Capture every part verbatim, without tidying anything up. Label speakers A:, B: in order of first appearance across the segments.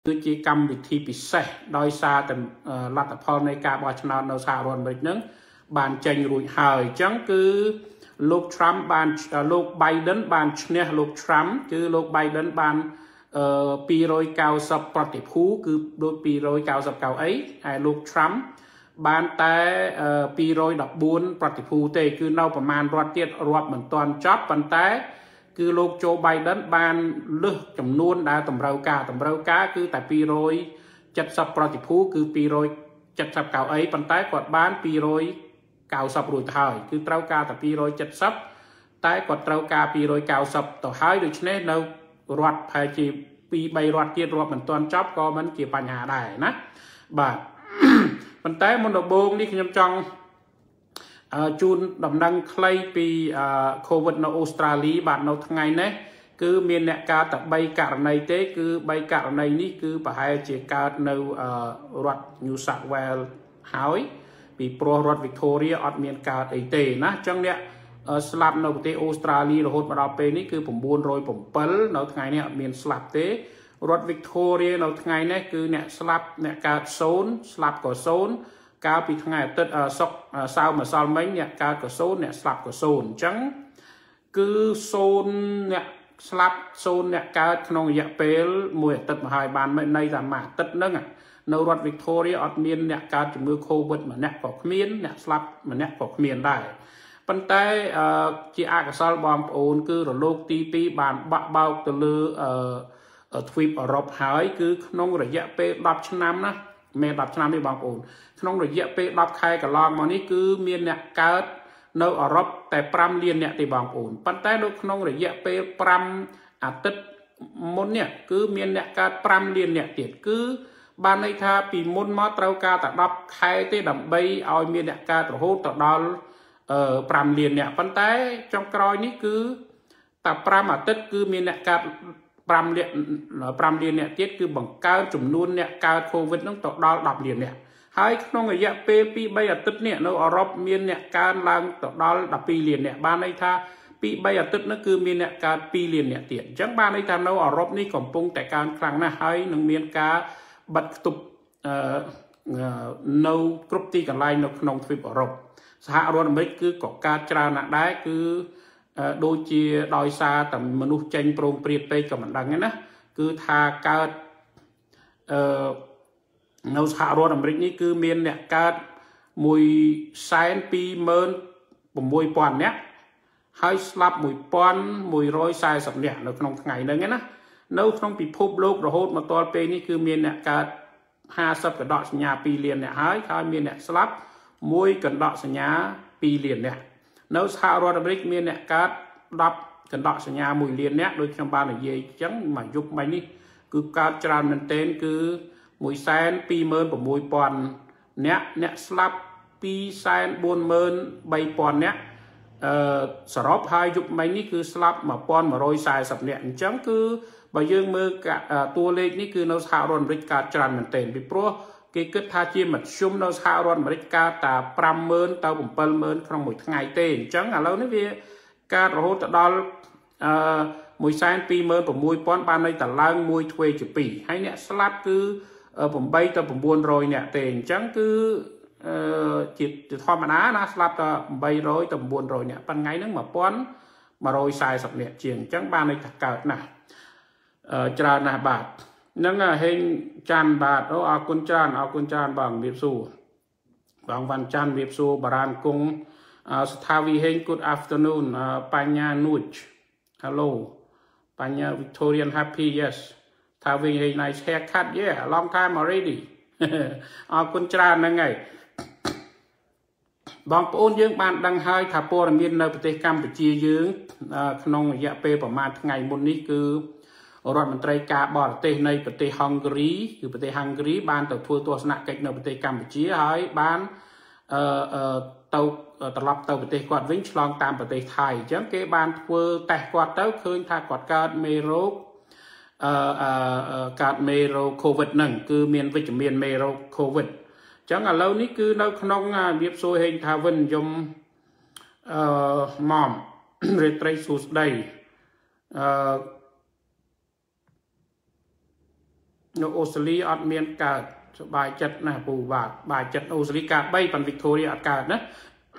A: คือจีกรรมวิธีพิเศษโดยซาแต่รัฐพลในการบอชนาโนซารอนไปนั้นบานเจงรุ่ยหายจังคือลูกทรัมป์บานลูกไบเดนบานเนี่ยลูกทรัมป์คือลูกไบเดนบานปีโรยเกาสับปฏิภูคือโดยปีโรยเกาสับเกาไอ้ไอ้ลูกทรัมป์บานแต่ปีโรยดับบุญปฏิภูเตคือเน่าประมาณรอดเตียดรวบเหมือนตอนจ็อบปันแต่คือลูกโจไบเดนบานเลือกจำนวนได้ต่ำเรากาต่ำเรากาคือแต่ปีโรยจัดสับปฏิภูคือปีโรยจัดสับเก่าไอ้ปันแต่กดบ้านปีโรยเก่าสับรุ่ยไทยคือเรากาแต่ปีโรยจัดสับแต่กดเรากาปีโรยเก่าสับต่อท้ายโดยเฉพาะเรารอดภายจีปีใบรอดเทียดรวบเหมือนตอนจ็อบก็มันเกี่ยวปัญหาได้นะบาทปันแต่มันดอกโบงนี่คือยังจังจูนดำดังใครปีโควิดในออสเตรเลียบาทในทั้งไงเนี่ยคือมีเนการตัดใบกาดในเต้คือใบกาดในนี่คือประหารเจียการในรัฐนิวเซาท์เวลส์หายปีโปรรัฐวิกตอเรียอดมีการไอเต้นะจังเนี่ยสลับในประเทศออสเตรเลียเราหดมาเราเป็นนี่คือผมบูนโรยผมเปิลในทั้งไงเนี่ยมีสลับเต้รัฐวิกตอเรียในทั้งไงเนี่ยคือเนี่ยสลับเนี่ยการโซนสลับกับโซนการปีทั้งไงตึดซอกซาวมาซาวไม่เนี่ยการกับโซนเนี่ยสลับกับโซนจังคือโซนเนี่ยสลับโซนเนี่ยการขนมยาเปลมวยตึดมาหายบานไม่ในแต่มาตึดนั่งอ่ะในรัฐวิกตอเรียอดมีนเนี่ยการจุดมือโควิดเหมือนเนี่ยกอกเมียนเนี่ยสลับเหมือนเนี่ยกอกเมียนได้ปัจจัยจีอากาศบอมโอนคือโลกตีปีบานบะเบาตะลือทวีปรอบหายคือขนมระยะเปดับชนำนะเมดับชนำที่บอมโอนขนมระยะเปดับใครกับลองมานี่คือเมียนเนี่ยเกิดในอรบแต่ปรำเลียนเนี่ยที่บอมโอนปัจจัยโลกขนมระยะเปปรำอัติดมนเนี่ยคือเมียนเนี่ยเกิดปรำเลียนเนี่ยเตียดคือบานในท่าปีมนมอเตากาตัดดับใครที่ดับใบเอาเมียนเนี่ยเกิดโหตัดดอลปรำเลียนเนี่ยปัจจัยจังกรอยนี่คือแต่ปรำอัติดคือเมียนเนี่ยเกิดปรำเลียนปรำเลียนเนี่ยเตียดคือบังการจุ่มนูนเนี่ยการโควิดต้องตัดดอลดับเลียนเนี่ยให้ขนมระยะเปปีใบอัติดเนี่ยในอรบเมียนเนี่ยการล้างตัดดอลดับปีเลียนเนี่ยบานในท่าปีใบอัติดนั่นคือเมียนเนี่ยการปีเลียนเนี่ยเตียดจังบานในท่าในอรบนี่ของปงแต่การครั้งนะให้หนึ่งเมียนการบัดตุบในกรุ๊ปที่กันไล่ในขนมทวีปอรบสหรัฐอเมริกคือก่อการจราหนักได้คือโดยจีดอยซาแต่มนุษย์เจนโปร่งเปรียบไปกับมันดังนี้นะคือทาการในสหรัฐอเมริกนี่คือเมียนเนี่ยการมวยไซน์ปีเมินผมมวยปอนเนี่ยให้สลับมวยปอนมวยร้อยไซน์สับเนี่ยในขนมไงนั่นไงนะในขนมปีพบโลกระโหดมาตอนปีนี่คือเมียนเนี่ยการห้าสับกระดอกสัญญาปีเรียนเนี่ยหายเขาเมียนเนี่ยสลับมวยกระดอกสัญญาปีเรียนเนี่ยในสหรัฐอเมริกเมียนเนี่ยการดับกระดอกสัญญามวยเรียนเนี่ยโดยชาวบ้านเนี่ยจังมายุบไปนี่คือการจรามันเต้นคือมวยแซนปีเมินกับมวยปอนเนี่ยเนี่ยสลับปีแซนบนเมินใบปอนเนี่ยสรบหายยุบไปนี่คือสลับมาปอนมาโรยสายสับเนี่ยจังคือบางยื่นมือกับตัวเลขนี่คือในสหรัฐอเมริกาจรามันเต้นไปเพราะเกิดขึ้นท่าจีมันชุ่มในสหรัฐอเมริกาแต่ปรำเมินเตาผมเปิลเมินครองหมดทั้งไงเต้นจังอ่ะแล้วนี่คือการโหดดอลมวยแซนปีเมินผมมวยป้อนบานในแต่ล่างมวยทเวจุปีให้เนี่ยสลับคือผมใบแต่ผมบวนโรยเนี่ยเต้นจังคือจิตจะทอมันนะนะสลับแต่ใบโรยแต่ผมบวนโรยเนี่ยปันไงนึกมาป้อนมาโรยสายสับเนี่ยเจียงจังบานในถักเกิดนะจรานาบาทนั่งเฮงจานบาทเอาอากุนจานอากุนจานบางเบียบสูบางวันจันเบียบสูบารานกงสถาวีเฮง good afternoon ปัญญานุช hello ปัญญา Victorian happy yes ทาวีเฮง nice haircut yeah long time already อากุนจานนั่งไงบางปูนยืงบานดังไฮถ้าโปรมีนในประเทศกัมพูชียืงขนมระยะเปประมาณไงบนนี้คือรัฐมนตรีกาบอร์เตในประเทศฮังการีคือประเทศฮังการีบ้านตัวทัวตัวสนักเก็กในประเทศกัมพูชีหายบ้านเอ่อเอ่อตัวตลับตัวประเทศกอดวิ่งฉลองตามประเทศไทยจังเกบ้านทัวแต่กอดเต้าคืนถ้ากอดการเมโรเอ่อเอ่อเอ่อการเมโรโควิดหนึ่งคือเมียนวิจเมียนเมโรโควิดจังอ่ะแล้วนี่คือเราขนมงานเบียบโซเฮงทาวินยมเอ่อมอมเรตรีสุดได้เอ่อនៅអូស្ត្រាលីអត់មានកើតសบายចិត្តណាពូបាទបាយចិត្តអូស្ត្រាលីការបីប៉ុន្តែ Victoria អត់កើតណា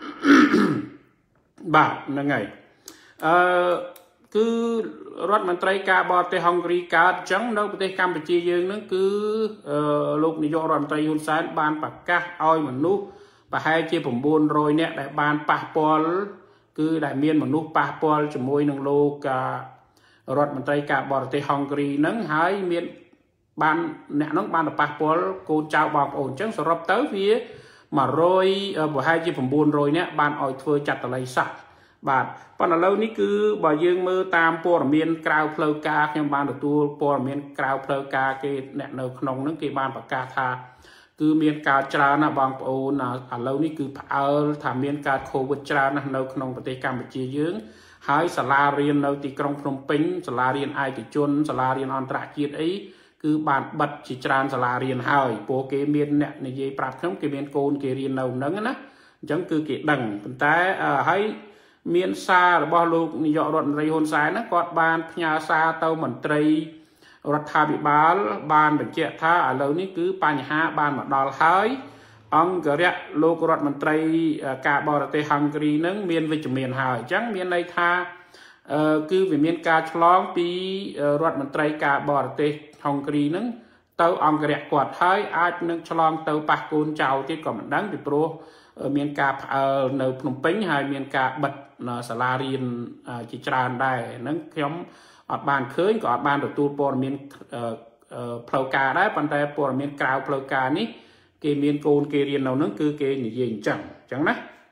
A: បាទហ្នឹងហើយអឺគឺរដ្ឋមន្ត្រីការបរទេសហុងគ្រីកើតអញ្ចឹងនៅប្រទេសកម្ពុជាយើងហ្នឹងគឺលោកនាយករដ្ឋមន្ត្រីហ៊ុនសែនបានប្រកាសឲ្យមនុស្សប្រហែលជា៩រយនាក់ដែលបានប៉ះពាល់គឺដែលមានមនុស្សប៉ះពាល់ជាមួយនឹងលោករដ្ឋមន្ត្រីការបរទេសហុងគ្រីហ្នឹងហើយមានបានអ្នកហ្នឹងបានប៉ះពាល់កូនចៅបងប្អូនអញ្ចឹងសរុបទៅវា100ប្រហែលជា៩រយនាក់បានឲ្យធ្វើចាត់តល័យស័ក្តិបាទប៉ុន្តែឥឡូវនេះគឺបើយើងមើលតាមព័ត៌មានក្រៅផ្លូវការខ្ញុំបានទទួលព័ត៌មានក្រៅផ្លូវការគេអ្នកនៅក្នុងហ្នឹងគេបានប្រកាសថាគឺមានការច្រើនណាស់បងប្អូនឥឡូវនេះគឺផ្អើលថាមានការកូវីដច្រើនណាស់នៅក្នុងប្រទេសកម្ពុជាយើងហើយសាលារៀននៅទីក្រុងភ្នំពេញសាលារៀនឯកជនសាលារៀនអន្តរជាតិអីគឺបានបិទជាច្រើនសាលារៀនហើយព្រោះគេមានអ្នកនិយាយប្រាប់ខ្ញុំគេមានកូនគេរៀននៅហ្នឹងណាអញ្ចឹងគឺគេដឹងប៉ុន្តែហើយមានសាររបស់លោកនាយករដ្ឋមន្ត្រីហ៊ុនសែនណាគាត់បានផ្ញើសារទៅមន្ត្រីរដ្ឋាភិបាលបានបញ្ជាក់ថាឥឡូវនេះគឺបញ្ហាបានមកដល់ហើយអង្គរៈលោករដ្ឋមន្ត្រីការបរទេសហុងគ្រីនឹងមានវិជ្ជមានហើយអញ្ចឹងមានន័យថាគឺវាមានការឆ្លងពីរដ្ឋមន្ត្រីការបរទេសហុងគ្រីនឹងទៅអង្គរៈគាត់ហើយអាចនឹងឆ្លងទៅប៉ះកូនចៅទៀតក៏មិនដឹងពីព្រោះមានការផ្អើលនៅភ្នំពេញហើយមានការបិទសាលារៀនជាច្រើនដែរហ្នឹងខ្ញុំអត់បានឃើញក៏អត់បានទទួលព័ត៌មានផ្លូវការដែរប៉ុន្តែព័ត៌មានក្រៅផ្លូវការនេះគេមានកូនគេរៀននៅហ្នឹងគឺគេនិយាយអញ្ចឹងអញ្ចឹងណា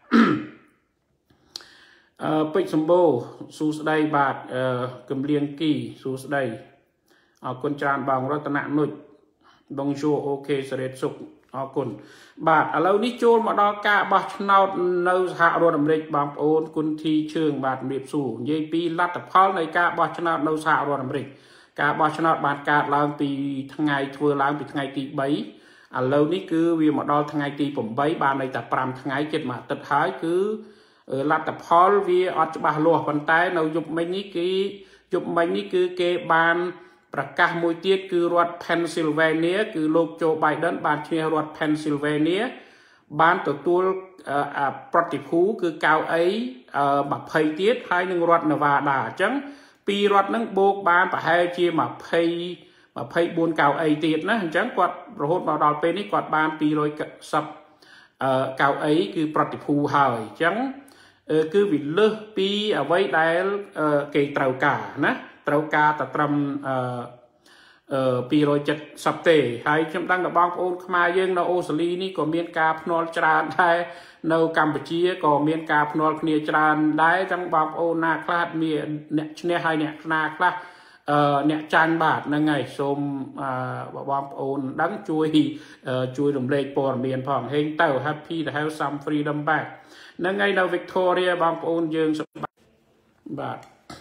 A: អឺពេជ្រសម្បូរសួស្ដីបាទអឺកំលៀងគីសួស្ដីអរគុណច្រើនបងរតននុជបងជួអូខេសរេតសុខអរគុណបាទឥឡូវនេះចូលមកដល់ការបោះឆ្នោតនៅសហរដ្ឋអាមេរិកបងប្អូនគុណធីជើងបាទជំរាបសួរនិយាយពីលទ្ធផលនៃការបោះឆ្នោតនៅសហរដ្ឋអាមេរិកការបោះឆ្នោតបានកើតឡើងពីថ្ងៃធ្វើឡើងពីថ្ងៃទី3ឥឡូវនេះគឺវាមកដល់ថ្ងៃទី8បានន័យថា5ថ្ងៃជិតមួយអាទិត្យហើយគឺលទ្ធផលវាអត់ច្បាស់លាស់ប៉ុន្តែនៅយប់មិញនេះគឺយប់មិញនេះគឺគេបានប្រកាសមួយទៀតគឺរដ្ឋ Pennsylvania គឺលោក Joe Biden បានឈ្នះរដ្ឋ Pennsylvania បានទទួលប្រតិភូគឺកៅអី20ទៀតហើយនឹងរដ្ឋ Nevada អញ្ចឹងពីររដ្ឋហ្នឹងបូកបានប្រហែលជា20 24កៅអីទៀតណាអញ្ចឹងគាត់រហូតមកដល់ពេលនេះគាត់បាន210កៅអីគឺប្រតិភូហើយអញ្ចឹងគឺវាលើសពីអ្វីដែលគេត្រូវការណាត្រូវការតែត្រឹមអឺ270ទេហើយខ្ញុំដឹងថាបងប្អូនខ្មែរយើងនៅអូស្ត្រាលីនេះក៏មានការភ្នាល់ច្រើនដែរនៅកម្ពុជាក៏មានការភ្នាល់គ្នាច្រើនដែរចឹងបងប្អូនណាខ្លះមានអ្នកឈ្នះហើយអ្នកណាខ្លះអឺអ្នកចាញ់បាទហ្នឹងហើយសូមអឺបងប្អូនដឹងជួយជួយរំលែកព័ត៌មានផងហេងទៅ happy to have some freedom back ហ្នឹងហើយនៅ Victoria បងប្អូនយើងបាទ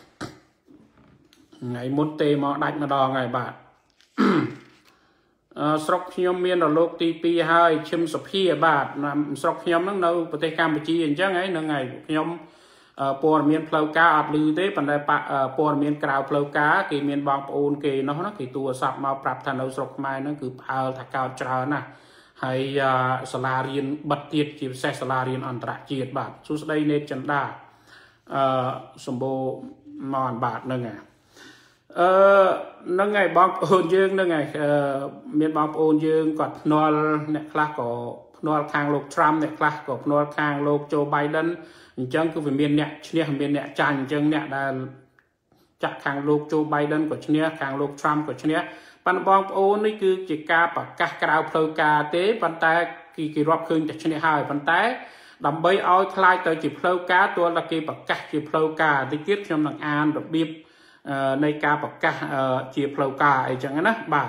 A: ថ្ងៃមុនទេមកដាច់ម្ដងហើយបាទអឺស្រុកខ្ញុំមានរលកទី2ហើយឈឹមសុភាបាទស្រុកខ្ញុំហ្នឹងនៅប្រទេសកម្ពុជាអញ្ចឹងហើយហ្នឹងហើយខ្ញុំព័ត៌មានផ្លូវការអត់ឮទេប៉ុន្តែព័ត៌មានក្រៅផ្លូវការគេមានបងប្អូនគេនោះណាគេទូរស័ព្ទមកប្រាប់ថានៅស្រុកខ្មែរហ្នឹងគឺផ្អើលថាកោតច្រើនណាស់ហើយសាលារៀនបិទទៀតជាពិសេសសាលារៀនអន្តរជាតិបាទសួស្ដីនេតចិន្តាអឺសម្បូរមកបាទហ្នឹងហើយអឺហ្នឹងហើយបងប្អូនយើងហ្នឹងហើយមានបងប្អូនយើងគាត់ភ្នាល់អ្នកខ្លះក៏ភ្នាល់ខាងលោក Trump អ្នកខ្លះក៏ភ្នាល់ខាងលោក Joe Biden អញ្ចឹងគឺវាមានអ្នកឈ្នះមានអ្នកចាញ់អញ្ចឹងអ្នកដែលចាក់ខាងលោក Joe Biden ក៏ឈ្នះខាងលោក Trump ក៏ឈ្នះប៉ុន្តែបងប្អូននេះគឺជាការប្រកាសក្រៅផ្លូវការទេប៉ុន្តែគេគេរាប់ឃើញតែឈ្នះហើយប៉ុន្តែដើម្បីឲ្យខ្លាចទៅជាផ្លូវការទោះតែគេប្រកាសជាផ្លូវការតិចទៀតខ្ញុំនឹងអានរបៀបនៃការប្រកាសជាផ្លូវការអីចឹងណាបាទ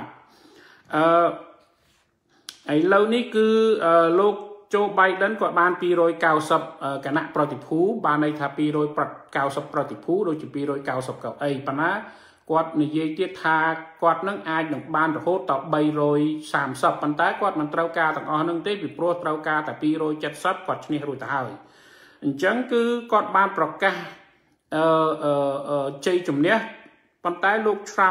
A: អឺឥឡូវនេះគឺលោក Joe Biden គាត់បាន290គណៈប្រតិភូបានន័យថា290ប្រតិភូដូចជា290កៅអីប៉ុន្តែគាត់និយាយទៀតថាគាត់នឹងអាចនឹងបានរហូតដល់330ប៉ុន្តែគាត់មិនត្រូវការទាំងអស់នឹងទេពីព្រោះត្រូវការតែ270គាត់ឈ្នះរួចទៅហើយអញ្ចឹងគឺគាត់បានប្រកាសអឺអឺជ័យជំនះប៉ុន្តែលោក Trump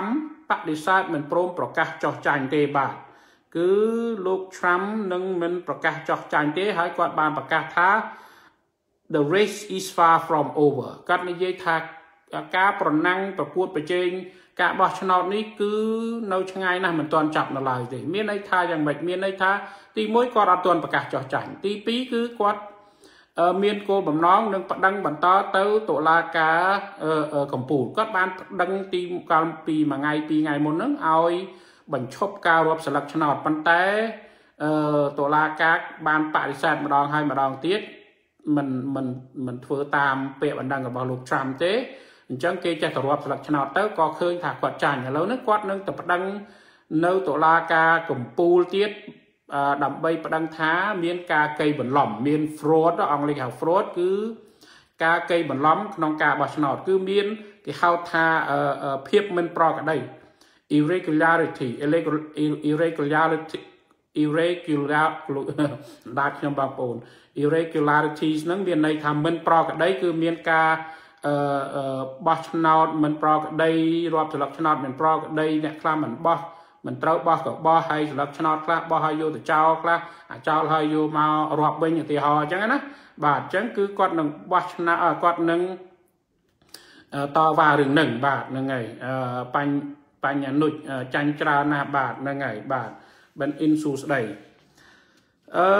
A: បដិសេធមិនព្រមប្រកាសចោះចាញ់ទេបាទគឺលោក Trump នឹងមិនប្រកាសចោះចាញ់ទេហើយគាត់បានប្រកាសថា the race is far from over គាត់និយាយថាការប្រណាំងប្រកួតប្រជែងការបោះឆ្នោតនេះគឺនៅឆ្ងាយណាស់មិនទាន់ចាប់នៅឡើយទេមានន័យថាយ៉ាងម៉េចមានន័យថាទីមួយគាត់អត់ទាន់ប្រកាសចោះចាញ់ទីពីរគឺគាត់មានគោលបំណងនឹងប្តឹងបន្តទៅតុលាការកំពូលគាត់បានប្តឹងទីកាលពីមួយថ្ងៃពីរថ្ងៃមុនហ្នឹងឲ្យបញ្ឈប់ការរាប់ស្លឹកឆ្នោតប៉ុន្តែតុលាការបានបដិសេធម្ដងហើយម្ដងទៀតមិនមិនមិនធ្វើតាមពាក្យបណ្ដឹងរបស់លោក Trump ទេអញ្ចឹងគេចេះទៅរាប់ស្លឹកឆ្នោតទៅក៏ឃើញថាគាត់ចាញ់ឥឡូវនេះគាត់នឹងទៅប្តឹងនៅតុលាការកំពូលទៀតដើម្បីប្តឹងថាមានការកេរបន្លំមាន fraud អង់គ្លេសហៅ fraud គឺការកេរបន្លំក្នុងការបោះឆ្នោតគឺមានគេហៅថាភាពមិនប្រក្រតី irregularity irregularity irregular ដាច់ខ្ញុំបងប្អូន irregularities ហ្នឹងមានន័យថាមិនប្រក្រតីគឺមានការបោះឆ្នោតមិនប្រក្រតីរាប់ស្លឹកឆ្នោតមិនប្រក្រតីអ្នកខ្លះមិនបោះមិនត្រូវបោះក៏បោះហើយស្លឹកឆ្នោតខ្លះបោះហើយយកទៅចោលខ្លះអាចោលហើយយកមករាប់វិញឧទាហរណ៍អញ្ចឹងណាបាទអញ្ចឹងគឺគាត់នឹងបោះឆ្នោតគាត់នឹងតវ៉ារឿងហ្នឹងបាទហ្នឹងហើយបញ្ញបញ្ញនុចចាញ់ច្រើនណាស់បាទហ្នឹងហើយបាទបានអ៊ីនស៊ូស្ដីអឺ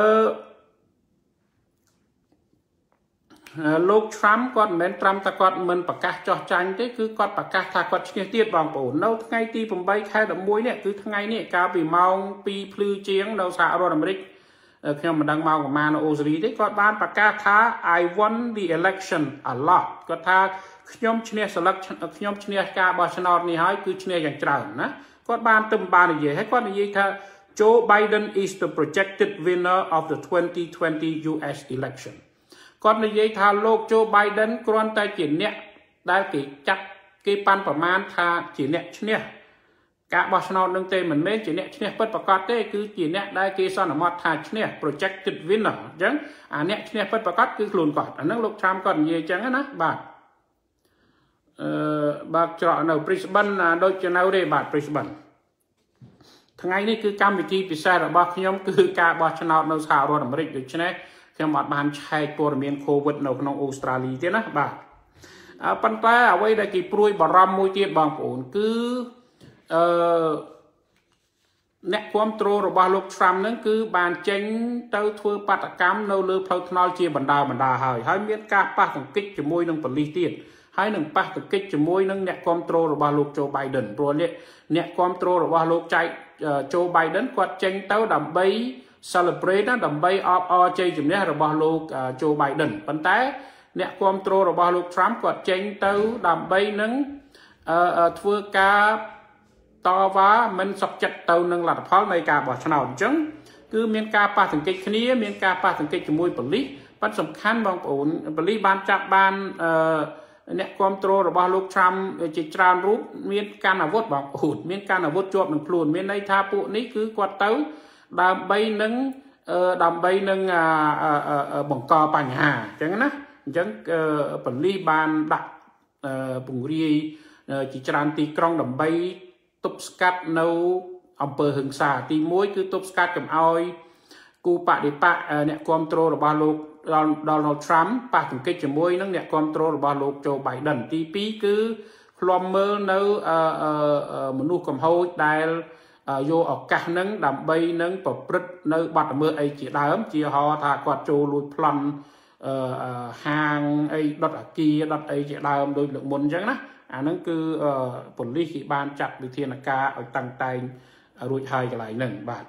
A: លោក Trump គាត់មិនមែនត្រាំតែគាត់មិនប្រកាសចោះចាញ់ទេគឺគាត់ប្រកាសថាគាត់ឈ្នះទៀតបងប្អូននៅថ្ងៃទីeightខែelevenនេះគឺថ្ងៃនេះកាលពីម៉ោងtwoភ្លឺជាងនៅសហរដ្ឋអាមេរិកខ្ញុំមិនដឹងម៉ោងប្រហែលនៅអូស្ត្រាលីទេគាត់បានប្រកាសថា I won the election a lot គាត់ថាខ្ញុំឈ្នះស្លឹកខ្ញុំឈ្នះការបោះឆ្នោតនេះហើយគឺឈ្នះយ៉ាងច្រើនណាគាត់បានទៅបាននិយាយហើយគាត់និយាយថា Joe Biden is the projected winner of the twenty twenty U S electionគាត់និយាយថាលោក Joe Biden គ្រាន់តែជាអ្នកដែលគេចាត់គេប៉ាន់ប្រមាណថាជាអ្នកឈ្នះការបោះឆ្នោតនឹងទេមិនមែនជាអ្នកឈ្នះពិតប្រាកដទេគឺជាអ្នកដែលគេសន្មតថាឈ្នះ projected winner អញ្ចឹងអាអ្នកឈ្នះពិតប្រាកដគឺខ្លួនគាត់អាហ្នឹងលោក Trump គាត់និយាយអញ្ចឹងណាបាទអឺបាទច្រកនៅ Brisbane ដូចជានៅទេបាទ Brisbane ថ្ងៃនេះគឺកម្មវិធីពិសេសរបស់ខ្ញុំគឺការបោះឆ្នោតនៅសហរដ្ឋអាមេរិកដូច្នេះខ្ញុំអត់បានឆែកព័ត៌មាន COVID នៅក្នុងអូស្ត្រាលីទេណាបាទប៉ុន្តែអ្វីដែលគេព្រួយបារម្ភមួយទៀតបងប្អូនគឺអឺអ្នកគ្រប់គ្រងរបស់លោក Trump ហ្នឹងគឺបានចេញទៅធ្វើបាតកម្មនៅលើផ្លូវថ្នល់ជាបណ្ដាបណ្ដាហើយហើយមានការប៉ះទង្គិចជាមួយនឹងប៉ូលីសទៀតហើយនឹងប៉ះទង្គិចជាមួយនឹងអ្នកគ្រប់គ្រងរបស់លោក Joe Biden ព្រោះអ្នកគ្រប់គ្រងរបស់លោកចៃ Joe Biden គាត់ចេញទៅដើម្បី celebrate ណាដើម្បីអបអរជ័យជំនះរបស់លោក Joe Biden ប៉ុន្តែអ្នកគ្រប់គ្រងរបស់លោក Trump គាត់ចេញទៅដើម្បីនឹងធ្វើការតវ៉ាមិនសុខចិត្តទៅនឹងលទ្ធផលនៃការបោះឆ្នោតអញ្ចឹងគឺមានការប៉ះទង្គិចគ្នាមានការប៉ះទង្គិចជាមួយប៉ូលីសប៉ុន្តែសំខាន់បងប្អូនប៉ូលីសបានចាប់បានអ្នកគ្រប់គ្រងរបស់លោក Trump ជាច្រើនរូបមានកាន់អាវុធបងប្អូនមានកាន់អាវុធជាប់នឹងខ្លួនមានន័យថាពួកនេះគឺគាត់ទៅដើម្បីនឹងដើម្បីនឹងបង្កបញ្ហាអញ្ចឹងណាអញ្ចឹងប៉ូលីសបានដាក់ពង្រាយជាច្រើនទីក្រុងដើម្បីទប់ស្កាត់នៅអំពើហិង្សាទីមួយគឺទប់ស្កាត់កុំឲ្យគូបដិបកអ្នកគ្រប់គ្រងរបស់លោក Donald Trump ប៉ះទង្គិចជាមួយនឹងអ្នកគ្រប់គ្រងរបស់លោក Joe Biden ទីពីរគឺឃ្លាំមើលនៅមនុស្សកំហុសដែលយកឱកាសហ្នឹងដើម្បីនឹងប្រព្រឹត្តនៅបាត់ល្មើសអីជាដើមជាហៅថាគាត់ចូលលួចប្លន់ហាងអីដុតអាគារដុតអីជាដើមដោយលើកមុនអញ្ចឹងណាអាហ្នឹងគឺប៉ូលីសគេបានចាត់វិធានការឲ្យតាំងតែងរួចហើយកន្លែងហ្នឹងបាទ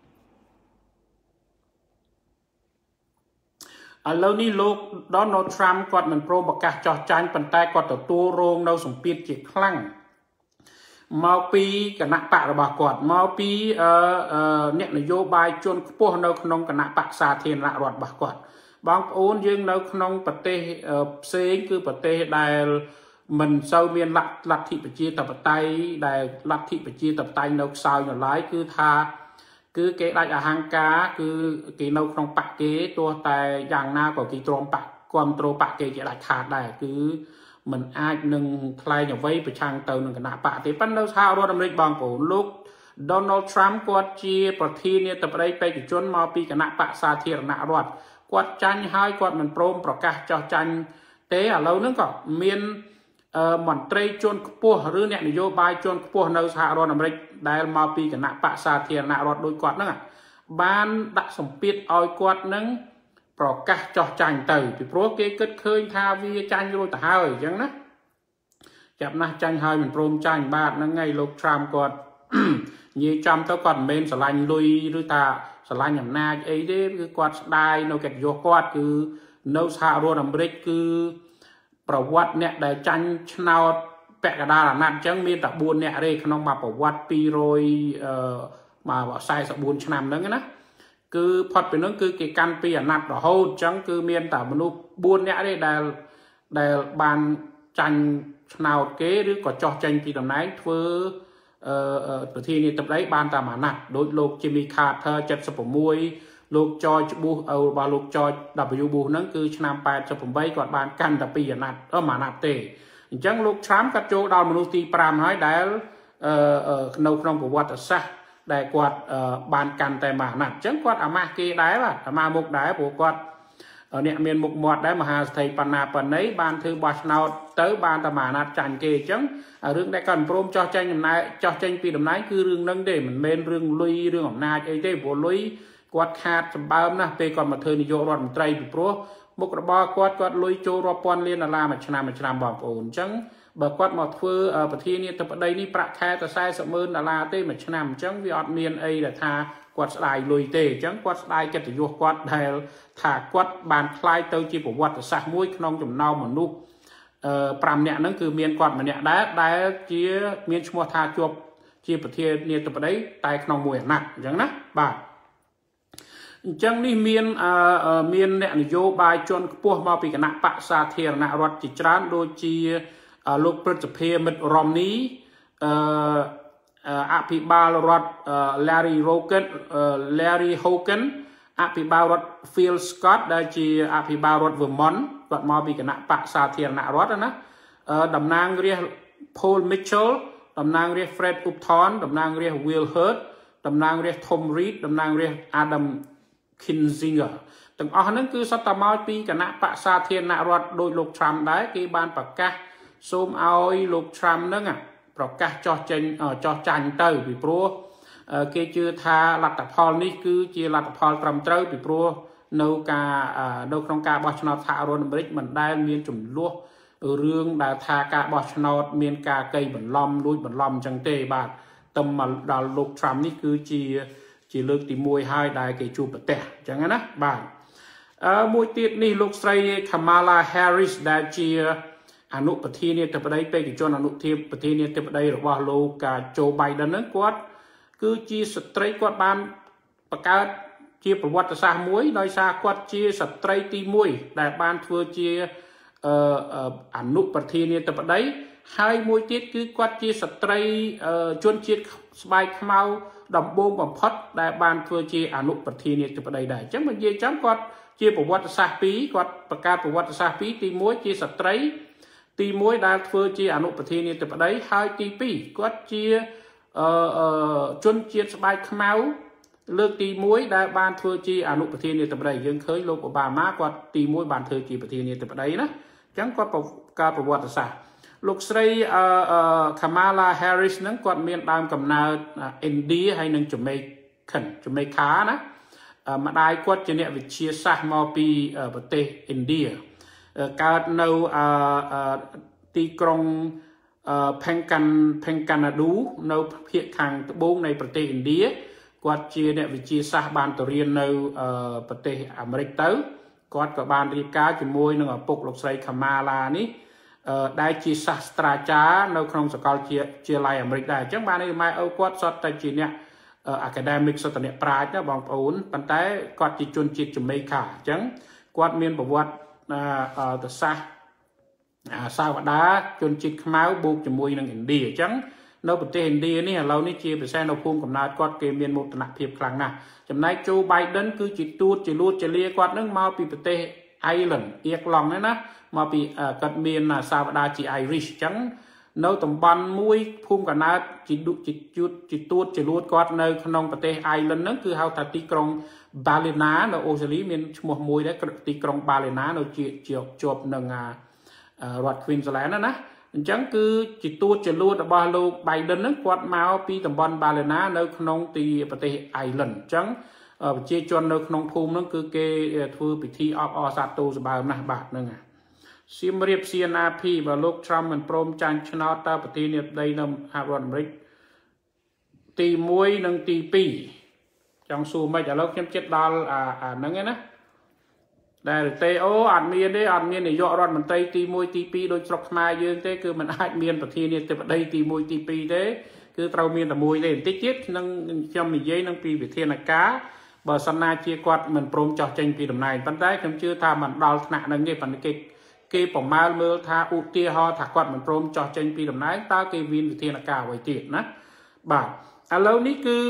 A: ឥឡូវនេះលោក Donald Trump គាត់មិនព្រមប្រកាសចោះចាញ់ប៉ុន្តែគាត់ទទួលរងនៅសម្ពាធជាខ្លាំងមកពីគណៈបករបស់គាត់មកពីអ្នកនយោបាយជាន់ខ្ពស់នៅក្នុងគណៈបកសាធារណរដ្ឋរបស់គាត់បងប្អូនយើងនៅក្នុងប្រទេសផ្សេងគឺប្រទេសដែលមិនសូវមានលទ្ធិប្រជាធិបតេយ្យដែលលទ្ធិប្រជាធិបតេយ្យនៅខ្សោយនៅឡើយគឺថាគឺគេដាច់អហង្ការគឺគេនៅក្នុងបកគេទោះតែយ៉ាងណាក៏គេទ្រាំបកគ្រប់គ្រងបកគេជាដាច់ខាតដែរគឺ mình ai nâng khai nhà vây và trang tàu nâng nạ bạ thì bắt đầu sao rồi đâm lịch bằng cổ lúc Donald Trump quát chiaประเทศเนี่ยแต่ประเดี๋ยวไปจุดจนมาปีกันนักปะสาธิตนักรอดกวาดจันให้กวาดมันโปร่งประกาศจอจันเตะเรานั่นก็เมียนหม่อนเตยจนปัวหรือเนี่ยนโยบายจนปัวในสหรัฐอเมริกาได้มาปีกันนักปะสาธิตนักรอดโดยกวาดนั่นบ้านดักสมปิดเอากวาดนั่งประกาศจอจันเตยปีโปรเกเกิดเคยทาวีจันโยตาหายยังนะจับนะจันหายมันโปร่งจันบ้านนั่งไงลูกทรัมป์กวาดยี่จำตัวก่อนเมนสลายลุยหรือตาสลายอย่างนาไอ้เด้คือกวาดได้โนเกตโยกวาดคือโนซาโรนัมเบรกคือประวัติเนี่ยได้จันชนาวแปะกระดาษนั่นจังมีแต่บุญเนี่ยเรื่องขนมมาประวัติปีโรยเอ่อมาว่าใส่สบุญชนามนั่นนะคือพอเป็นนั่นคือกิจการปีนัดเราโหจังคือมีแต่มนุษย์บุญเนี่ยได้ได้ได้บานจันชนาวเก๋หรือก็จอจันปีตำไหนเพื่อเอ่อเอ่อประเทศนี้ตำไรบานตามานัดโดยโลกจะมีขาดเธอจัดสปมวยโลกจอยบูเอาบาโลกจอยดับเบิลยูบูนั่นคือชนะแปดสปมใบก่อนบานกันแต่ปีนัดเออมานัดเตะจังโลกทรัมป์กับโจดาวมนุษย์ตีปรามให้ได้เอ่อเอ่อในครองประวัติศาสตร์ได้กวาดเอ่อบานกันแต่มานัดจังกวาดอามาเกได้ป่ะอามามุกได้พวกกวาดเนี่ยเมียนมุกหมดได้มหาสถีปนาปนนี้บานถือบาชนาเต๋อบานตมานัดจันเกจังเรื่องได้กันโปรมจอจังอย่างไรจอจังปีดำไหนคือเรื่องนั่งเดมันเป็นเรื่องลุยเรื่องของนาไอ้เด้บัวลุยกวาดขาดสบายนะเปก่อนมาเธอนิยมรอดมันไตรปีโปรมุกระบอกวาดกวาดลุยโจรปอนเลียนอะไรมาชนะมาชนะบอกโอนจังเบิกกวาดมาเฟือประเทศนี้แต่ประเดี๋ยวนี้ประแค่แต่ใส่สมืนอะไรเต้มาชนะจังวิอดเมียนไอ้แต่ทากวาดสไลลุยเต้จังกวาดสไลกันแต่โยกกวาดได้ถ้ากวาดบานคลายเตาจีบวัดแต่สักมุ้ยขนมจุ่มเน่าเหมือนลูกปรามเนี่ยนั่นคือเมียนกวาดมันเนี่ยได้ได้เจี๋ยเมียนชัวทาจวบจีประเทศเนี่ยแต่ประเดี๋ยวตายขนมมวยหนักจังนะบาทจังนี่เมียนเมียนเนี่ยนโยบายจนพวกมาปีกันนักปะสาเทียนนักรัฐจิตรานโดยจีลูกประจักษ์เพมิดรอมนี้อภิบาลรัฐแลรี่โรเกนแลรี่โฮเกนอภิบาลรัฐฟิลสกอตได้จีอภิบาลรัฐเวอร์มอนต์รัฐมาปีกันนักปะสาเทียนนักรัฐนะดำนางเรียกโพลมิเชลดำนางเรียกเฟร็ดอุปทอนดำนางเรียกวิลเฮิร์ดดำนางเรียกทอมรีดดำนางเรียกอาดัมคินซิงเกอร์ตั้งอ๋อนั่นคือสตาร์มาปีกันนักปะสาเทียนนักรัฐโดยลูกทรัมป์ได้กี่บานปากกาซูมเอาลูกทรัมป์นั่งอ่ะประกาศจอจันเอ่อจอจันเตอร์ปีโปรเอ่อเกจือทาลัตพอลนี่คือจีลัตพอลตรำเตอร์ปีโปรโนกาเอ่อโนครองกาบอชนอตทาโรนบริกมันได้เมียนจุ่มลวกเรื่องดาทากาบอชนอตเมียนกาเกยบันลอมลุยบันลอมจังเตบาทตมมาดาลูกทรัมป์นี่คือจีจีเลือกตีมวยให้ได้เกจูปะเตะจังงั้นนะบาทเอ่อมวยตีนี่ลูกสไตร์คามาลาแฮร์ริสได้จีอนุประเทศเนี่ยแต่ประเดี๋ยวไปกิจอนุเทียบประเทศเนี่ยแต่ประเดี๋ยวว่าโลกาโจไบเดนนั้นกวดคือจีสตรีกวดบานประกาศจีประวัติศาสตร์มวยโดยซากวดจีสตรีตีมวยแต่บานทัวจีเอ่อเอ่ออนุประเทศเนี่ยแต่ประเดี๋ยวให้มวยติดคือกวดจีสตรีเอ่อจนจีสบายขมาวดำบงบำพัดแต่บานทัวจีอนุประเทศเนี่ยแต่ประเดี๋ยวได้จังมันยี่จังกวดจีประวัติศาสตร์ปีกวดประกาศประวัติศาสตร์ปีตีมวยจีสตรีตีมวยได้เพื่อจีอนุประเทศนี้แต่ประเดี๋ยวให้ตีปีก็จีเอ่อเอ่อจนจีสบายขมาวเลือกตีมวยได้บานเพื่อจีอนุประเทศนี้แต่ประเดี๋ยวยังเคยโลกอบามากว่าตีมวยบานเธอจีประเทศนี้แต่ประเดี๋ยวนะจังก็ประกาศประวัติศาสตร์ลูกสไตร์เอ่อเอ่อคามาลาแฮร์ริสนั้นก็มีตามกำเนิดอินเดียให้หนึ่งจุดไม่ขันจุดไม่ขานะมาได้ก็จะเนี่ยวิเชียร์ซาห์มาปีประเทศอินเดียการในตีกรงเพงกันเพงกันนาดูในเพียขังตะบงในประเทศอินเดียกวาดเจียเนี่ยวิจิสาบานตัวเรียนในประเทศอเมริกากวาดกับบานรีกาจมวยหนึ่งปกหลกใส่ขมาลานี้ได้จีศาสตราจารย์ในครองสกอลเจียเจียไลอเมริกได้จังบานในไม่เอากวาดสอดแต่จีเนี่ยอะคาเดมิกสตเนี่ยปราชญ์นะบางปูนปันแต่กวาดจีจุนจีจุไม่ขาจังกวาดเมียนประวัติแต่ซาซาวดาจนจิตขมาวบุกจมวยนังอินเดียจังในประเทศอินเดียนี่เรานี่จีไปแซงเราพุ่งกับนาดกอดเกมเมียนมุตนะเพียบครั้งนะจำนายโจไบเดนคือจิตตูดจิรูดจะเลียกอดนั่งมาปีประเทศ Island អៀកឡង់ណាមកពីគាត់មានសាវតាជា Irish ចឹងនៅតំបន់មួយភូមិកណ្ដាលជាជាជួតជាទួតជាលួតគាត់នៅក្នុងប្រទេស Island ហ្នឹងគឺហៅថាទីក្រុង Ballina នៅអូស្ត្រាលីមានឈ្មោះមួយដែរទីក្រុង Ballina នៅជាជាប់នឹងរដ្ឋ Queensland ណាណាអញ្ចឹងគឺជាទួតជាលួតរបស់លោក Biden ហ្នឹងគាត់មកពីតំបន់ Ballina នៅក្នុងទីប្រទេស Island អញ្ចឹងប្រជាជននៅក្នុងភូមិហ្នឹងគឺគេធ្វើពិធីអបអរសាទរសម្បើមណាស់បាទហ្នឹងសៀមរាប C N R P បើលោក Trump មិនព្រមចាញ់ឆ្នោតតើប្រធានាធិបតីនៅសហរដ្ឋអាមេរិកទីមួយនិងទីពីរចង់សួរមិនឥឡូវខ្ញុំចិត្តដល់អាហ្នឹងឯណាដែលទេអូអត់មានទេអត់មាននាយករដ្ឋមន្ត្រីទីមួយទីពីរដូចស្រុកខ្មែរយើងទេគឺมันអាចមានប្រធានាធិបតីទីមួយទីពីរទេគឺត្រូវមានតែមួយទេបន្តិចទៀតនឹងខ្ញុំនិយាយនឹងពីវិធានការបើសិនណាជាគាត់មិនព្រមចោះចេញពីតំណែងប៉ុន្តែខ្ញុំជឿថាมันដល់ថ្នាក់ហ្នឹងទេប៉ុន្តែគេគេប្រមាលមើលថាឧទាហរណ៍ថាគាត់មិនព្រមចោះចេញពីតំណែងតើគេមានវិធានការអ្វីទៀតណាបាទឥឡូវនេះគឺ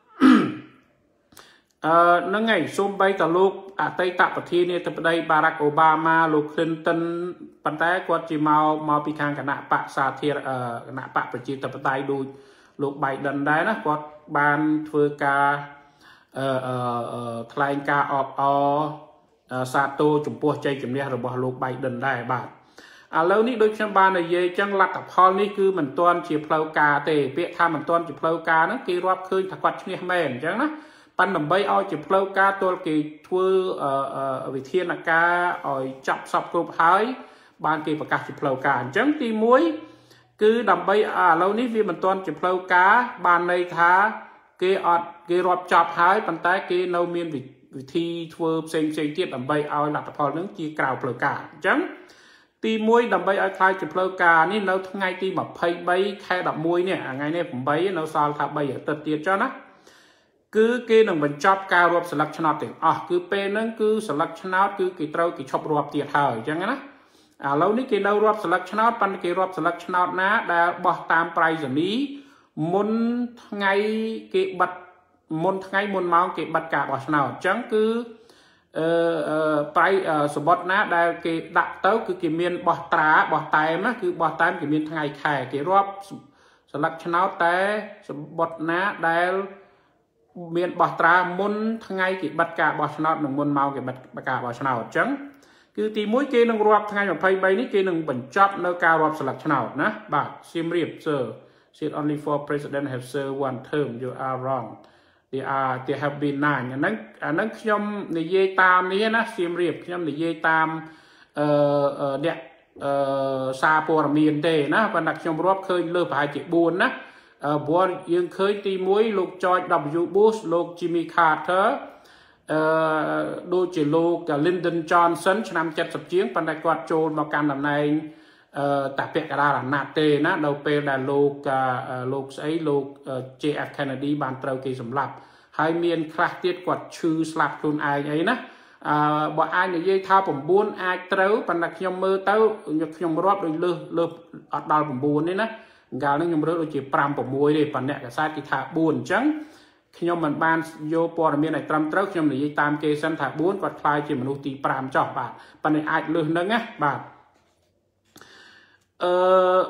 A: អឺហ្នឹងហើយសូម្បីតលោកអតីតប្រធានាធិបតី Barack Obama លោក Clinton ប៉ុន្តែគាត់ជាមកមកពីខាងគណៈបកសាធារណគណៈបកប្រជាធិបតេយ្យដូចលោក Biden ដែរណាគាត់បានធ្វើការអឺអឺថ្លែងការអបអរសាទរចំពោះជ័យជំនះរបស់លោក Biden ដែរបាទឥឡូវនេះដូចខ្ញុំបាននិយាយចឹងលទ្ធផលនេះគឺមិនទាន់ជាផ្លូវការទេពាក្យថាមិនទាន់ជាផ្លូវការហ្នឹងគេរាប់ឃើញថាគាត់ឈ្នះមែនអញ្ចឹងណាប៉ុន្តែដើម្បីឲ្យជាផ្លូវការទល់គេធ្វើវិធានការឲ្យចាប់សពគ្រប់ហើយបានគេប្រកាសជាផ្លូវការអញ្ចឹងទីមួយគឺដើម្បីឥឡូវនេះវាមិនទាន់ជាផ្លូវការបានន័យថាគេអត់គេរាប់ចប់ហើយប៉ុន្តែគេនៅមានវិធីធ្វើផ្សេងផ្សេងទៀតដើម្បីឲ្យលទ្ធផលនឹងជាក្រៅផ្លូវការអញ្ចឹងទីមួយដើម្បីឲ្យខ្លាយជាផ្លូវការនេះនៅថ្ងៃទីម្ភៃបីខែដប់មួយនេះថ្ងៃនេះប្រាំបីនៅសល់ថាបីអាទិត្យទៀតចុះណាគឺគេនឹងបញ្ចប់ការរាប់ស្លឹកឆ្នោតទាំងអស់គឺពេលហ្នឹងគឺស្លឹកឆ្នោតគឺគេត្រូវគេឈប់រាប់ទៀតហើយអញ្ចឹងណាឥឡូវនេះគេនៅរាប់ស្លឹកឆ្នោតប៉ុន្តែគេរាប់ស្លឹកឆ្នោតណាដែលបោះតាមប្រៃសណីមុនថ្ងៃគេបិទមុនថ្ងៃមុនម៉ោងគេបិទការបោះឆ្នោតអញ្ចឹងគឺអឺប្រៃសម្បត្តិណាដែលគេដាក់ទៅគឺគេមានបោះត្រាបោះតែមគឺបោះតែមគេមានថ្ងៃខែគេរាប់ស្លឹកឆ្នោតតែសម្បត្តិណាដែលមានបោះត្រាមុនថ្ងៃគេបិទការបោះឆ្នោតនិងមុនម៉ោងគេបិទការបោះឆ្នោតអញ្ចឹងគឺទីមួយគេនឹងរាប់ថ្ងៃម្ភៃបីនេះគេនឹងបញ្ចប់នៅការរាប់ស្លឹកឆ្នោតណាបាទសៀមរាប sir said only four president have served one term you are wrong they are they have been nine អាហ្នឹងអាហ្នឹងខ្ញុំនិយាយតាមនេះណាសៀមរាបខ្ញុំនិយាយតាមអឺអ្នកអឺសារព័ត៌មានទេណាប៉ុន្តែខ្ញុំរាប់ឃើញលើប្រហែលជាបួនណាអឺព្រោះយើងឃើញទីមួយលោក George W Bush លោក Jimmy Carter អឺដូចជាលោក Lyndon Johnson ឆ្នាំเจ็ดสิบជាងប៉ុន្តែគាត់ចូលមកកាន់តំណែងអឺតាពាក់កណ្ដាលអាណត្តិទេណានៅពេលដែលលោកលោកស្អីលោក J F Kennedy បានត្រូវគេសម្លាប់ហើយមានខ្លះទៀតគាត់ឈឺស្លាប់ខ្លួនឯងអីណាអឺបើអាចនិយាយថាnineអាចត្រូវប៉ុន្តែខ្ញុំមើលទៅខ្ញុំរាប់ដូចលើសលើសអត់ដល់nineទេណាកាលនេះខ្ញុំរើសដូចជាfive sixទេប៉ុន្តែអ្នកកាសែតគេថាfourអញ្ចឹងខ្ញុំមិនបានយកព័ត៌មានឲ្យត្រឹមត្រូវខ្ញុំនិយាយតាមគេសិនថាfourគាត់ខ្លាយជាមនុស្សទីfiveចុះបាទប៉ុន្តែអាចលើសហ្នឹងណាបាទអឺ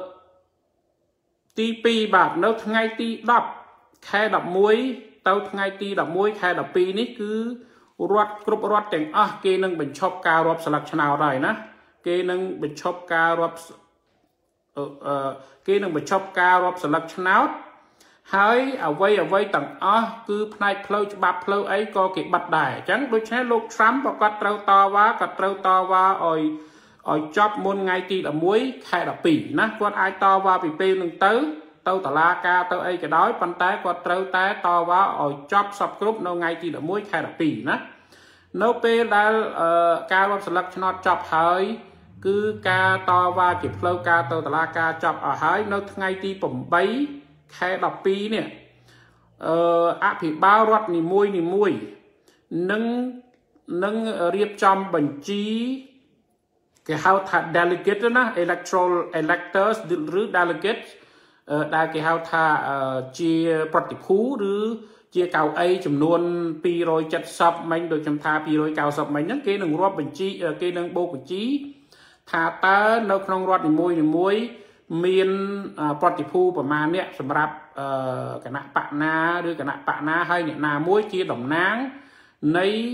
A: ទីtwoបាទនៅថ្ងៃទីtenខែelevenទៅថ្ងៃទីelevenខែtwelveនេះគឺរដ្ឋគ្រប់រដ្ឋទាំងអស់គេនឹងបញ្ឈប់ការរាប់ស្លឹកឆ្នោតហើយណាគេនឹងបញ្ឈប់ការរាប់អឺគេនឹងបញ្ឈប់ការរាប់ស្លឹកឆ្នោតហើយអ្វីអ្វីទាំងអស់គឺផ្នែកផ្លូវច្បាប់ផ្លូវអីក៏គេបិទដែរអញ្ចឹងដូច្នេះលោក Trump ក៏គាត់ត្រូវតវ៉ាគាត់ត្រូវតវ៉ាឲ្យឲ្យចប់មុនថ្ងៃទីelevenខែtwelveណាគាត់អាចតវ៉ាពីពេលនឹងទៅទៅតុលាការទៅអីក៏ដោយប៉ុន្តែគាត់ត្រូវតែតវ៉ាឲ្យចប់សពគ្រប់នៅថ្ងៃទីelevenខែtwelveណានៅពេលដែលការរាប់ស្លឹកឆ្នោតចប់ហើយគឺការតវ៉ាជាផ្លូវការទៅតុលាការចប់អស់ហើយនៅថ្ងៃទីeightខែtwelveនេះអឺអភិបាលរដ្ឋនីមួយនីមួយនឹងនឹងរៀបចំបញ្ជីគេហៅថា delegate ណា electoral electors ឬ delegate ដែលគេហៅថាជាប្រតិភូឬ chia cao ấy chấm luôn pi rồi chặt sập mình được chấm tha pi rồi cao sập mình nhắc cái đừng rót bình chi cái đừng bô của chí thà ta đâu không rót thì môi thì môi miền Portipuประมาณ เนี่ย สำหรับคณะปะนาหรือคณะปะนาให้เนี่ยนามวยchia đồng náng ใน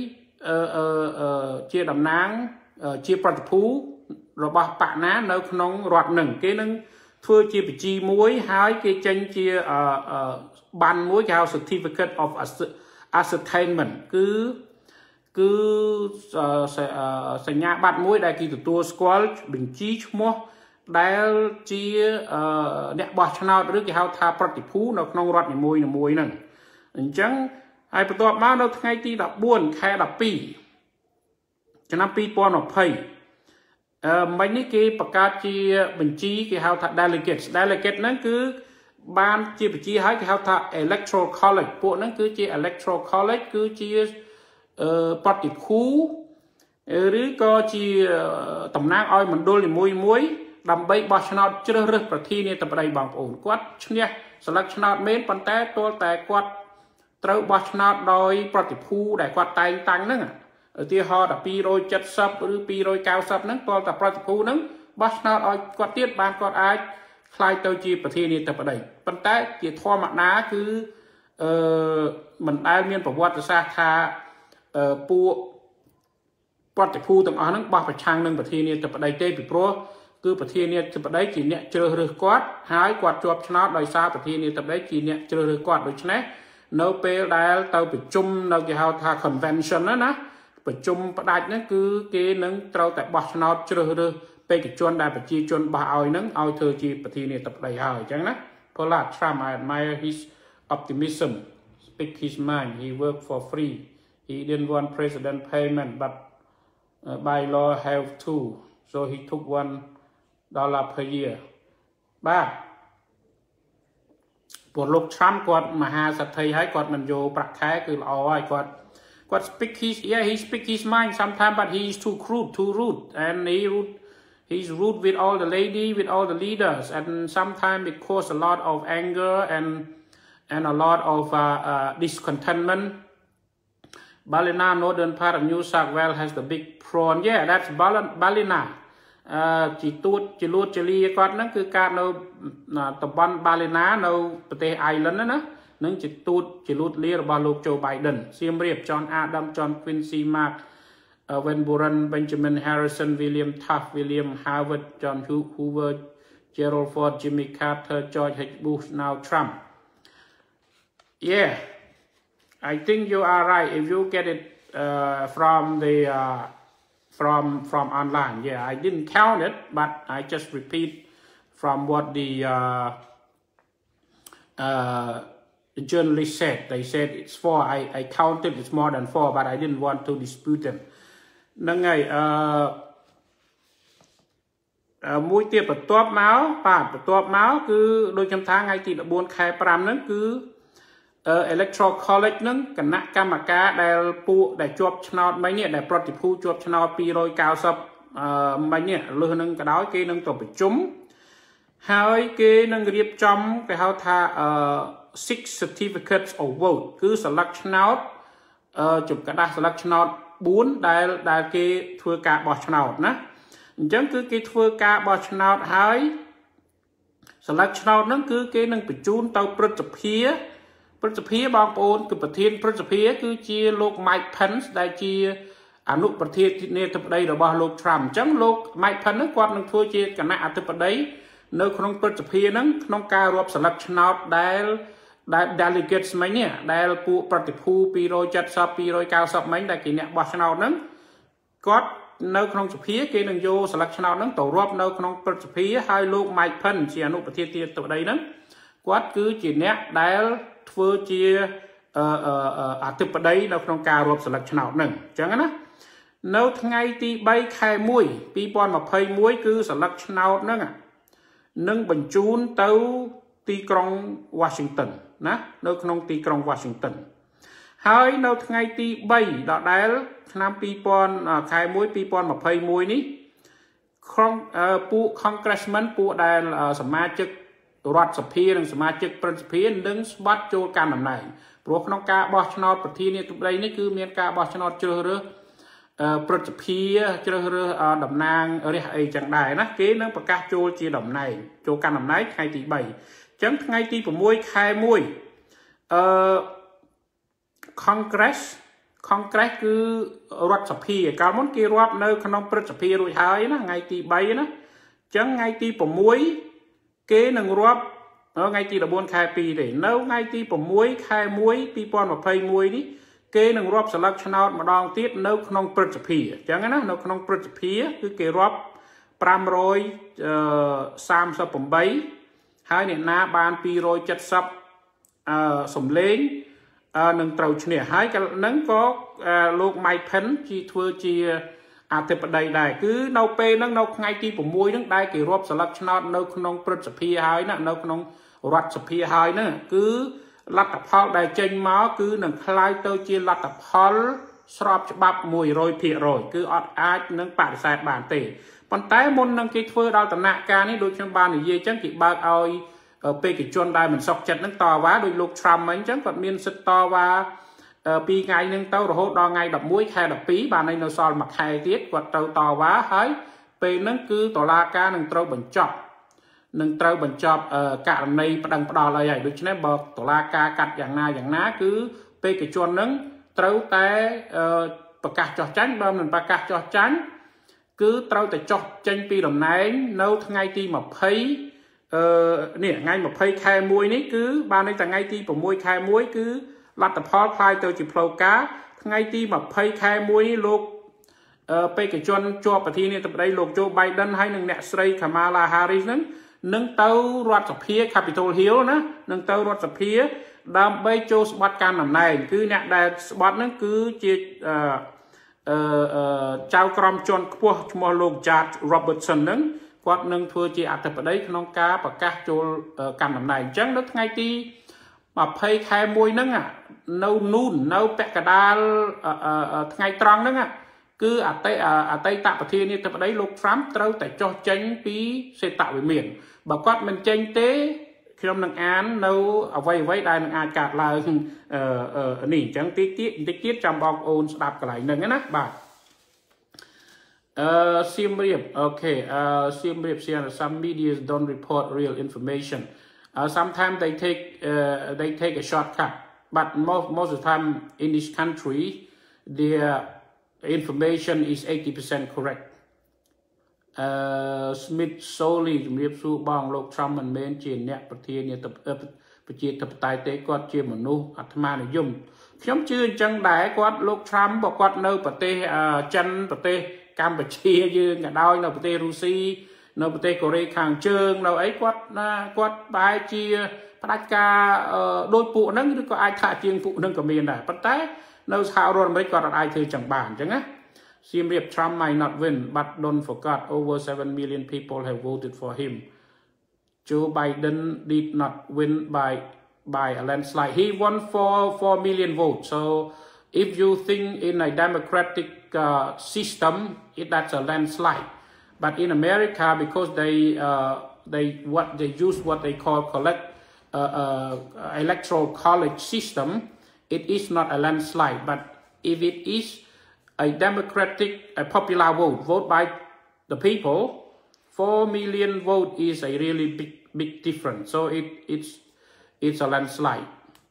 A: chia đồng náng chia Portipu របស់ปะนาនៅក្នុងរដ្ឋនឹងគេនឹងធ្វើជាបជីមួយហើយគេចេញជាបានមួយគេហៅ certificate of ascertainment គឺគឺសញ្ញាបត្រមួយដែលគេទទួលស្គាល់បញ្ជីឈ្មោះដែលជាអ្នកបោះឆ្នោតឬគេហៅថាប្រតិភូនៅក្នុងរដ្ឋនីមួយៗហ្នឹងអញ្ចឹងហើយបន្ទាប់មកនៅថ្ងៃទី14ខែ12ឆ្នាំ2020អឺមិញនេះគេបង្កើតជាបញ្ជីគេហៅថា delegate delegate ហ្នឹងគឺបានជាបញ្ជីឲ្យគេហៅថា electoral college ពួកហ្នឹងគឺជា electoral college គឺជាអឺប្រតិភូឬក៏ជាតំណាងឲ្យមណ្ឌលនីមួយៗដើម្បីបោះឆ្នោតជ្រើសរើសប្រធានាធិបតីបងប្អូនគាត់ឈ្នះសិលឹកឆ្នោតមែនប៉ុន្តែទោះតែគាត់ត្រូវបោះឆ្នោតដោយប្រតិភូដែលគាត់តែងតាំងហ្នឹងឧទាហរណ៍ថាពីរเจ็ดสิบឬពីរเก้าสิบហ្នឹងទោះតែប្រតិភូហ្នឹងបោះឆ្នោតឲ្យគាត់ទៀតបានគាត់អាចខ្លាយទៅជាប្រធានាធិបតីប៉ុន្តែជាធម្មតាគឺអឺមិនដែលមានប្រវត្តិសាស្ត្រថាអឺពួកប្រតិភូទាំងអស់ហ្នឹងបោះប្រឆាំងនឹងប្រធានាធិបតីទេពីព្រោះគឺប្រធានាធិបតីជាអ្នកជ្រើសរើសគាត់ហើយគាត់ជាប់ឆ្នោតដោយសារប្រធានាធិបតីជាអ្នកជ្រើសរើសគាត់ដូច្នេះនៅពេលដែលទៅប្រជុំនៅគេហៅថា convention ណាណាប្រជុំផ្ដាច់ហ្នឹងគឺគេនឹងត្រូវតែបោះឆ្នោតជ្រើសរើសបេក្ខជនដែលប្រជាជនបោះឲ្យហ្នឹងឲ្យធ្វើជាប្រធានាធិបតីហើយអញ្ចឹងណា Donald Trump I admire his optimism speak his mind he worked for free he didn't want president payment but uh, by law have to so he took one dollar per year បាទពលលោក Trump គាត់មហាសទ្ធិហើយគាត់មិនយកប្រាក់ខែគឺល្អហើយគាត់គាត់ speak his yeah he speak his mind sometimes but he is too crude too rude and he rude he's rude with all the lady with all the leaders and sometimes it cause a lot of anger and and a lot of uh, uh, discontentment Ballina northern part of New South Wales has the big prawn yeah that's Ballina chỉ tuột chỉ luộc chỉ li con nó cứ cảនៅតំបន់ Ballina នៅប្រទេស Ireland ណានឹងchỉ tuột chỉ luộc li របស់លោក Joe Biden សៀមរាប John Adams John Quincy Mark Van Buren Benjamin Harrison William Taft William Howard John Hoover Gerald Ford Jimmy Carter George H Bush now Trump yeah I think you are right if you get it uh, from the uh, from from online yeah I didn't count it but I just repeat from what the uh, uh, journalist said they said it's four I I counted it's more than four but I didn't want to dispute them ហ្នឹងហើយអឺមួយទៀតបន្ទាប់មកបាទបន្ទាប់មកគឺដូចខ្ញុំថាថ្ងៃទី14ខែ5ហ្នឹងគឺ electoral college ហ្នឹងគណៈកម្មការដែលពួកដែលជាប់ឆ្នោតមិញនេះដែលប្រតិភូជាប់ឆ្នោតពីរเก้าสิบអឺមិញនេះលើសនឹងក៏ដោយគេនឹងទៅប្រជុំហើយគេនឹងរៀបចំគេហៅថាអឺ six certificates of vote គឺស្លឹកឆ្នោតអឺជុំกระดาษស្លឹកឆ្នោតbốnដែលដែលគេធ្វើការបោះឆ្នោតណាអញ្ចឹងគឺគេធ្វើការបោះឆ្នោតហើយស្លឹកឆ្នោតហ្នឹងគឺគេនឹងបញ្ជូនទៅព្រឹទ្ធសភាព្រឹទ្ធសភាបងប្អូនគឺប្រធានព្រឹទ្ធសភាគឺជាលោក Mike Pence ដែលជាអនុប្រធានាធិបតីរបស់លោក Trump អញ្ចឹងលោក Mike Pence ហ្នឹងគាត់នឹងធ្វើជាគណៈអធិបតីនៅក្នុងព្រឹទ្ធសភាហ្នឹងក្នុងការរាប់ស្លឹកឆ្នោតដែលដែល delegates មិញនេះដែលពួកប្រតិភូពីរเจ็ดสิบ ពីរเก้าสิบមិញដែលគេអ្នកបោះឆ្នោតហ្នឹងគាត់នៅក្នុងសភាគេនឹងយកស្លឹកឆ្នោតហ្នឹងទៅរាប់នៅក្នុងព្រឹទ្ធសភាហើយលោក Mike Pence ជាអនុប្រធាននាយកដ្ឋានហ្នឹងគាត់គឺជាអ្នកដែលធ្វើជាអឺអធិបតីនៅក្នុងការរាប់ស្លឹកឆ្នោតហ្នឹងអញ្ចឹងណានៅថ្ងៃទី3ខែ1 2021គឺស្លឹកឆ្នោតហ្នឹងនឹងបញ្ជូនទៅទីក្រុង Washington ណានៅក្នុងទីក្រុង Washington ហើយនៅថ្ងៃទី3ដដែលឆ្នាំ2000ខែ1 2021នេះក្រុងពួក Congressman ពួកដែលសមាជិករដ្ឋសភានិងសមាជិកព្រឹទ្ធសភានឹងស្បាត់ចូលកាន់តំណែងព្រោះក្នុងការបោះឆ្នោតប្រធានាធិបតីនេះគឺមានការបោះឆ្នោតជ្រើសរើសព្រឹទ្ធសភាជ្រើសរើសតំណាងរាស្ត្រអីចឹងដែរណាគេនឹងប្រកាសចូលជាតំណែងចូលកាន់តំណែងថ្ងៃទី3អញ្ចឹងថ្ងៃទី6ខែមួយអឺ Congress Congress គឺរដ្ឋសភាកាលមុនគេរាប់នៅក្នុងព្រឹទ្ធសភារួចហើយណាថ្ងៃទី3ណាអញ្ចឹងថ្ងៃទី6គេនឹងរាប់ថ្ងៃទី14ខែ2ទេនៅថ្ងៃទី6ខែមួយ2021នេះគេនឹងរាប់ស្លឹកឆ្នោតម្ដងទៀតនៅក្នុងព្រឹទ្ធសភាអញ្ចឹងណានៅក្នុងព្រឹទ្ធសភាគឺគេរាប់538ហើយអ្នកណាបាន270អឺសំលេងនឹងត្រូវឈ្នះហើយកាលហ្នឹងក៏លោក Mike Pence ជាធ្វើជាអធិបតីដែរគឺនៅពេលហ្នឹងនៅថ្ងៃទី6ហ្នឹងដែលគេរាប់ស្លឹកឆ្នោតនៅក្នុងព្រឹទ្ធសភាហើយណានៅក្នុងរដ្ឋសភាហើយហ្នឹងគឺលទ្ធផលដែលចេញមកគឺនឹងคล้ายទៅជាលទ្ធផលស្របច្បាប់100%គឺអត់អាចនឹងបដិសេធបានទេប៉ុន្តែមុននឹងគេធ្វើដល់ដំណាក់កាលនេះដូចខ្ញុំបាននិយាយអញ្ចឹងគេបើកឲ្យបេក្ខជនដែលមិនសុខចិត្តនឹងតវ៉ាដោយលោក Trump អញ្ចឹងគាត់មានសិទ្ធិតវ៉ាពីថ្ងៃហ្នឹងទៅរហូតដល់ថ្ងៃ11ខែ12បាននៅសល់មួយខែទៀតគាត់ទៅតវ៉ាហើយពេលហ្នឹងគឺតុលាការនឹងត្រូវបញ្ចប់នឹងត្រូវបញ្ចប់ករណីប្តឹងផ្តល់អីហើយដូច្នេះបើតុលាការកាត់យ៉ាងណាយ៉ាងណាគឺបេក្ខជនហ្នឹងត្រូវតែប្រកាសចោះចាញ់បើមិនប្រកាសចោះចាញ់គឺត្រូវតែចោះចេញពីតំណែងនៅថ្ងៃទី20អឺនេះថ្ងៃ20ខែមួយនេះគឺបាននៅថ្ងៃទី6ខែមួយគឺលទ្ធផលคล้ายទៅជាផ្លូវការថ្ងៃទី20ខែមួយនេះលោកបេក្ខជនជាប់ប្រធានាធិបតីលោក Joe Biden ហើយនិងអ្នកស្រី Kamala Harris ហ្នឹងនឹងទៅរដ្ឋសភា Capitol Hill ណានឹងទៅរដ្ឋសភាដើម្បីចូលស្បត់កាន់តំណែងគឺអ្នកដែលស្បត់ហ្នឹងគឺជាអឺអឺចៅក្រមជាន់ខ្ពស់ឈ្មោះលោក Judge Robertson ហ្នឹងគាត់នឹងធ្វើជាអធិបតីក្នុងការប្រកាសចូលកាន់តំណែងអញ្ចឹងនៅថ្ងៃទី20ខែមួយហ្នឹងនៅនូននៅពាក់កណ្ដាលថ្ងៃត្រង់ហ្នឹងគឺអតីតអតីតប្រធានាធិបតីលោក Trump ត្រូវតែចុះចេញពីសេតវិមានបើគាត់មិនចេញទេខ្ញុំនឹងអាននៅអ្វីអ្វីដែលនឹងអាចកើតឡើងនេះអញ្ចឹងតិចទៀតបន្តិចទៀតចាំបងប្អូនស្ដាប់កន្លែងហ្នឹងណាបាទUh, Siem Reap, okay. Uh, Siem Reap, some media don't report real information. Uh, sometimes they take uh, they take a shortcut, but most most of the time in this country, their information is eighty percent correct. Uh, Smith solely ជំរាបសួរបងលោក Trump មិនមែនជាអ្នកប្រធានាធិបតីប្រជាធិបតេយ្យទេគាត់ជាមនុស្សអាត្មានិយមខ្ញុំជឿអញ្ចឹងដែរគាត់លោក Trump បើគាត់នៅប្រទេសចិនប្រទេសកម្ពុជាយើងក៏ដោយនៅប្រទេសរុស្ស៊ីនៅប្រទេសកូរ៉េខាងជើងនៅអីគាត់ណាគាត់បែរជាផ្ដាច់ការដោយពួកហ្នឹងឬក៏អាចថាជាងពួកហ្នឹងក៏មានដែរប៉ុន្តែនៅសហរដ្ឋអាមេរិកគាត់អាចធ្វើចឹងបានអញ្ចឹងណាSiem Reap Trump might not win but don't forget over seven million people have voted for him Joe Biden did not win by by a landslide he won for four million votes so if you think in a democratic uh, system it that's a landslide but in America because they uh, they what they use what they call collect uh, uh, electoral college system it is not a landslide but if it is a democratic a popular vote vote by the people four million vote is a really big big difference so it it's it's a landslide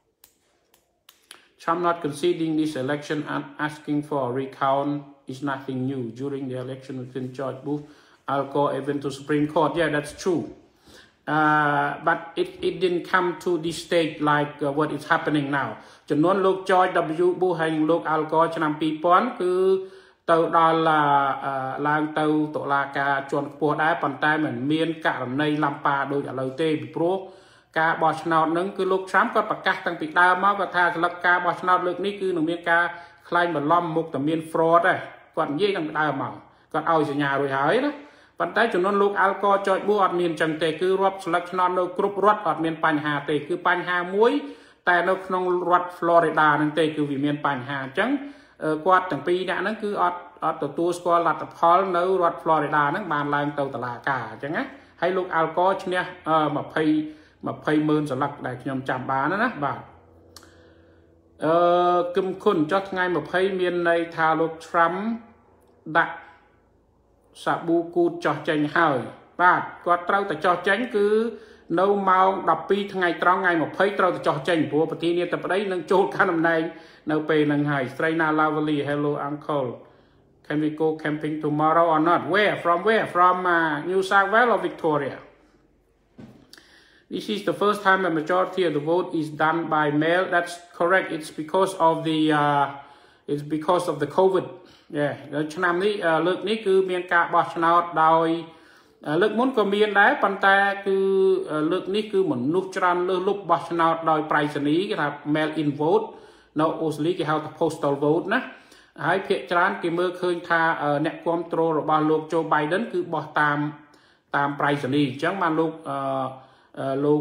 A: Trump not conceding this election and asking for a recount is nothing new. During the election between George Bush, Al Gore even to Supreme Court. Yeah, that's true. Uh, but it, it didn't come to this stage like uh, what is happening now. ចំនួនលោក George W. Bush ហើយលោក Al Gore ឆ្នាំ2000គឺទៅដល់ឡើងទៅតុលាការជាន់ខ្ពស់ដែរប៉ុន្តែមិនមានករណីឡំប៉ាដូចឥឡូវទេពីព្រោះការបោះឆ្នោតហ្នឹងគឺលោក Trump គាត់ប្រកាសតាំងពីដើមមកគាត់ថាស្លឹកការបោះឆ្នោតលើកនេះគឺនឹងមានការខ្លែងបន្លំមុខតែមាន fraud ដែរគាត់និយាយតាំងពីដើមមកគាត់ឲ្យសញ្ញារួចហើយណាប៉ុន្តែចំនួនលោក Al Gore George Bush អត់មានចឹងទេគឺរាប់ស្លឹកឆ្នោតនៅគ្រប់រដ្ឋអត់មានបញ្ហាទេគឺបញ្ហាមួយតែនៅក្នុងរដ្ឋ Florida ហ្នឹងទេគឺវាមានបញ្ហាអញ្ចឹងគាត់ទាំងពីរអ្នកហ្នឹងគឺអត់អត់ទទួលស្គាល់លទ្ធផលនៅរដ្ឋ Florida ហ្នឹងបានឡើងទៅតុលាការអញ្ចឹងណាហើយលោក Al Gore ឈ្នះ20 20ម៉ឺនស្លឹកដែលខ្ញុំចាំបានណាបាទអឺគឹមគុណចុះថ្ងៃម្ភៃមានន័យថាលោក Trump ដាក់សាប៊ូគូតចោះចេញហើយបាទគាត់ត្រូវតែចោះចេញគឺនៅម៉ោងដប់ពីរថ្ងៃត្រង់ថ្ងៃម្ភៃត្រូវតែចោះចេញព្រោះប្រធានាធិបតីនឹងចូលកាន់តំណែងនៅពេលហ្នឹងហើយស្រីណា Lovely hello uncle can we go camping tomorrow or not where from where from uh, New South Wales or Victoria this is the first time the majority of the vote is done by mail that's correct it's because of the uh, it's because of the COVID yeah ឆ្នាំនេះលើកនេះគឺមានការបោះឆ្នោតដោយលើកមុនក៏មានដែរប៉ុន្តែគឺលើកនេះគឺមនុស្សច្រើនលើសលប់បោះឆ្នោតដោយប្រៃសណីគេថា mail in vote នៅអូស្ត្រាលីគេហៅថា postal vote ណាហើយភាគច្រើនគេមើលឃើញថាអ្នកគ្រប់គ្រងរបស់លោក Joe Biden គឺបោះតាមតាមប្រៃសណីអញ្ចឹងបានលោកអឺលោក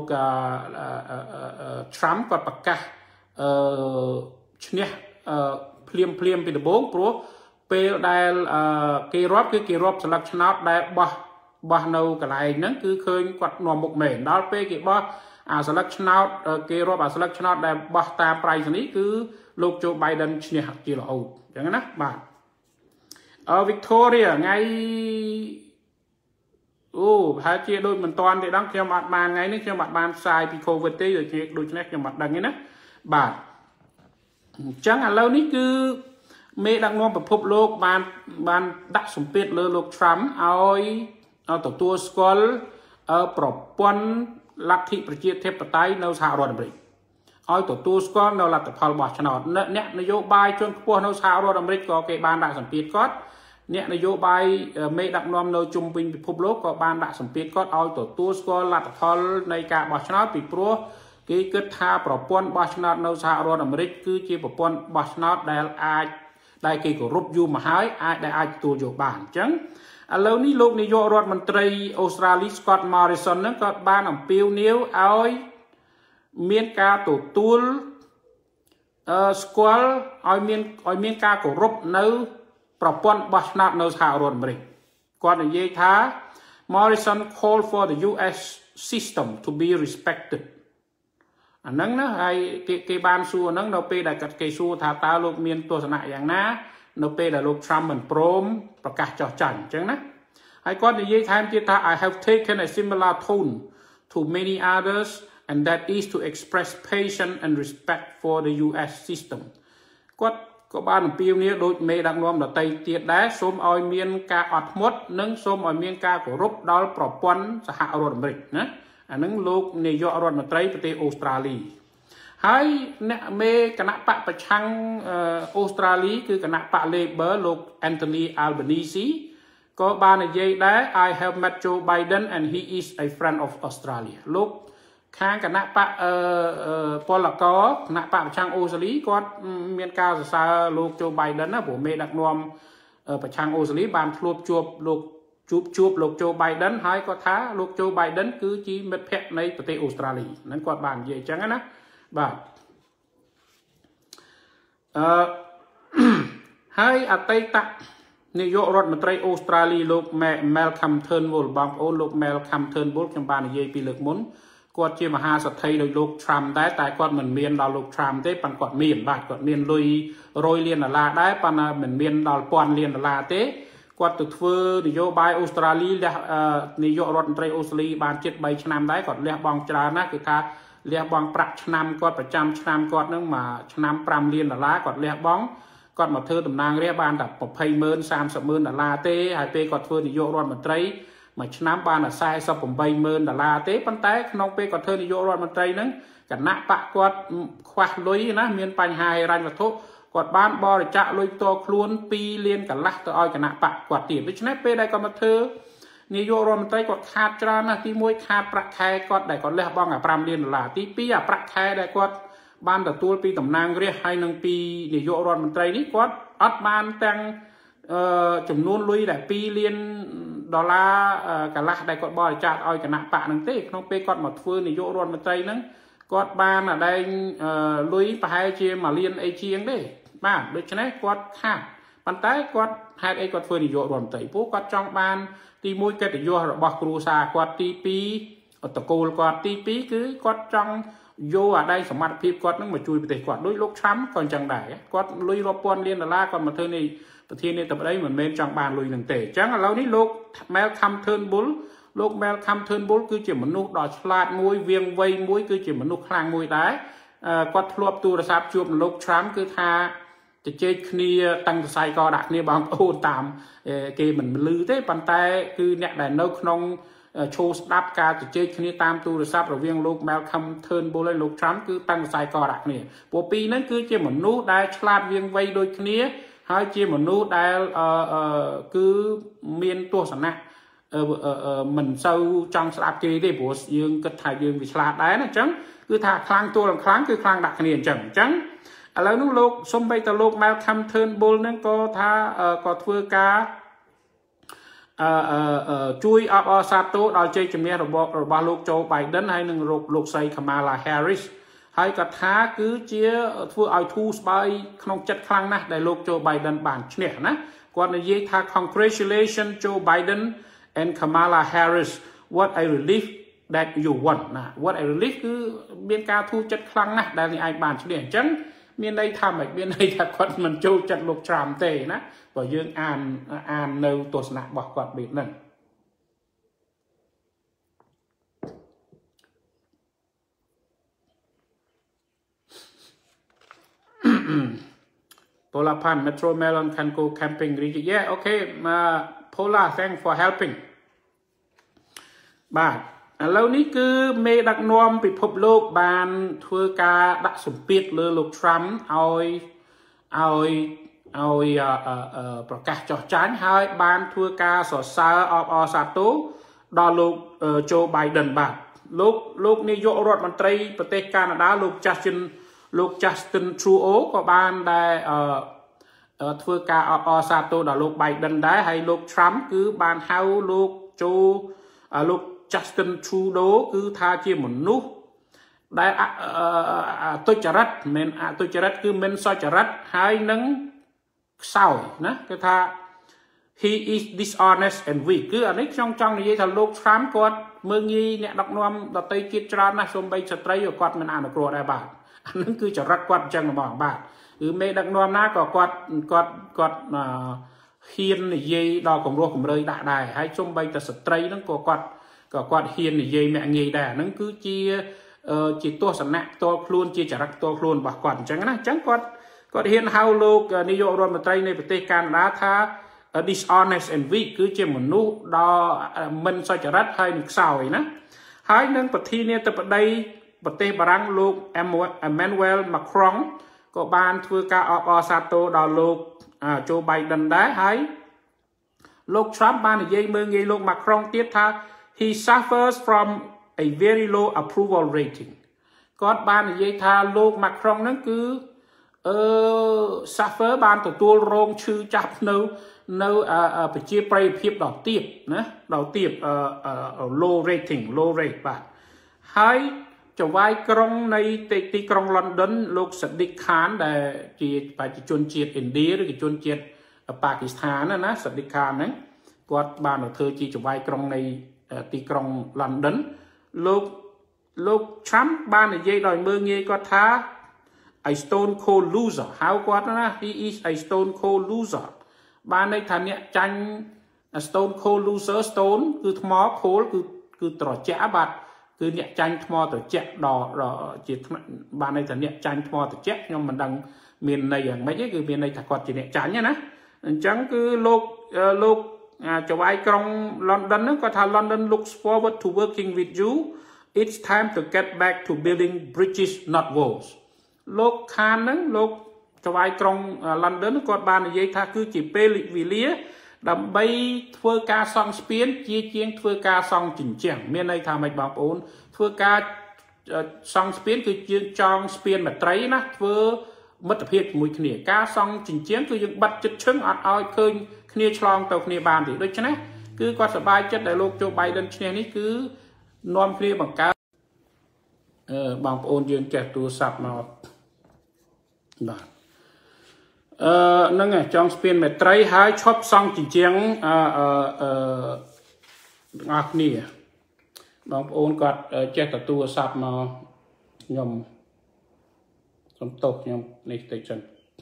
A: Trump គាត់ប្រកាសអឺឈ្នះភ្លាមភ្លាមពីដំបូងព្រោះពេលដែលគេរាប់គឺគេរាប់ស្លឹកឆ្នោតដែលបោះបោះនៅកន្លែងហ្នឹងគឺឃើញគាត់នាំមុខមែនដល់ពេលគេបោះអាស្លឹកឆ្នោតគេរាប់អាស្លឹកឆ្នោតដែលបោះតាមប្រៃសណីគឺលោក Joe Biden ឈ្នះជារហូតអញ្ចឹងណាបាទអឺ Victoria ថ្ងៃអូប្រហែលជាដូចមិនតាន់ទេដល់ខ្ញុំអត់បានថ្ងៃនេះខ្ញុំអត់បានផ្សាយពី COVID ទេដូចជាដូច្នេះខ្ញុំអត់ដឹងទេណាបាទអញ្ចឹងឥឡូវនេះគឺមេដឹកនាំពិភពលោកបានបានដាក់សម្ពាធលើលោក Trump ឲ្យទទួលស្គាល់ប្រព័ន្ធលទ្ធិប្រជាធិបតេយ្យនៅសហរដ្ឋអាមេរិកឲ្យទទួលស្គាល់នៅលទ្ធផលបោះឆ្នោតអ្នកនយោបាយជាន់ខ្ពស់នៅសហរដ្ឋអាមេរិកក៏គេបានដាក់សម្ពាធគាត់អ្នកនយោបាយមេដឹកនាំនៅជុំវិញពិភពលោកក៏បានដាក់សម្ពាធគាត់ឲ្យទទួលស្គាល់លទ្ធផលនៃការបោះឆ្នោតពីព្រោះគេគិតថាប្រព័ន្ធបោះឆ្នោតនៅសហរដ្ឋអាមេរិកគឺជាប្រព័ន្ធបោះឆ្នោតដែលអាចដែលគេគោរពយូរមកហើយអាចដែលអាចទទួលយកបានអញ្ចឹងឥឡូវនេះលោកនាយករដ្ឋមន្ត្រីអូស្ត្រាលី Scott Morrison ហ្នឹងក៏បានអំពាវនាវឲ្យមានការទទួលអឺស្គាល់ឲ្យមានឲ្យមានការគោរពនៅប្រព័ន្ធបោះឆ្នោតនៅសហរដ្ឋអាមេរិកគាត់និយាយថា Morrison called for the ยู เอส system to be respected អាហ្នឹងណាហើយគេគេបានសួរហ្នឹងនៅពេលដែលគេសួរថាតើលោកមានទស្សនៈយ៉ាងណានៅពេលដែលលោក Trump មិនព្រមប្រកាសចោះចាញ់អញ្ចឹងណាហើយគាត់និយាយថែមទៀតថា I have taken a similar tone to many others and that is to express patience and respect for the ยู เอส system គាត់ក៏បានអំពាវនាវដូចមេដឹកនាំដទៃទៀតដែរសូមឲ្យមានការអត់ធ្មត់និងសូមឲ្យមានការគោរពដល់ប្រព័ន្ធសហរដ្ឋអាមេរិកណាអានឹងលោកនាយករដ្ឋមន្ត្រីប្រទេសអូស្ត្រាលីហើយអ្នកមេគណៈបកប្រឆាំងអូស្ត្រាលីគឺគណៈបក Labor លោក Anthony Albanese ក៏បាននិយាយដែរ I have met Joe Biden and he is a friend of Australia លោកខាងគណៈបកអឺពលករគណៈបកប្រឆាំងអូស្ត្រាលីគាត់មានការសរសើរលោក Joe Biden ណាព្រោះមេដឹកនាំប្រឆាំងអូស្ត្រាលីបានធ្លាប់ជួបលោកជួបជួបលោក Joe Biden ហើយគាត់ថាលោក Joe Biden គឺជាមិត្តភក្តិនៃប្រទេសអូស្ត្រាលីហ្នឹងគាត់បាននិយាយអញ្ចឹងណាបាទអឺហើយអតីតនាយករដ្ឋមន្ត្រីអូស្ត្រាលីលោក Malcolm Turnbull បងប្អូនលោក Malcolm Turnbull ខ្ញុំបាននិយាយពីលើកមុនគាត់ជាមហាសេដ្ឋីដោយលោក Trump ដែរតែគាត់មិនមានដល់លោក Trump ទេប៉ុន្តែគាត់មានបាទគាត់មានលុយរយលានដុល្លារដែរប៉ុន្តែមិនមានដល់ពាន់លានដុល្លារទេគាត់ទៅធ្វើនយោបាយអូស្ត្រាលីលះនាយករដ្ឋមន្ត្រីអូស្ត្រាលីបានជិតបីឆ្នាំដែរគាត់លះបង់ច្រើនណាស់គឺថាលះបង់ប្រាក់ឆ្នាំគាត់ប្រចាំឆ្នាំគាត់នឹងមួយឆ្នាំប្រាំលានដុល្លារគាត់លះបង់គាត់មកធ្វើតំណាងរាស្ត្របានតែยี่สิบម៉ឺនសាមសិបម៉ឺនដុល្លារទេហើយពេលគាត់ធ្វើនាយករដ្ឋមន្ត្រីមួយឆ្នាំបានតែสี่สิบแปดម៉ឺនដុល្លារទេប៉ុន្តែក្នុងពេលគាត់ធ្វើនាយករដ្ឋមន្ត្រីហ្នឹងគណៈបកគាត់ខ្វះលុយណាមានបញ្ហាហិរញ្ញវត្ថុគាត់បានបរិច្ចាគលុយផ្ទាល់ខ្លួនពីរលានកន្លះទៅឲ្យគណៈបកគាត់ទៀតដូច្នេះពេលដែលគាត់មកធ្វើនាយករដ្ឋមន្ត្រីគាត់ខាតច្រើនណាស់ទីមួយខាតប្រាក់ខែគាត់ដែលគាត់លះបង់អាប្រាំលានដុល្លារទីពីរអាប្រាក់ខែដែលគាត់បានទទួលពីតំណាងរាស្ត្រហើយនឹងពីនាយករដ្ឋមន្ត្រីនេះគាត់អត់បានទាំងអឺចំនួនលុយដែលពីរលានដុល្លារកន្លះដែលគាត់បរិច្ចាគឲ្យគណៈបកហ្នឹងទេក្នុងពេលគាត់មកធ្វើនាយករដ្ឋមន្ត្រីហ្នឹងគាត់បានអាដែងលុយប្រហែលជាមួយលានអីជាងទេបាទដូច្នេះគាត់ខាតប៉ុន្តែគាត់ហេតុអីគាត់ធ្វើនាយករដ្ឋមន្ត្រីព្រោះគាត់ចង់បានទីមួយកិត្តិយសរបស់គ្រួសារគាត់ទីពីរតកូលគាត់ទីពីរគឺគាត់ចង់ vô ở đâyสมรรถភាពគាត់នឹងមកជួយប្រទេសគាត់ដូចលោកឆ្រាំក៏អញ្ចឹងដែរគាត់លុយរាប់ពាន់លានដុល្លារគាត់មកធ្វើនេះប្រធានាធិបតីមិនមែនចង់បានលុយនឹងទេអញ្ចឹងឥឡូវនេះលោក Malcolm Turnbull លោក Malcolm Turnbull គឺជាមនុស្សដ៏ឆ្លាតមួយវាងវៃមួយគឺជាមនុស្សខ្លាំងមួយដែរគាត់ធ្លាប់ទូរស័ព្ទជួបលោក Trump គឺថាជជែកគ្នាតាំងសរសៃកដាក់គ្នាបងប្អូនតាមគេមិនលឺទេប៉ុន្តែគឺអ្នកដែលនៅក្នុងឈោស្ដាប់ការជជែកគ្នាតាមទូរស័ព្ទរវាងលោក Malcolm Turnbull ហើយលោក Trump គឺតាំងសរសៃកដាក់គ្នាពួកពីរហ្នឹងគឺជាមនុស្សដែលឆ្លាតវាងវៃដូចគ្នាហើយជាមនុស្សដែលគឺមានទស្សនៈមិនសូវចង់ស្ដាប់គេទេព្រោះយើងគិតថាយើងវាឆ្លាតដែរណាអញ្ចឹងគឺថាខ្លាំងទួលខ្លាំងគឺខ្លាំងដាក់គ្នាអញ្ចឹងអញ្ចឹងឥឡូវនោះលោកសំបីតលោក Malcolm Turnbull ហ្នឹងក៏ថាក៏ធ្វើការអឺជួយអបអរសាទរដល់ជ័យជំនះរបស់របស់លោក Joe Biden ហើយនឹងលោកលោកស្រី Kamala Harris ហើយក៏ថាគឺជាធ្វើឲ្យធូរស្បើយក្នុងចិត្តខ្លាំងណាស់ដែលលោក Joe Biden បានឈ្នះណាគាត់និយាយថា Congratulations Joe Biden and Kamala Harris what a relief that you won ណា what a relief គឺមានការធូរចិត្តខ្លាំងណាស់ដែលនេះឯងបានឈ្នះអញ្ចឹងមានន័យថាម៉េចមានន័យថាគាត់មិនចូលចិត្តលោក Trump ទេណាបើយើងអានអាននៅទស្សនៈរបស់គាត់បែបហ្នឹងPola Pan Metro Melon can go camping region yeah okay uh, Pola thanks for helping បាទឥឡូវនេះគឺមេដឹកនាំពិភពលោកបានធ្វើការដាក់សម្ពាធលើលោក Trump ឲ្យឲ្យឲ្យប្រកាសចោះចាញ់ហើយបានធ្វើការសរសើរអបអរសាទរដល់លោក Joe Biden បាទលោកលោកនាយករដ្ឋមន្ត្រីប្រទេសកាណាដាលោក Justin លោក Justin Trudeau ក៏បានដែលធ្វើការអបអរសាទរដល់លោក Biden ដែរហើយលោក Trump គឺបានហៅលោក Joe លោក Justin Trudeau គឺថាជាមនុស្សដែលទុច្ចរិតមិនអទុច្ចរិតគឺមិនសុចរិតហើយនឹងខ្សោយណាគឺថា he is dishonest and weak គឺអានេះខ្ញុំចង់និយាយថាលោក Trump គាត់មើងងាយអ្នកដឹកនាំដទៃជាតិច្រើនណាស់សូម្បីស្ត្រីក៏គាត់មិនអនុគ្រោះដែរបាទអានឹងគឺចរិតគាត់អញ្ចឹងហ្មងបាទគឺមេដឹកនាំណាក៏គាត់គាត់គាត់ហ៊ាននិយាយដល់គម្រោះគម្រើយដាក់ដែរហើយសូម្បីតែស្ត្រីហ្នឹងក៏គាត់ក៏គាត់ហ៊ាននិយាយមាក់ងាយដែរអានឹងគឺជាជាទស្សនៈផ្ទាល់ខ្លួនជាចរិតផ្ទាល់ខ្លួនរបស់គាត់អញ្ចឹងណាអញ្ចឹងគាត់គាត់ហ៊ានហៅលោកនាយករដ្ឋមន្ត្រីនៃប្រទេសកាណាដាថា dishonest and weak គឺជាមនុស្សដ៏មិនសុចរិតហើយនឹងខ្សោយណាហើយនឹងប្រធានាធិបតីប្រទេសបារាំងលោក Emmanuel Macron ក៏បានធ្វើការអបអរសាទរដល់លោក Joe Biden ដែរហើយលោក Trump បាននិយាយមើងងាយលោក Macron ទៀតថា he suffers from a very low approval rating គាត់បាននិយាយថាលោក Macron ហ្នឹងគឺអឺ suffer បានទទួលរងឈឺចាប់នៅនៅប្រជាប្រិយភាពដ៏ទាបណាដ៏ទាប low rating low rate បាទហើយចៅហ្វាយក្រុងនៃទីក្រុង London លោក Sadiq Khan ដែលជាប្រជាជនជាតិឥណ្ឌាឬក៏ជនជាតិប៉ាគីស្ថានណា Sadiq Khan ហ្នឹងគាត់បានទៅធ្វើជាចៅហ្វាយក្រុងនៃទីក្រុង London លោកលោក Trump បាននិយាយដោយមើងងាយគាត់ថា a stone cold loser ហៅគាត់ណា he is a stone cold loser បានន័យថាអ្នកចាញ់ stone cold loser stone គឺថ្ម cold គឺគឺត្រជាក់បាទគឺអ្នកចាញ់ថ្មត្រជាក់ដល់ជាបានន័យថាអ្នកចាញ់ថ្មត្រជាក់ខ្ញុំមិនដឹងមានន័យយ៉ាងម៉េចទេគឺមានន័យថាគាត់ជាអ្នកចាញ់ណាអញ្ចឹងគឺលោកលោកចៅហ្វាយក្រុង London ហ្នឹងគាត់ថា London looks forward to working with you it's time to get back to building bridges not walls លោកខានហ្នឹងលោកចៅហ្វាយក្រុង London គាត់បាននិយាយថាគឺជាពេលវេលាដើម្បីធ្វើការសង់ស្ពានជាជាងធ្វើការសង់ជញ្ជាំងមានន័យថាម៉េចបងប្អូនធ្វើការសង់ស្ពានគឺយើងចងស្ពានមេត្រីណាធ្វើមិត្តភាពជាមួយគ្នាការសង់ជញ្ជាំងគឺយើងបិទចិត្តឈឹងអត់ឲ្យឃើញគ្នាឆ្លងទៅគ្នាបានទេដូច្នេះគឺគាត់សប្បាយចិត្តដែលលោក Joe Biden ឈ្នះនេះគឺនាំគ្នាបង្កើតអឺបងប្អូនយើងចេះទូរស័ព្ទមកបាទអឺហ្នឹងឯងចង់ស្ពានមេត្រីហើយឈប់សង់ជញ្ជាំងអឺអឺអឺទាំងអស់គ្នាបងប្អូនគាត់ចេះតែទូរស័ព្ទមកยมสมตกยมในสเตชัน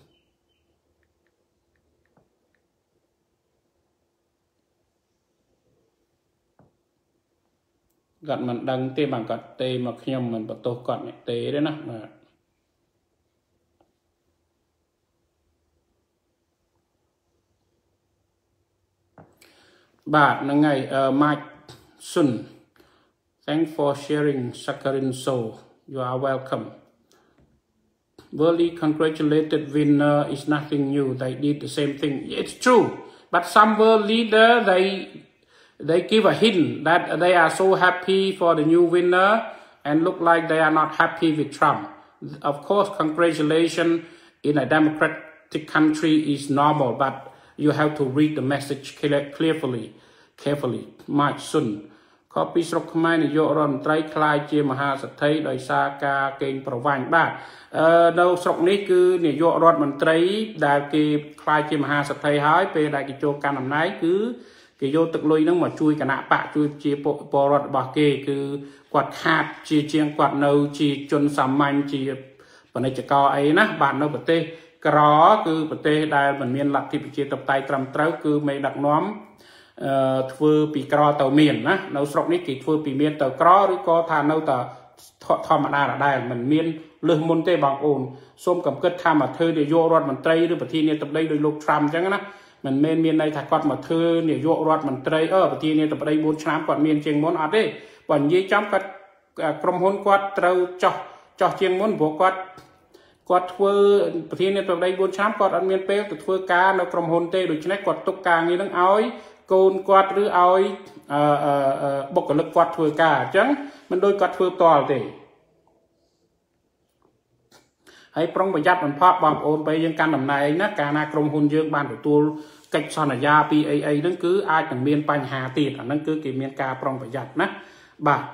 A: กัดมันดังเตะบางกัดเตะมาขยมมันประตูกัดเนี่ยเตะด้วยนะบาทนั่งไงเอ่อมาซุน thank for sharing Sakarin soul you are welcome Worldly congratulated winner is nothing new they did the same thing it's true but some world leader they they give a hint that they are so happy for the new winner and look like they are not happy with Trump of course congratulations in a democratic country is normal but you have to read the message carefully carefully much soon ขอปีสรุปขมายนายกรัฐมนตรีคลายเจียมหาเศรษฐีโดยสาการเก่งประวัติบ้านในสรุปนี้คือนายกรัฐมนตรีได้เกี่ยคลายเจียมหาเศรษฐีหายไปได้กิจการนำไหนคือเกี่ยวตึกลุยนั่งมาช่วยคณะปะช่วยเจียปรดบาเกคือกวาดขาดเจียเจียงกวาดเนาเจียจนสามัญเจียปนจิกรไอ้นะบ้านเราประเทศกรอคือประเทศได้เหมือนเมียนหลักที่ประเทศตบไตตรำเต้าคือไม่ดักน้อมធ្វើពីក្រទៅមានណានៅស្រុកនេះគេធ្វើពីមានទៅក្រឬក៏ថានៅតែធម្មតាដែរមិនមានលើសមុនទេបងប្អូនសូមកំគិតថាមកធ្វើនាយករដ្ឋមន្ត្រីឬប្រធានាធិបតីដោយលោក Trump អញ្ចឹងណាមិនមែនមានន័យថាគាត់មកធ្វើនាយករដ្ឋមន្ត្រីអឺប្រធានាធិបតីbốnឆ្នាំគាត់មានជាងមុនអត់ទេបើនិយាយចំគាត់ក្រុមហ៊ុនគាត់ត្រូវចោះចោះជាងមុនព្រោះគាត់គាត់ធ្វើប្រធានាធិបតីbốnឆ្នាំគាត់អត់មានពេលទៅធ្វើការនៅក្រុមហ៊ុនទេដូច្នេះគាត់ទុកការងារនឹងឲ្យកូនគាត់ឬឲ្យបុគ្គលិកគាត់ធ្វើការអញ្ចឹងមិនដូចគាត់ធ្វើផ្ទាល់ទេហើយប្រុងប្រយ័ត្នបំផុតបងប្អូនពេលយើងកាន់តំណែងណាកាលណាក្រុមហ៊ុនយើងបានទទួលកិច្ចសន្យាពីអីអីហ្នឹងគឺអាចនឹងមានបញ្ហាទៀតអាហ្នឹងគឺគេមានការប្រុងប្រយ័ត្នណាបាទ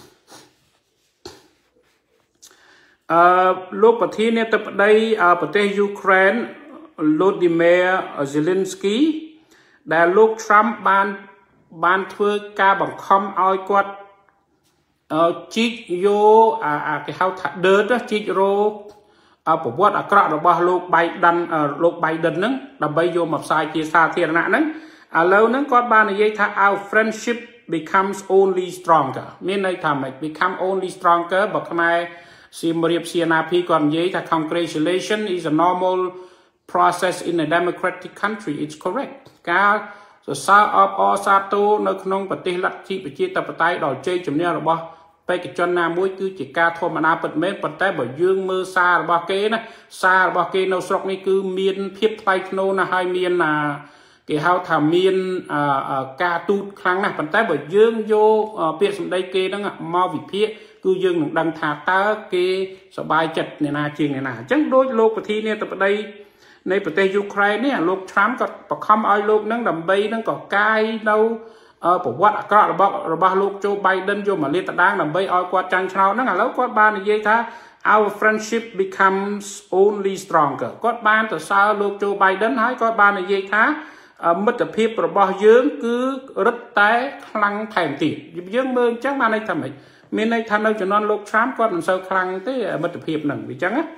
A: អឺលោកប្រធានាធិបតីប្រទេសយូក្រែន Volodymyr Zelensky ដែលលោក Trump បានបានធ្វើការបង្ខំឲ្យគាត់ជីកយកអាគេហៅថា dirt ជីករោប្រវត្តិអាក្រក់របស់លោក Biden លោក Biden ហ្នឹងដើម្បីយកមកផ្សាយជាសាធារណៈហ្នឹងឥឡូវហ្នឹងគាត់បាននិយាយថា our friendship becomes only stronger មានន័យថាម៉េច become only stronger បើខ្មែរសៀមរាបសៀណាភីគាត់និយាយថា congratulation is a normal process in a democratic country it's correct ការសរសើរអបអរសាទរនៅក្នុងប្រទេសលទ្ធិប្រជាធិបតេយ្យដល់ជ័យជំនះរបស់បេក្ខជនណាមួយគឺជាការធម្មតាពិតមែនប៉ុន្តែបើយើងមើលសាររបស់គេណាសាររបស់គេនៅស្រុកនេះគឺមានភាពថ្លៃថ្នូរណាស់ហើយមានគេហៅថាមានការទូតខ្លាំងណាស់ប៉ុន្តែបើយើងយកពាក្យសម្ដីគេហ្នឹងមកវិភាគគឺយើងនឹងដឹងថាតើគេសប្បាយចិត្តអ្នកណាជាងអ្នកណាអញ្ចឹងដូចលោកប្រធានាធិបតីនៃប្រទេសយូក្រែននេះលោក Trump ក៏បង្ខំឲ្យលោកនឹងដើម្បីនឹងក៏កាយនៅប្រវត្តិអាក្រក់របស់របស់លោក Joe Biden យកមកលាតត្រដាងដើម្បីឲ្យគាត់ចាញ់ឆ្នោតហ្នឹងឥឡូវគាត់បាននិយាយថា our friendship becomes only stronger គាត់បានសរសើរលោក Joe Biden ហើយគាត់បាននិយាយថាមិត្តភាពរបស់យើងគឺរឹតតែខ្លាំងថែមទៀតយើងមើលអញ្ចឹងបានន័យថាម៉េចមានន័យថានៅជំនាន់លោក Trump គាត់មិនសូវខ្លាំងទេមិត្តភាពហ្នឹងវាអញ្ចឹងណា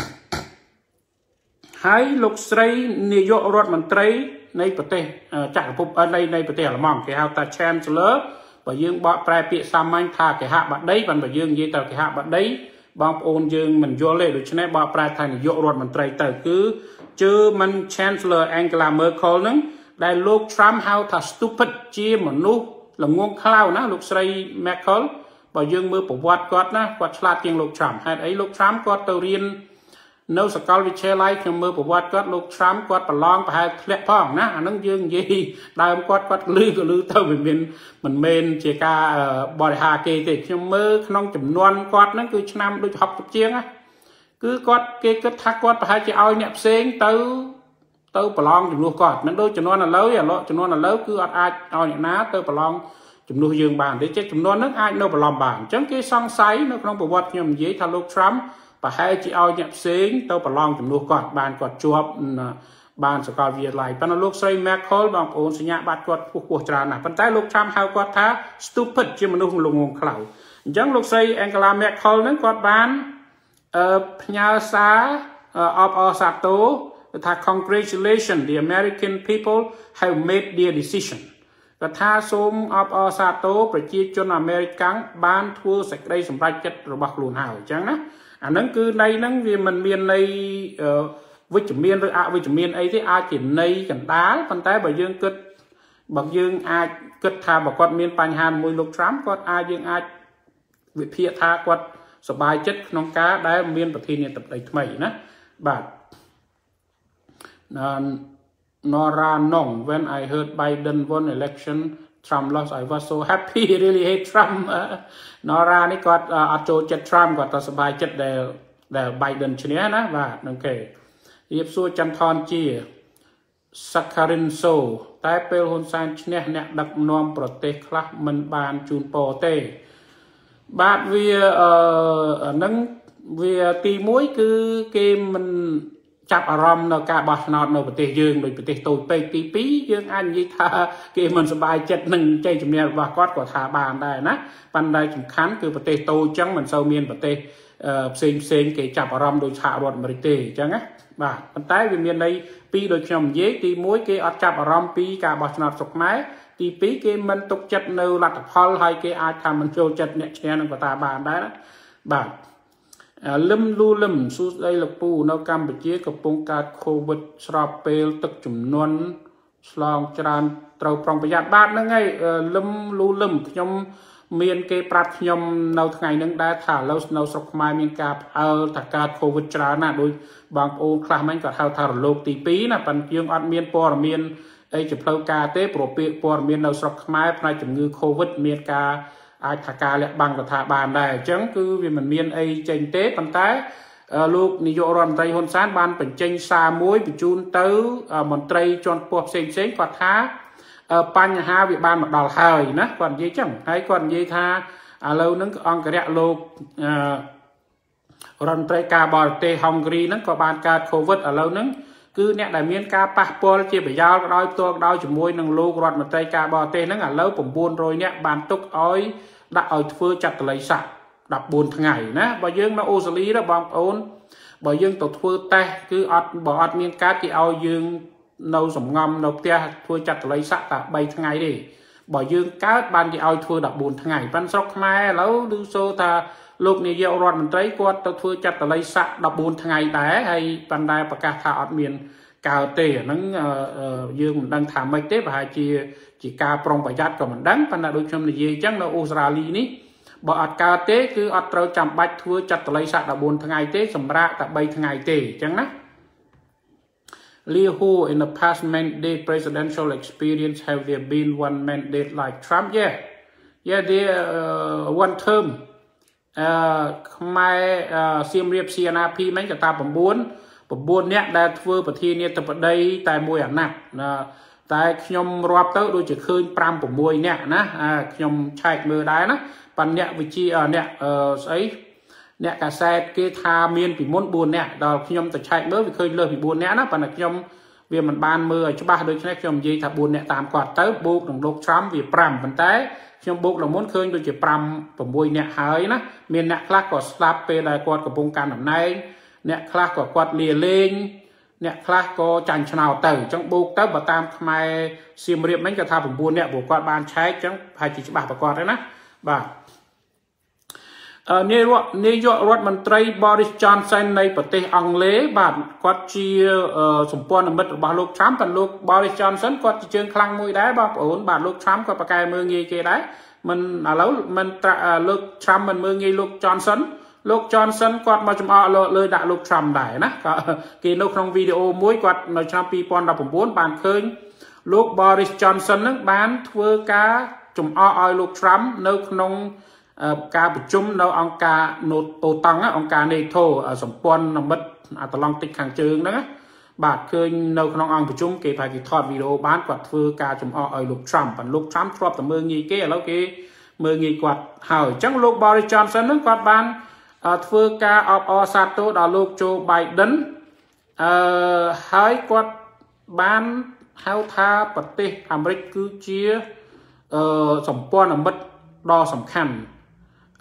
A: ហើយលោកស្រីនាយករដ្ឋមន្ត្រីនៃប្រទេសចក្រភពនៃនៃប្រទេសអាល្លឺម៉ង់គេហៅថា Chancellor បើយើងបកប្រែពាក្យសាមញ្ញថាគេហបតីបើបើយើងនិយាយទៅគេហបតីបងប្អូនយើងមិនយល់ទេដូច្នេះបកប្រែថានាយករដ្ឋមន្ត្រីទៅគឺជើមិន Chancellor Angela Merkel ហ្នឹងដែលលោក Trump ហៅថា stupid ជាមនុស្សល្ងងខ្លៅណាលោកស្រី Merkel បើយើងមើលប្រវត្តិគាត់ណាគាត់ឆ្លាតជាងលោក Trump ហេតុអីលោក Trump គាត់ទៅរៀននៅសាកលវិទ្យាល័យខ្ញុំមើលប្រវត្តិគាត់លោក Trump គាត់ប្រឡងប្រហែលធ្លាក់ផងណាអានឹងយើងនិយាយដើមគាត់គាត់លឺក៏លឺទៅមិនមានមិនមែនជាការបរិហាគេទេខ្ញុំមើលក្នុងចំនួនគាត់ហ្នឹងគឺឆ្នាំដូចហុកសិបជាងណាគឺគាត់គេគិតថាគាត់ប្រហែលជាឲ្យអ្នកផ្សេងទៅទៅប្រឡងចំនួនគាត់មិនដូចចំនួនឥឡូវឥឡូវចំនួនឥឡូវគឺអត់អាចឲ្យអ្នកណាទៅប្រឡងចំនួនយើងបានទេចេះចំនួនហ្នឹងអាចនៅប្រឡំបានអញ្ចឹងគេសង្ស័យនៅក្នុងប្រវត្តិខ្ញុំនិយាយថាលោក Trumpប្រហែលជាឲ្យអ្នកផ្សេងទៅប្រឡងចំនួនគាត់បានគាត់ជាប់បានសាកលវិទ្យាល័យប៉ុន្តែលោកស្រី Merkel បងប្អូនសញ្ញាបត្រគាត់ខ្ពស់ខ្ពស់ច្រើនណាស់ប៉ុន្តែលោក Trump ហៅគាត់ថា stupid ជាមនុស្សល្ងងខ្លៅអញ្ចឹងលោកស្រី Angela Merkel ហ្នឹងគាត់បានផ្ញើសារអបអរសាទរថា congratulations the American people have made their decision គាត់ថាសូមអបអរសាទរប្រជាជនអាមេរិកបានធ្វើសេចក្តីសម្រេចចិត្តរបស់ខ្លួនហើយអញ្ចឹងណាអាហ្នឹងគឺន័យហ្នឹងវាមិនមានន័យវិជ្ជមានឬអវិជ្ជមានអីទេអាចជាន័យកណ្ដាលប៉ុន្តែបើយើងគិតបើយើងអាចគិតថាបើគាត់មានបញ្ហាមួយលោក Trump គាត់អាចយើងអាចវិភាគថាគាត់សប្បាយចិត្តក្នុងការដែលមានប្រធានាធិបតីថ្មីណាបាទ Nora Nong when I heard Biden won election Trump lost I was so happy really hate Trump Nora នេះគាត់អត់ចូលចិត្ត Trump គាត់តែសប្បាយចិត្តដែលដែល Biden ឈ្នះណាបាទអូខេរៀបសួរចន្ទថនជា Sakharin So តែពេលហ៊ុនសែនឈ្នះអ្នកដឹកនាំប្រទេសខ្លះមិនបានជូនពរទេបាទវាអឺហ្នឹងវាទីមួយគឺគេមិនចាប់អារម្មណ៍នៅការបោះឆ្នោតនៅប្រទេសយើងដោយប្រទេសតូចពេកទីពីរយើងអាចនិយាយថាគេមិនសប្បាយចិត្តនឹងជ័យជំនះរបស់គាត់ក៏ថាបានដែរណាប៉ុន្តែសំខាន់គឺប្រទេសតូចចឹងមិនសូវមានប្រទេសផ្សេងផ្សេងគេចាប់អារម្មណ៍ដោយសហរដ្ឋអាមេរិកទេអញ្ចឹងណាបាទប៉ុន្តែវាមានន័យពីរដូចខ្ញុំនិយាយទីមួយគេអត់ចាប់អារម្មណ៍ពីការបោះឆ្នោតស្រុកខ្មែរទីពីរគេមិនទុកចិត្តនៅលទ្ធផលហើយគេអាចថាមិនចូលចិត្តអ្នកឈ្នះនឹងក៏ថាបានដែរបាទលឹមលូលឹមសួស្ដីលោកពូនៅកម្ពុជាកំពុងកើតកូវីដស្របពេលទឹកជំនន់ឆ្លងច្រើនត្រូវប្រុងប្រយ័ត្នបាទហ្នឹងហើយលឹមលូលឹមខ្ញុំមានគេប្រាប់ខ្ញុំនៅថ្ងៃហ្នឹងដែរថាឥឡូវនៅស្រុកខ្មែរមានការផ្អើលថាកើតកូវីដច្រើនណាស់ដោយបងប្អូនខ្លះមិញគាត់ហៅថារលកទីពីរណាប៉ុន្តែយើងអត់មានព័ត៌មានអីជាផ្លូវការទេព្រោះពាក្យព័ត៌មាននៅស្រុកខ្មែរផ្នែកជំងឺកូវីដមានការអាចថាការលាក់បាំងក៏ថាបានដែរអញ្ចឹងគឺវាមិនមានអីចេញទេប៉ុន្តែលោកនាយករដ្ឋមន្ត្រីហ៊ុនសែនបានបញ្ចេញសារមួយបញ្ជូនទៅមន្ត្រីជាន់ខ្ពស់ផ្សេងផ្សេងគាត់ថាបញ្ហាវាបានមកដល់ហើយណាគាត់និយាយចឹងហើយគាត់និយាយថាឥឡូវហ្នឹងអង្គរៈលោករដ្ឋមន្ត្រីការបរទេសហុងគ្រីហ្នឹងក៏បានកើតកូវីដឥឡូវហ្នឹងគឺអ្នកដែលមានការប៉ះពាល់ជាប្រយោលក៏ដោយផ្ទាល់ក៏ដោយជាមួយនឹងលោករដ្ឋមន្ត្រីការបរទេសហ្នឹងឥឡូវ៩រយនាក់បានទុកឲ្យដាក់ឲ្យធ្វើចាត់តល័យស័កដប់បួនថ្ងៃណាបើយើងនៅអូស្ត្រាលីណាបងប្អូនបើយើងទៅធ្វើតេស្តគឺអត់បើអត់មានការគេឲ្យយើងនៅសំងំនៅផ្ទះធ្វើចាត់តល័យស័កតែបីថ្ងៃទេបើយើងកើតបានគេឲ្យធ្វើដប់បួនថ្ងៃប៉ិនស្រុកខ្មែរឥឡូវឮសូរថាលោកនាយករដ្ឋមន្ត្រីគាត់ទៅធ្វើចាត់តល័យស័កដប់បួនថ្ងៃដែរហើយប៉ុន្តែប្រកាសថាអត់មានកើតទេអាហ្នឹងយើងមិនដឹងថាម៉េចទេប្រហែលជាជាការប្រុងប្រយ័ត្នក៏មិនដឹងប៉ុន្តែដូចខ្ញុំនិយាយអញ្ចឹងនៅអូស្ត្រាលីនេះបើអត់កើតទេគឺអត់ត្រូវចាំបាច់ធ្វើចាត់តល័យស័កដប់បួនថ្ងៃទេសម្រាប់តែបីថ្ងៃទេអញ្ចឹងណា Lee who in the past mandate presidential experience have there been one mandate like Trump yeah yeah they uh, one term អឺខ្មែរសៀមរាប ซี เอ็น อาร์ พี មិនក៏ថា9 9នាក់ដែលធ្វើប្រធានាធិបតីតែមួយអាណត្តិតែខ្ញុំរាប់ទៅដូចជាឃើញ5 6នាក់ណាខ្ញុំឆែកមើលដែរណាប៉ុន្តែអ្នកវិជាអ្នកស្អីអ្នកកាសែតគេថាមានពីមុន4នាក់ដល់ខ្ញុំទៅឆែកមើលវាឃើញលើសពី4នាក់ណាប៉ុន្តែខ្ញុំវាមិនបានមើលឲ្យច្បាស់ដូច្នេះខ្ញុំនិយាយថា4នាក់តាមគាត់ទៅបូកនឹងលោក Trump វា5ប៉ុន្តែខ្ញុំបូកឡើងមុនឃើញដូចជា5 6នាក់ហើយណាមានអ្នកខ្លះក៏ស្លាប់ពេលដែលគាត់កំពុងកាន់តំណែងអ្នកខ្លះក៏គាត់លាលែងអ្នកខ្លះក៏ចាញ់ឆ្នោតទៅអញ្ចឹងបូកទៅបើតាមខ្មែរសៀមរាបមិញក៏ថា9នាក់ព្រោះគាត់បានឆែកអញ្ចឹងប្រហែលជាច្បាស់ប្រកបទេណាបាទនាយកនាយករដ្ឋមន្ត្រី Boris Johnson នៃប្រទេសអង់គ្លេសបាទគាត់ជាសម្ព័ន្ធមិត្តរបស់លោក Trump ប៉ុន្តែលោក Boris Johnson គាត់ជាជើងខ្លាំងមួយដែរបងប្អូនបាទលោក Trump គាត់ប្រកែមើលងាយគេដែរមិនឥឡូវមិនលោក Trump មិនមើលងាយលោក Johnson លោក Johnson គាត់មកចំអកលើដាក់លោក Trump ដែរណាក៏គេនៅក្នុងវីដេអូមួយគាត់នៅឆ្នាំ2019បានឃើញលោក Boris Johnson នឹងបានធ្វើការចំអកឲ្យលោក Trump នៅក្នុងការប្រជុំនៅអង្គការណូតូតង់អង្គការ NATO សម្ព័ន្ធមិត្តអាត្លង់តិកខាងជើងហ្នឹងបាទឃើញនៅក្នុងអង្គប្រជុំគេប្រហែលជាថតវីដេអូបានគាត់ធ្វើការចំអកឲ្យលោក Trump ប៉ុន្តែលោក Trump ធ្លាប់តែមើលងាយគេឥឡូវគេមើលងាយគាត់ហើយអញ្ចឹងលោក Boris Johnson ហ្នឹងគាត់បានធ្វើការអបអរសាទរដល់លោក Joe Biden អឺហើយគាត់បានហៅថាប្រទេសអាមេរិកគឺជាអឺសម្ព័ន្ធមិត្តដ៏សំខាន់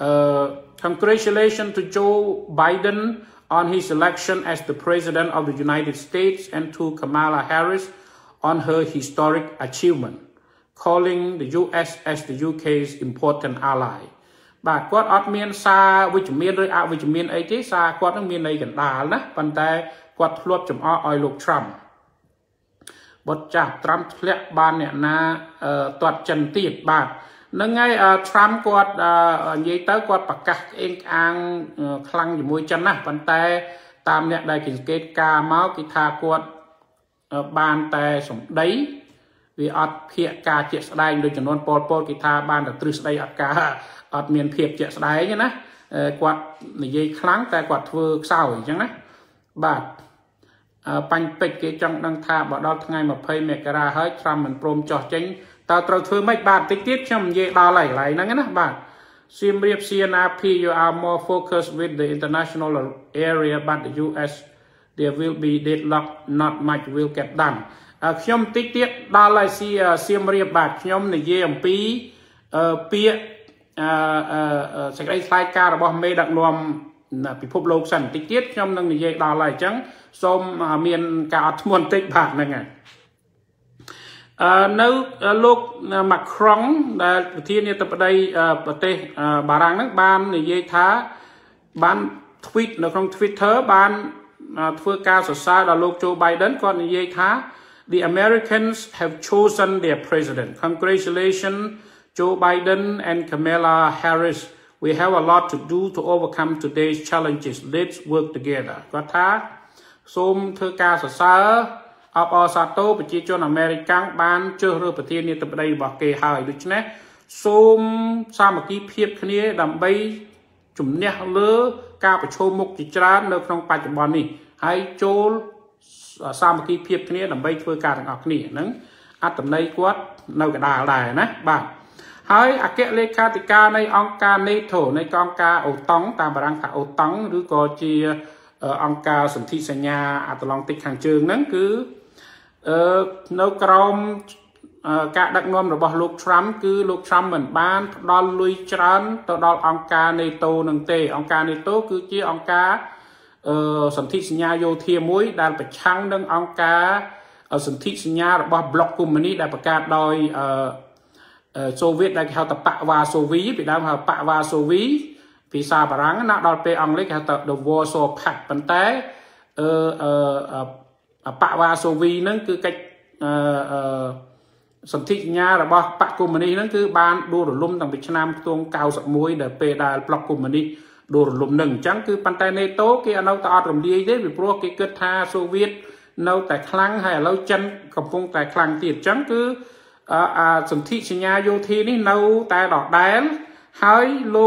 A: uh, congratulations to Joe Biden on his election as the President of the United States and to Kamala Harris on her historic achievement, calling the U S as the U K's important ally. បាទគាត់អត់មានសារវិជ្ជមានឬអវិជ្ជមានអីទេសារគាត់នឹងមានន័យកណ្ដាលណាប៉ុន្តែគាត់ធ្លាប់ចំអកឲ្យលោក Trump បត់ចាស់ Trump ធ្លាក់បានអ្នកណាទាត់ចិនទៀតបាទនឹងហើយ Trump គាត់និយាយទៅគាត់ប្រកាសអេងអាងខ្លាំងជាមួយចិនណាប៉ុន្តែតាមអ្នកដែលគេសង្កេតការមកគេថាគាត់បានតែសម្ដីវាអត់ភាកការជាក់ស្ដែងដូចចំនួនពលពលគេថាបានតែទ្រឹស្ដីអត់ការអត់មានភាពជាក់ស្ដែងណាគាត់និយាយខ្លាំងតែគាត់ធ្វើខ្សោយអញ្ចឹងណាបាទបាញ់ពេជ្រគេចង់ដឹងថាបើដល់ថ្ងៃម្ភៃមករាហើយ Trump មិនព្រមចោះចេញតើត្រូវធ្វើម៉េចបាទតិចទៀតខ្ញុំនិយាយដល់ហើយកន្លែងហ្នឹងណាបាទសៀមរាប C N R P you are more focused with the international area but the U S there will be deadlock not much will get done ខ្ញុំតិចទៀតដល់ហើយសៀមរាបបាទខ្ញុំនិយាយអំពីពាក្យអឺសេចក្តីថ្លែងការណ៍របស់មេដឹកនាំពិភពលោកសិនតិចទៀតខ្ញុំនឹងនិយាយដល់ហើយអញ្ចឹងសូមមានការអត់ធ្មត់បន្តិចបាទហ្នឹងហើយអឺនៅលោក Macron ដែលប្រធានាធិបតីប្រទេសបារាំងហ្នឹងបាននិយាយថាបាន tweet នៅក្នុង Twitter បានធ្វើការសរសើរដល់លោក Joe Biden គាត់និយាយថា The Americans have chosen their president. Congratulations Joe Biden and Kamala Harris. We have a lot to do to overcome today's challenges. Let's work together. គាត់ថាសូមធ្វើការសរសើរអបអរសាទរប្រជាជនអាមេរិកបានជ្រើសរើសប្រធានាធិបតីរបស់គេហើយដូច្នេះសូមសាមគ្គីភាពគ្នាដើម្បីជំនះលើការប្រឈមមុខជាច្រើននៅក្នុងបច្ចុប្បន្ននេះហើយចូលសាមគ្គីភាពគ្នាដើម្បីធ្វើការទាំងអស់គ្នាហ្នឹងអត្តន័យគាត់នៅកណ្ដាលដែរណាបាទហើយអគ្គលេខាធិការនៃអង្គការ NATO នៃអង្គការអូតុងតាមបារាំងថាអូតុងឬក៏ជាអង្គការសន្ធិសញ្ញាអាត្លង់តិកខាងជើងហ្នឹងគឺអឺនៅក្រោមការដឹកនាំរបស់លោក Trump គឺលោក Trump មិនបានផ្ដល់លុយច្រើនទៅដល់អង្គការ NATO នឹងទេអង្គការ NATO គឺជាអង្គការអឺសន្ធិសញ្ញាយោធាមួយដែលប្រឆាំងនឹងអង្គការសន្ធិសញ្ញារបស់ប្លុកកុម្មុយនីសដែលបង្កើតដោយអឺសូវៀតដែលគេហៅថាបកវ៉ាសូវីពីដើមហៅបកវ៉ាសូវីភាសាបារាំងណាដល់ពេលអង់គ្លេសគេហៅថា The Warsaw Pact ប៉ុន្តែអឺអឺបកវ៉ាសូវីហ្នឹងគឺកិច្ចអឺអឺសន្ធិសញ្ញារបស់បកកុម្មុយនីសហ្នឹងគឺបានដួលរលំតាំងពីឆ្នាំខ្ទង់九十一ដែលពេលដែលប្លុកកុម្មុយនីសដួលរលំនឹងអញ្ចឹងគឺប៉ុន្តែ NATO គេនៅតែអត់រំលាយទេពីព្រោះគេគិតថាសូវៀតនៅតែខ្លាំងហើយឥឡូវចិនកំពុងតែខ្លាំងទៀតអញ្ចឹងគឺអាសន្ធិសញ្ញាយោធានេះនៅតែដដែលហើយលោក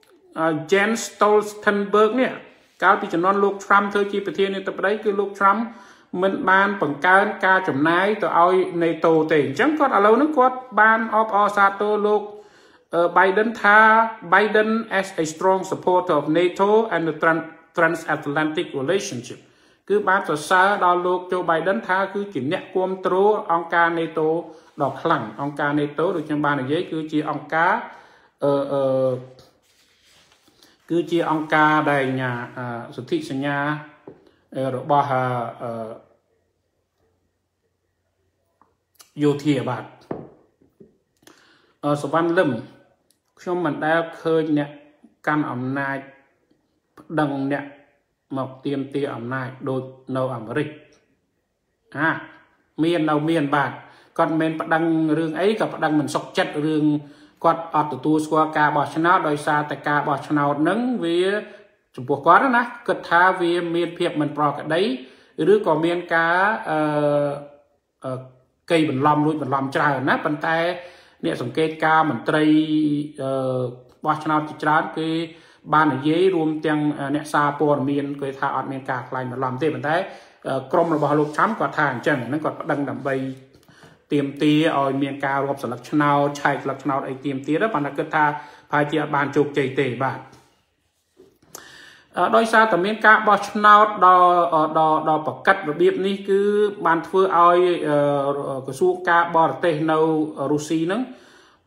A: Jens Stoltenberg នេះកាលពីជំនាន់លោក Trump ធ្វើជាប្រធានាធិបតីគឺលោក Trump មិនបានបង្កើនការចំណាយទៅឲ្យ NATO ទេអញ្ចឹងគាត់ឥឡូវហ្នឹងគាត់បានអបអរសាទរលោក Biden ថា Biden as a strong supporter of NATO and the transatlantic relationship គឺបានសរសើរដល់លោក Joe Biden ថាគឺជាអ្នកគ្រប់គ្រងអង្គការ NATO ដ៏ខ្លាំងអង្គការ NATO ដូចខ្ញុំបាននិយាយគឺជាអង្គការអឺអឺគឺជាអង្គការដែលសន្ធិសញ្ញារបស់អឺយោធាបាទអឺសវណ្ណលឹមខ្ញុំមិនដែលឃើញអ្នកកាន់អំណាចប្តឹងអ្នកមកទាមទារអំណាចដូចនៅអាមេរិកអាមាននៅមានបាទគាត់មិនមែនប្តឹងរឿងអីក៏ប្តឹងមិនសុខចិត្តរឿងគាត់អត់ទទួលស្គាល់ការបោះឆ្នោតដោយសារតែការបោះឆ្នោតហ្នឹងវាចំពោះគាត់ណាគិតថាវាមានភាពមិនប្រក្រតីឬក៏មានការអឺកេរបន្លំលួចបន្លំច្រើនណាប៉ុន្តែអ្នកសង្កេតការមន្ត្រីអឺបោះឆ្នោតជាច្រើនគេបាននិយាយរួមទាំងអ្នកសារព័ត៌មានគេថាអត់មានការខ្លាញ់បន្លំទេប៉ុន្តែក្រុមរបស់លោកTrumpគាត់ថាអញ្ចឹងហ្នឹងគាត់ប្តឹងដើម្បីទៀមទាឲ្យមានការរាប់ស្លឹកឆ្នោតឆែកស្លឹកឆ្នោតអីទៀមទាប៉ុន្តែគិតថាប្រហែលជាអត់បានជោគជ័យទេបាទដោយសារតែមានការបោះឆ្នោតដល់ដល់ដល់ប្រកាសរបៀបនេះគឺបានធ្វើឲ្យក្រសួងការបរទេសនៅរុស្ស៊ីហ្នឹង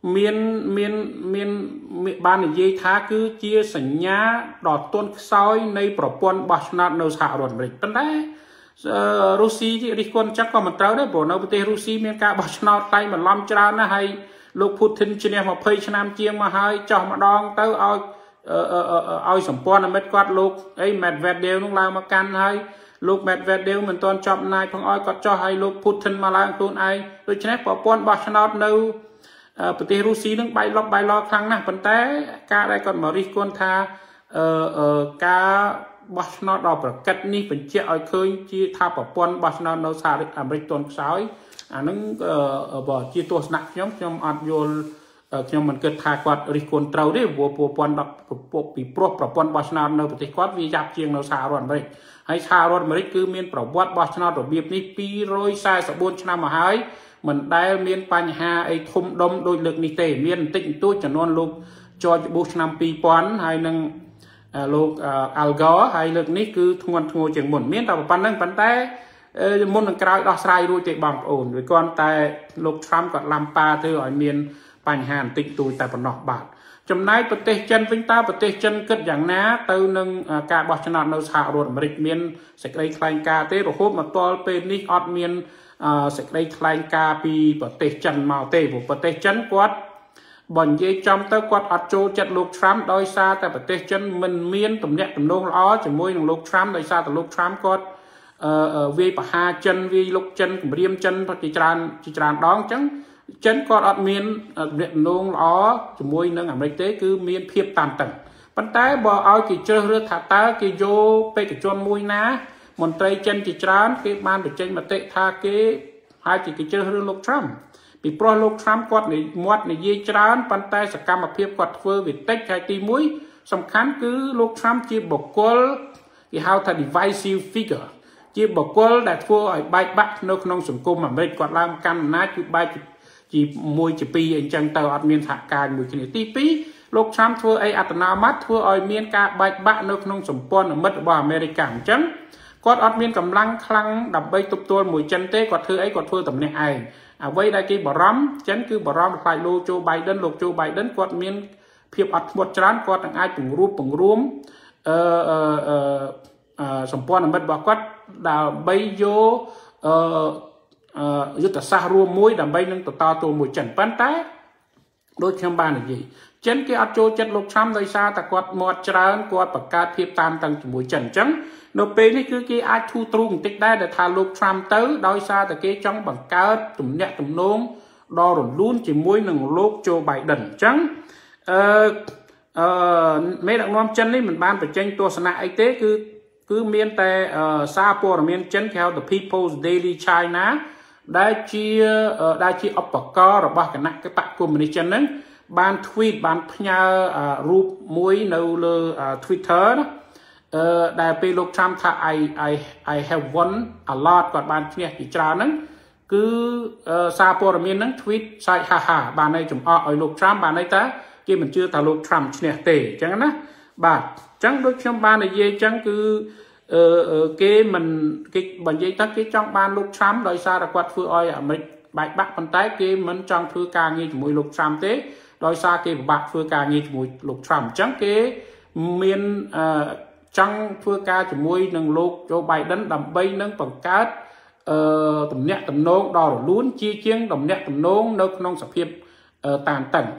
A: miền miền miền ban này dây thá cứ chia sẻ nhá đọt tuôn soiในប្រព័ន្ធបោះឆ្នោតនៅសហរដ្ឋអាមេរិកប៉ុន្តែរុស្ស៊ីរិះគន់chắcក៏មិនត្រូវដែរព្រោះនៅប្រទេសរុស្ស៊ីមានការបោះឆ្នោតតែបន្លំច្រើនណាស់ហើយលោកពូធីនឈ្នះ20ឆ្នាំជាងមកហើយចោះម្ដងទៅឲ្យឲ្យសម្ព័ន្ធមិត្តគាត់លោកអី Medvedev នោះឡើងមកកាន់ហើយលោក Medvedev មិនទាន់ចប់អំណាចផងឲ្យគាត់ចោះឲ្យលោក Putin មកឡើងខ្លួនឯងដូច្នេះប្រព័ន្ធបោះឆ្នោតនៅប្រទេសរុស្ស៊ីនឹងបែកលប់បែកឡខ្លាំងណាស់ប៉ុន្តែការដែលគាត់មករិះគន់ថាការបោះឆ្នោតដល់ប្រកិតនេះបញ្ជាក់ឲ្យឃើញជាថាប្រព័ន្ធបោះឆ្នោតនៅសហរដ្ឋអាមេរិកទាន់ខ្សោយអានឹងបើជាទស្សនៈខ្ញុំខ្ញុំអត់យល់ខ្ញុំមិនគិតថាគាត់រិះគន់ត្រូវទេព្រោះប្រព័ន្ធពីព្រោះប្រព័ន្ធបោះឆ្នោតនៅប្រទេសគាត់វាយ៉ាប់ជាងនៅសហរដ្ឋអាមេរិកហើយសហរដ្ឋអាមេរិកគឺមានប្រវត្តិបោះឆ្នោតរបៀបនេះពីរយសែសិបបួនឆ្នាំមកហើយមិនដែលមានបញ្ហាអីធំដុំដូចលើកនេះទេមានបន្តិចបន្តួចចំនួនលោក George Bush ឆ្នាំពីរពាន់ហើយនឹងលោក Al Gore ហើយលើកនេះគឺធ្ងន់ធ្ងរជាងមុនមានតែប៉ុណ្្នឹងប៉ុន្តែមុននឹងក្រោយដោះស្រាយរួចទេបងប្អូនវាគ្រាន់តែលោក Trump គាត់ឡាំប៉ាធ្វើឲ្យមានបញ្ហាបន្តិចបន្តួចតែប៉ុណ្ណោះបាទចំណែកប្រទេសចិនវិញតើប្រទេសចិនគិតយ៉ាងណាទៅនឹងការបោះឆ្នោតនៅសហរដ្ឋអាមេរិកមានសេចក្តីថ្លែងការណ៍ទេរហូតមកទល់ពេលនេះអត់មានសេចក្តីថ្លែងការណ៍ពីប្រទេសចិនមកទេព្រោះប្រទេសចិនគាត់បើនិយាយចំទៅគាត់អត់ចូលចិត្តលោក Trump ដោយសារតែប្រទេសចិនមិនមានទំនាក់ទំនងល្អជាមួយនឹងលោក Trump ដោយសារតែលោក Trump គាត់វាយប្រហារចិនវាយលុកចិនគម្រាមចិនជាច្រើនជាច្រើនដងអញ្ចឹងចិនគាត់អត់មានទំនាក់ទំនងល្អជាមួយនឹងអាមេរិកទេគឺមានភាពតានតឹងប៉ុន្តែបើឲ្យគេជ្រើសរើសថាតើគេយកបេក្ខជនមួយណាមន្ត្រីចិនជាច្រើនគេបានបញ្ចេញមតិថាគេហើយជាគេជ្រើសរើសលោក Trump ពីព្រោះលោក Trump គាត់មាត់និយាយច្រើនប៉ុន្តែសកម្មភាពគាត់ធ្វើវាតិចហើយទីមួយសំខាន់គឺលោក Trump ជាបុគ្គលគេហៅថា divisive figure ជាបុគ្គលដែលធ្វើឲ្យបែកបាក់នៅក្នុងសង្គមអាមេរិកគាត់ឡើងកាន់អំណាចគឺបែកជាមួយជាពីរអញ្ចឹងទៅអត់មានសហការមួយគ្នាទីពីរលោក Trump ធ្វើអីអត្តនោម័តធ្វើឲ្យមានការបែកបាក់នៅក្នុងសម្ព័ន្ធមិត្តរបស់អាមេរិកអញ្ចឹងគាត់អត់មានកម្លាំងខ្លាំងដើម្បីទប់ទល់មួយចិនទេគាត់ធ្វើអីគាត់ធ្វើតែម្នាក់ឯងអ្វីដែលគេបារម្ភចិនគឺបារម្ភខ្លាចលោក Joe Biden លោក Joe Biden គាត់មានភាពអត់ធ្មត់ច្រើនគាត់នឹងអាចពង្រួមពង្រួមអឺអឺសម្ព័ន្ធមិត្តរបស់គាត់ដើម្បីយកអឺយុទ្ធសាស្ត្ររួមមួយដើម្បីនឹងតតទល់មួយចិនប៉ុន្តែដូចខ្ញុំបាននិយាយចិនគេអត់ចូលចិត្តលោក Trump ដោយសារតែគាត់មាត់ច្រើនគាត់បង្កើតភាពតានតឹងជាមួយចិនអញ្ចឹងនៅពេលនេះគឺគេអាចធូរទ្រូងបន្តិចដែរដែលថាលោក Trump ទៅដោយសារតែគេចង់បង្កើតទំនាក់ទំនងដ៏រលូនជាមួយនឹងលោក Joe Biden អញ្ចឹងអឺអឺមេដឹកនាំចិននេះមិនបានបញ្ចេញទស្សនៈអីទេគឺគឺមានតែសារព័ត៌មានចិនគេហៅ The People's Daily China ដែលជាដែលជាឧបករណ៍របស់គណៈបកកុម្មុយនីសចិនហ្នឹងបាន tweet បានផ្ញើរូបមួយនៅលើ Twitter ណាអឺដែលពេលលោក Trump ថា I I I have won a lot គាត់បានឈ្នះជាច្រើនហ្នឹងគឺសារព័ត៌មានហ្នឹង tweet សាច់ហាហាបានឲ្យចំអកឲ្យលោក Trump បានន័យថាគេមិនជឿថាលោក Trump ឈ្នះទេអញ្ចឹងណាបាទអញ្ចឹងដូចខ្ញុំបាននិយាយអញ្ចឹងគឺអឺគេមិនគេបើនិយាយថាគេចង់បានលោក Trump ដោយសារតែគាត់ធ្វើឲ្យអាមេរិកបែកបាក់ប៉ុន្តែគេមិនចង់ធ្វើការងារជាមួយលោក Trump ទេដោយសារគេពិបាកធ្វើការងារជាមួយលោក Trump អញ្ចឹងគេមានអឺចង់ធ្វើការជាមួយនឹងលោក Joe Biden ដើម្បីនឹងបង្កើតអឺទំនាក់ទំនងដ៏រលូនជាជាងទំនាក់ទំនងនៅក្នុងសភាពតានតឹង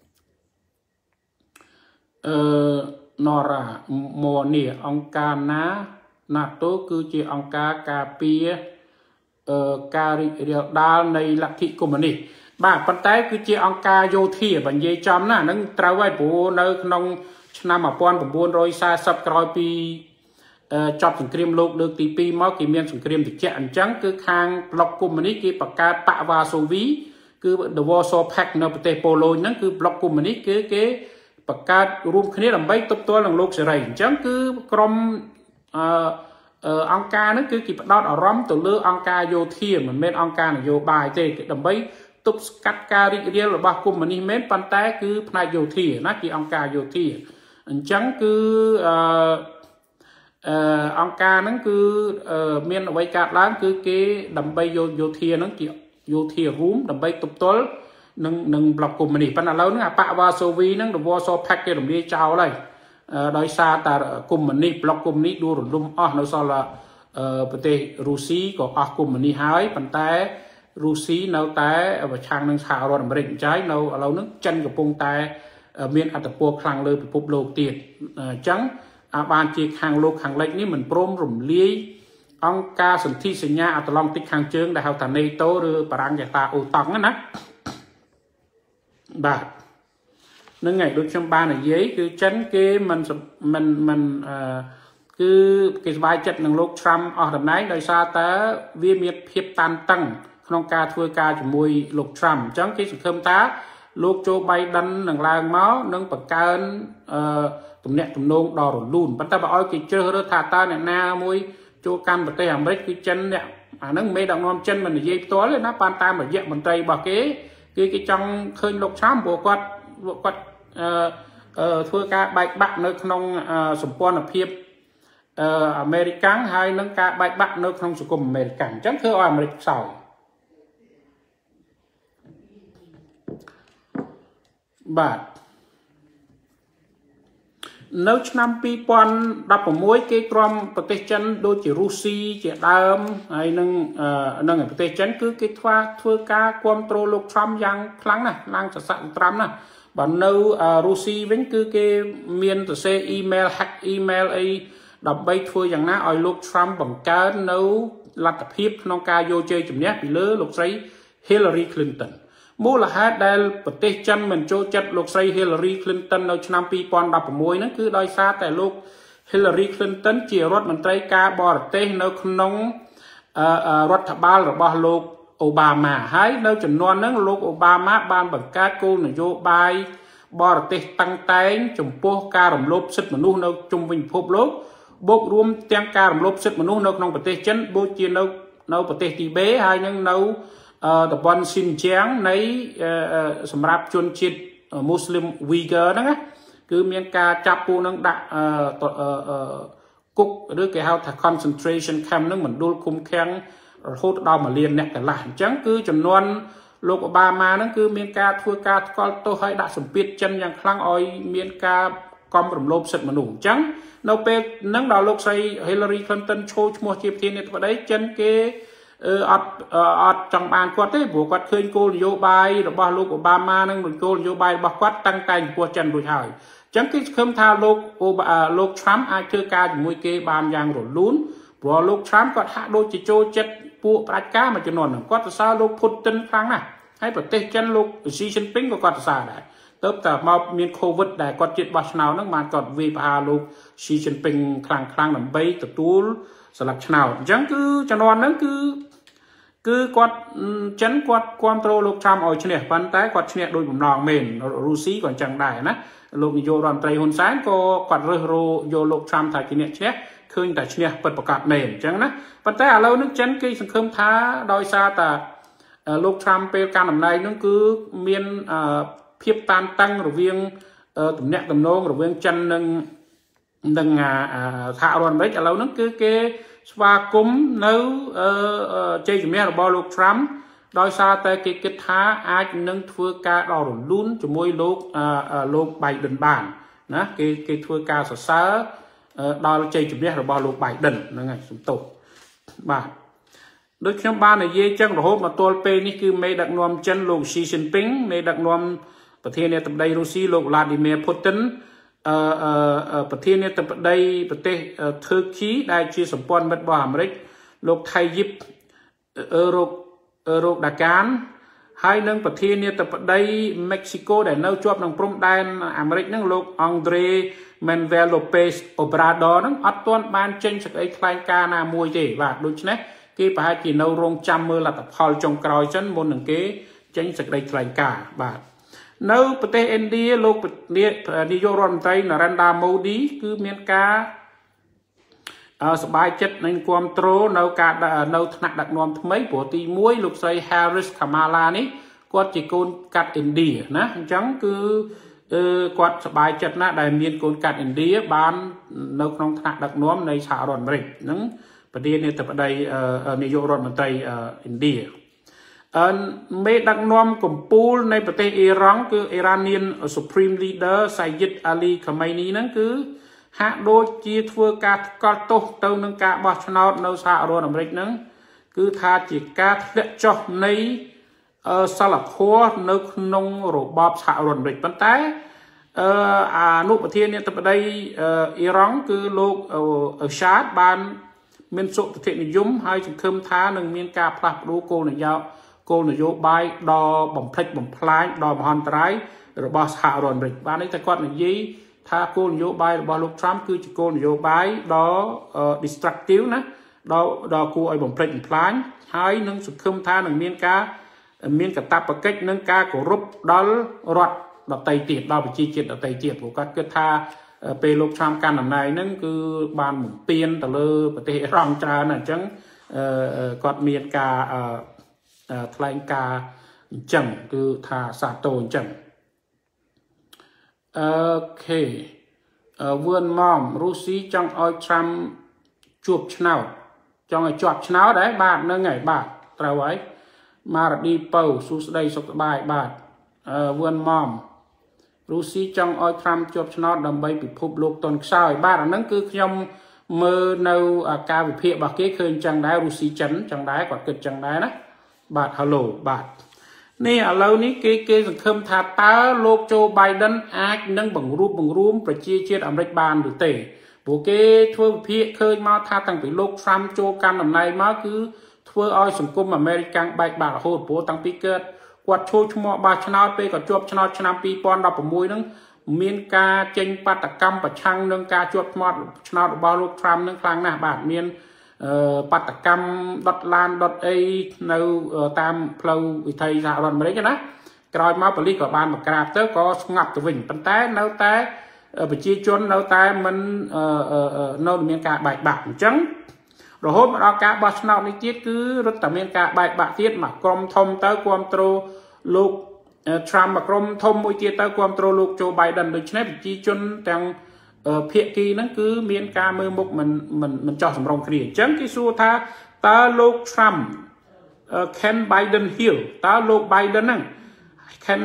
A: អឺនរ៉ាម៉ូនីអង្គការណា NATO គឺជាអង្គការការពារអឺការរីករាលដាលនៃលទ្ធិកុម្មុយនីសបាទប៉ុន្តែគឺជាអង្គការយោធាបើនិយាយចំណាហ្នឹងត្រូវហើយព្រោះនៅក្នុងឆ្នាំmột nghìn chín trăm bốn mươiក្រោយពីចប់សង្គ្រាមលោកលើកទីពីរមកគេមានសង្គ្រាមត្រជាក់អញ្ចឹងគឺខាងប្លុកកុម្មុយនីសគេបង្កើតបកវ៉ាសូវីគឺ The Warsaw Pact នៅប្រទេសប៉ូឡូញហ្នឹងគឺប្លុកកុម្មុយនីសគឺគេបង្កើតរួមគ្នាដើម្បីទប់ទល់នឹងលោកសេរីអញ្ចឹងគឺក្រុមអឺអង្គការហ្នឹងគឺគេផ្ដោតអារម្មណ៍ទៅលើអង្គការយោធាមិនមែនអង្គការនយោបាយទេដើម្បីទប់ស្កាត់ការរីករាលរបស់កុម្មុយនីសមែនប៉ុន្តែគឺផ្នែកយោធាណាជាអង្គការយោធាអញ្ចឹងគឺអឺអឺអង្គការហ្នឹងគឺមានអ្វីកើតឡើងគឺគេដើម្បីយកយោធាហ្នឹងជាយោធារួមដើម្បីទប់ទល់នឹងនឹងប្លុកកុម្មុយនីសប៉ុន្តែឥឡូវហ្នឹងអាបកវ៉ាសូវីហ្នឹងវ៉ាសូផាក់គេរំលាយចោលហើយដោយសារតែកុម្មុយនីសប្លុកកុម្មុយនីសដួលរលំអស់នៅសល់ប្រទេសរុស្ស៊ីក៏អស់កុម្មុយនីសហើយប៉ុន្តែរុស្ស៊ីនៅតែប្រឆាំងនឹងសហរដ្ឋអាមេរិកអញ្ចឹងនៅឥឡូវហ្នឹងចិនកំពុងតែមានអត្តពលខ្លាំងលើពិភពលោកទៀតអញ្ចឹងបានជាខាងលោកខាងលិចនេះមិនព្រមរំលាយអង្គការសន្ធិសញ្ញាអាត្លង់តិកខាងជើងដែលហៅថា NATO ឬបារាំងគេថាអូតង់ណាបាទនឹងហើយដូចខ្ញុំបាននិយាយគឺចិនគេមិនមិនមិនអឺគឺគេសប្បាយចិត្តនឹងលោក Trump អស់តំណែងដោយសារតែវាមានភាពតានតឹងក្នុងការធ្វើការជាមួយលោក Trump អញ្ចឹងគេសង្ឃឹមថាលោក Joe Biden នឹងឡើងមកនឹងបង្កើនអឺទំនាក់ទំនងដ៏រលូនប៉ុន្តែបើឲ្យគេជ្រើសរើសថាតើអ្នកណាមួយចូលកាន់ប្រទេសអាមេរិកគឺចិនអ្នកអាហ្នឹងមេដឹកនាំចិនមិននិយាយផ្ទាល់ទេណាបានតាមរយៈមន្ត្រីរបស់គេគឺគេចង់ឃើញលោក Trump ព្រោះគាត់គាត់អឺធ្វើការបែកបាក់នៅក្នុងសម្ព័ន្ធភាពអឺអាមេរិកហើយនឹងការបែកបាក់នៅក្នុងសង្គមអាមេរិកអញ្ចឹងធ្វើឲ្យអាមេរិកខ្សោយបាទនៅឆ្នាំពីរពាន់ដប់ប្រាំមួយគេក្រុមប្រទេសចិនដូចជារុស្ស៊ីជាដើមហើយនឹងនឹងប្រទេសចិនគឺគេធ្វើធ្វើការគ្រប់គ្រងលោក Trump យ៉ាងខ្លាំងណាស់ឡើងសស័កត្រាំណាស់បើនៅរុស្ស៊ីវិញគឺគេមានសរសេរ email hack email អីដើម្បីធ្វើយ៉ាងណាឲ្យលោក Trump បង្កើននៅលទ្ធភាពក្នុងការយកជ័យជំនះពីលើលោកស្រី Hillary Clinton មូលហេតុដែលប្រទេសចិនមិនចូលចិត្តលោកស្រី Hillary Clinton នៅឆ្នាំពីរពាន់ដប់ប្រាំមួយហ្នឹងគឺដោយសារតែលោក Hillary Clinton ជារដ្ឋមន្ត្រីការបរទេសនៅក្នុងរដ្ឋបាលរបស់លោកអូបាម៉ាហើយនៅចំនួនហ្នឹងលោកអូបាម៉ាបានបង្កើតគោលនយោបាយបរទេសតឹងតែងចំពោះការរំលោភសិទ្ធិមនុស្សនៅជុំវិញពិភពលោកបូករួមទាំងការរំលោភសិទ្ធិមនុស្សនៅក្នុងប្រទេសចិនដូចជានៅនៅប្រទេសទីបេហើយនឹងនៅតំបន់ស៊ីនជាងនៃសម្រាប់ជនជាតិមូស្លីម Uyghur ហ្នឹងណាគឺមានការចាប់ពួកនឹងដាក់គុកឬគេហៅថា concentration camp ហ្នឹងមណ្ឌលឃុំឃាំងរហូតដល់មួយលានអ្នកកន្លះអញ្ចឹងគឺចំនួនលោកអូបាម៉ាហ្នឹងគឺមានការធ្វើការថ្កល់ទោសឲ្យដាក់សម្ពាធចិនយ៉ាងខ្លាំងឲ្យមានការកំរំលោភសិទ្ធិមនុស្សអញ្ចឹងនៅពេលហ្នឹងដល់លោកស្រី Hillary Clinton ឈោឈ្មោះជាប្រធានាធិបតីចិនគេអត់អត់ចង់បានគាត់ទេព្រោះគាត់ឃើញគោលនយោបាយរបស់លោកអូបាម៉ានិងគោលនយោបាយរបស់គាត់តាំងតែចំពោះចិនរួចហើយអញ្ចឹងគេសង្ឃឹមថាលោកលោក Trump អាចធ្វើការជាមួយគេបានយ៉ាងរលូនព្រោះលោក Trump គាត់ហាក់ដូចជាចូលចិត្តពួកប្រជាការមួយចំនួនហ្នឹងគាត់សរសើរលោក Putin ខ្លាំងណាស់ហើយប្រទេសចិនលោក Xi Jinping ក៏គាត់សរសើរដែរទៅតែមកមាន COVID ដែលគាត់ជិតបោះឆ្នោតហ្នឹងបានគាត់វាយប្រហារលោក Xi Jinping ខ្លាំងខ្លាំងដើម្បីទទួលស្លឹកឆ្នោតអញ្ចឹងគឺចំនួនហ្នឹងគឺគឺគាត់ចិនគាត់គ្រប់គ្រងលោក Trump ឲ្យឈ្នះប៉ុន្តែគាត់ឈ្នះដោយបំណងមែនរុស្ស៊ីក៏អញ្ចឹងដែរណាលោកនាយករដ្ឋមន្ត្រីហ៊ុនសែនក៏គាត់រើសរោយកលោក Trump ថាជាអ្នកឈ្នះឃើញតែឈ្នះពិតប្រាកដមែនអញ្ចឹងណាប៉ុន្តែឥឡូវនេះចិនគេសង្ឃឹមថាដោយសារតែលោក Trump ពេលកាន់តំណែងនោះគឺមានភាពតានតឹងរវាងទំនាក់ទំនងរវាងចិននិងនឹងសហរដ្ឋអាមេរិកឥឡូវហ្នឹងគឺគេស្វាគមន៍នៅជ័យជំនះរបស់លោក Trump ដោយសារតែគេគិតថាអាចនឹងធ្វើការដ៏រលូនជាមួយលោកលោក Biden បានណាគេគេធ្វើការសរសើរដល់ជ័យជំនះរបស់លោក Biden ហ្នឹងហើយសំទោសបាទដូចខ្ញុំបាននិយាយចឹងរហូតមកទល់ពេលនេះគឺមេដឹកនាំចិនលោក Xi Jinping មេដឹកនាំប្រធានាធិបតីរុស្ស៊ីលោក Vladimir Putin អឺប្រធានាធិបតីប្រទេស Turkey ដែលជាសម្ព័ន្ធមិត្តរបស់អាមេរិកលោក Tayyip Erdogan ហើយនឹងប្រធានាធិបតី Mexico ដែលនៅជាប់នឹងព្រំដែនអាមេរិកហ្នឹងលោក Andrés Manuel López Obrador ហ្នឹងអត់ទាន់បានចេញសេចក្តីថ្លែងការណ៍ណាមួយទេបាទដូច្នេះគេប្រហែលជានៅរងចាំមើលលទ្ធផលចុងក្រោយចិនមុននឹងគេចេញសេចក្តីថ្លែងការណ៍បាទនៅប្រទេសឥណ្ឌាលោកនាយករដ្ឋមន្ត្រី Narendra Modi គឺមានការសប្បាយចិត្តនឹងគ្រប់គ្រងនៅការនៅថ្នាក់ដឹកនាំថ្មីព្រោះទីមួយលោកស្រី Harris Kamala នេះគាត់ជាកូនកាត់ឥណ្ឌាណាអញ្ចឹងគឺគាត់សប្បាយចិត្តណាស់ដែលមានកូនកាត់ឥណ្ឌាបាននៅក្នុងថ្នាក់ដឹកនាំនៃសហរដ្ឋអាមេរិកហ្នឹងប្រធានាធិបតីនាយករដ្ឋមន្ត្រីឥណ្ឌាមេដឹកនាំកម្ពុជានៃប្រទេសអ៊ីរ៉ង់គឺ Iranian Supreme Leader Sayyid Ali Khamenei ហ្នឹងគឺហាក់ដូចជាធ្វើការថ្កោលទោសទៅនឹងការបោះឆ្នោតនៅសហរដ្ឋអាមេរិកហ្នឹងគឺថាជាការធ្លាក់ចុះនៃសិលធម៌នៅក្នុងរបបសហរដ្ឋអាមេរិកប៉ុន្តែអនុប្រធាននាយកបដីអ៊ីរ៉ង់គឺលោកអឺសាតបានមានសុខតិនិយមហើយសង្ឃឹមថានឹងមានការផ្លាស់ប្ដូរគោលនយោបាយគោលនយោបាយដ៏បំផ្លិចបំផ្លាញដ៏មហន្តរាយរបស់សហរដ្ឋអាមេរិកបាននេះតែគាត់និយាយថាគោលនយោបាយរបស់លោក Trump គឺជាគោលនយោបាយដ៏ destructive ណាដ៏ដ៏គួរឲ្យបំផ្លិចបំផ្លាញហើយនឹងសង្ឃឹមថានឹងមានការមានកាតព្វកិច្ចនិងការគោរពដល់រដ្ឋដទៃទៀតដល់ប្រជាជាតិដទៃទៀតព្រោះគាត់គិតថាពេលលោក Trump កាន់តំណែងហ្នឹងគឺបានបំពេញទៅលើប្រទេសអ៊ីរ៉ង់ច្រើនអញ្ចឹងគាត់មានការថ្លែងការណ៍អញ្ចឹងគឺថាសាទរអញ្ចឹងអូខេវឿនម៉មរុស្ស៊ីចង់ឲ្យ Trump ជួបឆ្នោតចង់ឲ្យជាប់ឆ្នោតដែរបាទហ្នឹងហើយបាទត្រូវហើយម៉ារ៉ាឌីពៅសួស្ដីសុខសប្បាយបាទវឿនម៉មរុស្ស៊ីចង់ឲ្យ Trump ជាប់ឆ្នោតដើម្បីពិភពលោកតន់ខ្សោយបាទអាហ្នឹងគឺខ្ញុំមើលនៅការវិភាគរបស់គេឃើញចឹងដែររុស្ស៊ីចិនចឹងដែរគាត់គិតចឹងដែរណាបាទ hello បាទនេះឥឡូវនេះគេគេសង្ឃឹមថាតើលោក Joe Biden អាចនឹងបង្រួបបង្រួមប្រជាជាតិអាមេរិកបានឬទេព្រោះគេធ្វើវិភាគឃើញមកថាតាំងពីលោក Trump ចូលកាន់តំណែងមកគឺធ្វើឲ្យសង្គមអាមេរិកកាំងបែកបាក់រហូតព្រោះតាំងពីកើតគាត់ឈោឈ្មោះបាសឆ្នោតពេលគាត់ជាប់ឆ្នោតឆ្នាំពីរពាន់ដប់ប្រាំមួយហ្នឹងមានការចេញបាតកម្មប្រឆាំងនឹងការជាប់ឆ្នោតឆ្នោតរបស់លោក Trump នឹងខ្លាំងណាស់បាទមានបាតកម្មដុតឡានដុតអីនៅតាមផ្លូវវិថីសហរដ្ឋអាមេរិកណាក្រោយមកប៉ូលីសក៏បានមកក្រាបទៅក៏ស្ងប់ទៅវិញប៉ុន្តែនៅតែប្រជាជននៅតែមិននៅមានការបែកបាក់អញ្ចឹងរហូតមកដល់ការបោះឆ្នោតនេះទៀតគឺរត់តែមានការបែកបាក់ទៀតមកក្រុមធំទៅគ្រប់គ្រងលោក Trump មកក្រុមធំមួយទៀតទៅគ្រប់គ្រងលោក Joe Biden ដូច្នេះប្រជាជនទាំងភាគីហ្នឹងគឺមានការមើលមុខមិនមិនមិនចោះសម្រងគ្នាអញ្ចឹងគេសួរថាតើលោក Trump can Biden heal តើលោក Biden ហ្នឹង can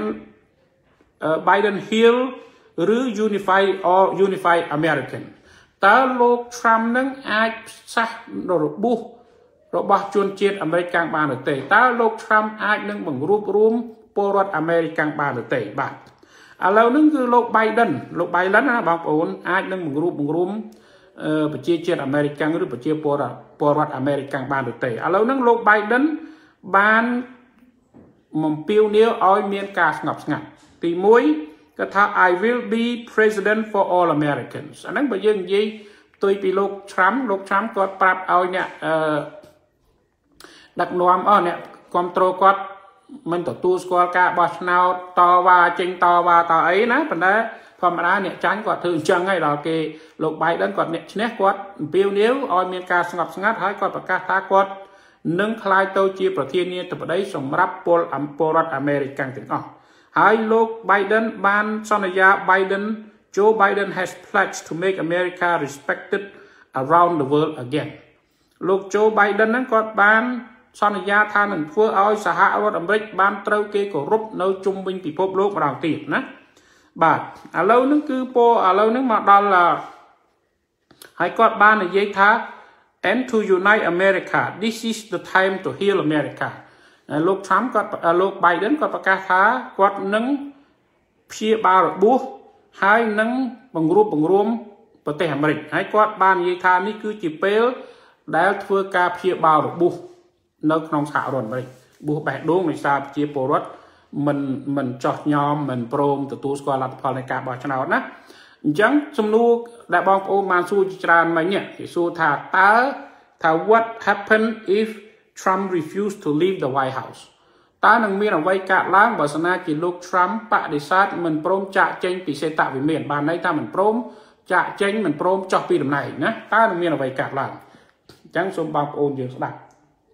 A: Biden heal ឬ unify or unify American តើលោក Trump ហ្នឹងអាចផ្សះរបួសរបស់ជនជាតិអាមេរិកកាំងបានឬទេតើលោក Trump អាចនឹងបង្រួបរួមពលរដ្ឋអាមេរិកកាំងបានឬទេបាទឥឡូវហ្នឹងគឺលោក Biden លោក Biden ណាបងប្អូនអាចនឹងបង្រួបបង្រួមប្រជាជាតិអាមេរិកកាំងឬប្រជាពលរដ្ឋពលរដ្ឋអាមេរិកកាំងបានឬទេឥឡូវហ្នឹងលោក Biden បានបំពេញនាវឲ្យមានការស្ងប់ស្ងាត់ទីមួយគាត់ថា I will be president for all Americans អាហ្នឹងបើយើងនិយាយផ្ទុយពីលោក Trump លោក Trump គាត់ប្រាប់ឲ្យអ្នកអឺដឹកនាំអស់អ្នកគ្រប់គ្រងគាត់មិនទទួលស្គាល់ការបោះឆ្នោតតវ៉ាចេញតវ៉ាតអីណាប៉ុន្តែធម្មតាអ្នកចាញ់គាត់ធ្វើអញ្ចឹងហើយដល់គេលោក Biden គាត់អ្នកឈ្នះគាត់អំពាវនាវឲ្យមានការស្ងប់ស្ងាត់ហើយគាត់ប្រកាសថាគាត់នឹងក្លាយទៅជាប្រធានាធិបតីសម្រាប់ពលពលរដ្ឋអាមេរិកទាំងអស់ហើយលោក Biden បានសន្យា Biden Joe Biden has pledged to make America respected around the world again លោក Joe Biden ហ្នឹងគាត់បានសន្យាថានឹងធ្វើឲ្យសហរដ្ឋអាមេរិកបានត្រូវគេគោរពនៅជុំវិញពិភពលោកម្ដងទៀតណាបាទឥឡូវហ្នឹងគឺពោឥឡូវហ្នឹងមកដល់ហើយគាត់បាននិយាយថា and to unite America this is the time to heal America លោក Trump គាត់លោក Biden គាត់ប្រកាសថាគាត់នឹងព្យាបាលរបួសហើយនឹងបង្រួបបង្រួមប្រទេសអាមេរិកហើយគាត់បាននិយាយថានេះគឺជាពេលដែលធ្វើការព្យាបាលរបួសនៅក្នុងសហរដ្ឋអាមេរិកបួសបេះដូងដោយសារប្រជាពលរដ្ឋមិនមិនចោះញោមមិនព្រមទទួលស្គាល់លទ្ធផលនៃការបោះឆ្នោតណាអញ្ចឹងសំណួរដែលបងប្អូនបានសួរជាច្រើនមិញនេះគេសួរថាតើថា what happen if Trump refuse to leave the White House តើនឹងមានអ្វីកើតឡើងបើសិនជាលោក Trump បដិសេធមិនព្រមចាកចេញពីសេតវិមានបានន័យថាមិនព្រមចាកចេញមិនព្រមចុះពីតំណែងណាតើនឹងមានអ្វីកើតឡើងអញ្ចឹងសូមបងប្អូនយើងស្ដាប់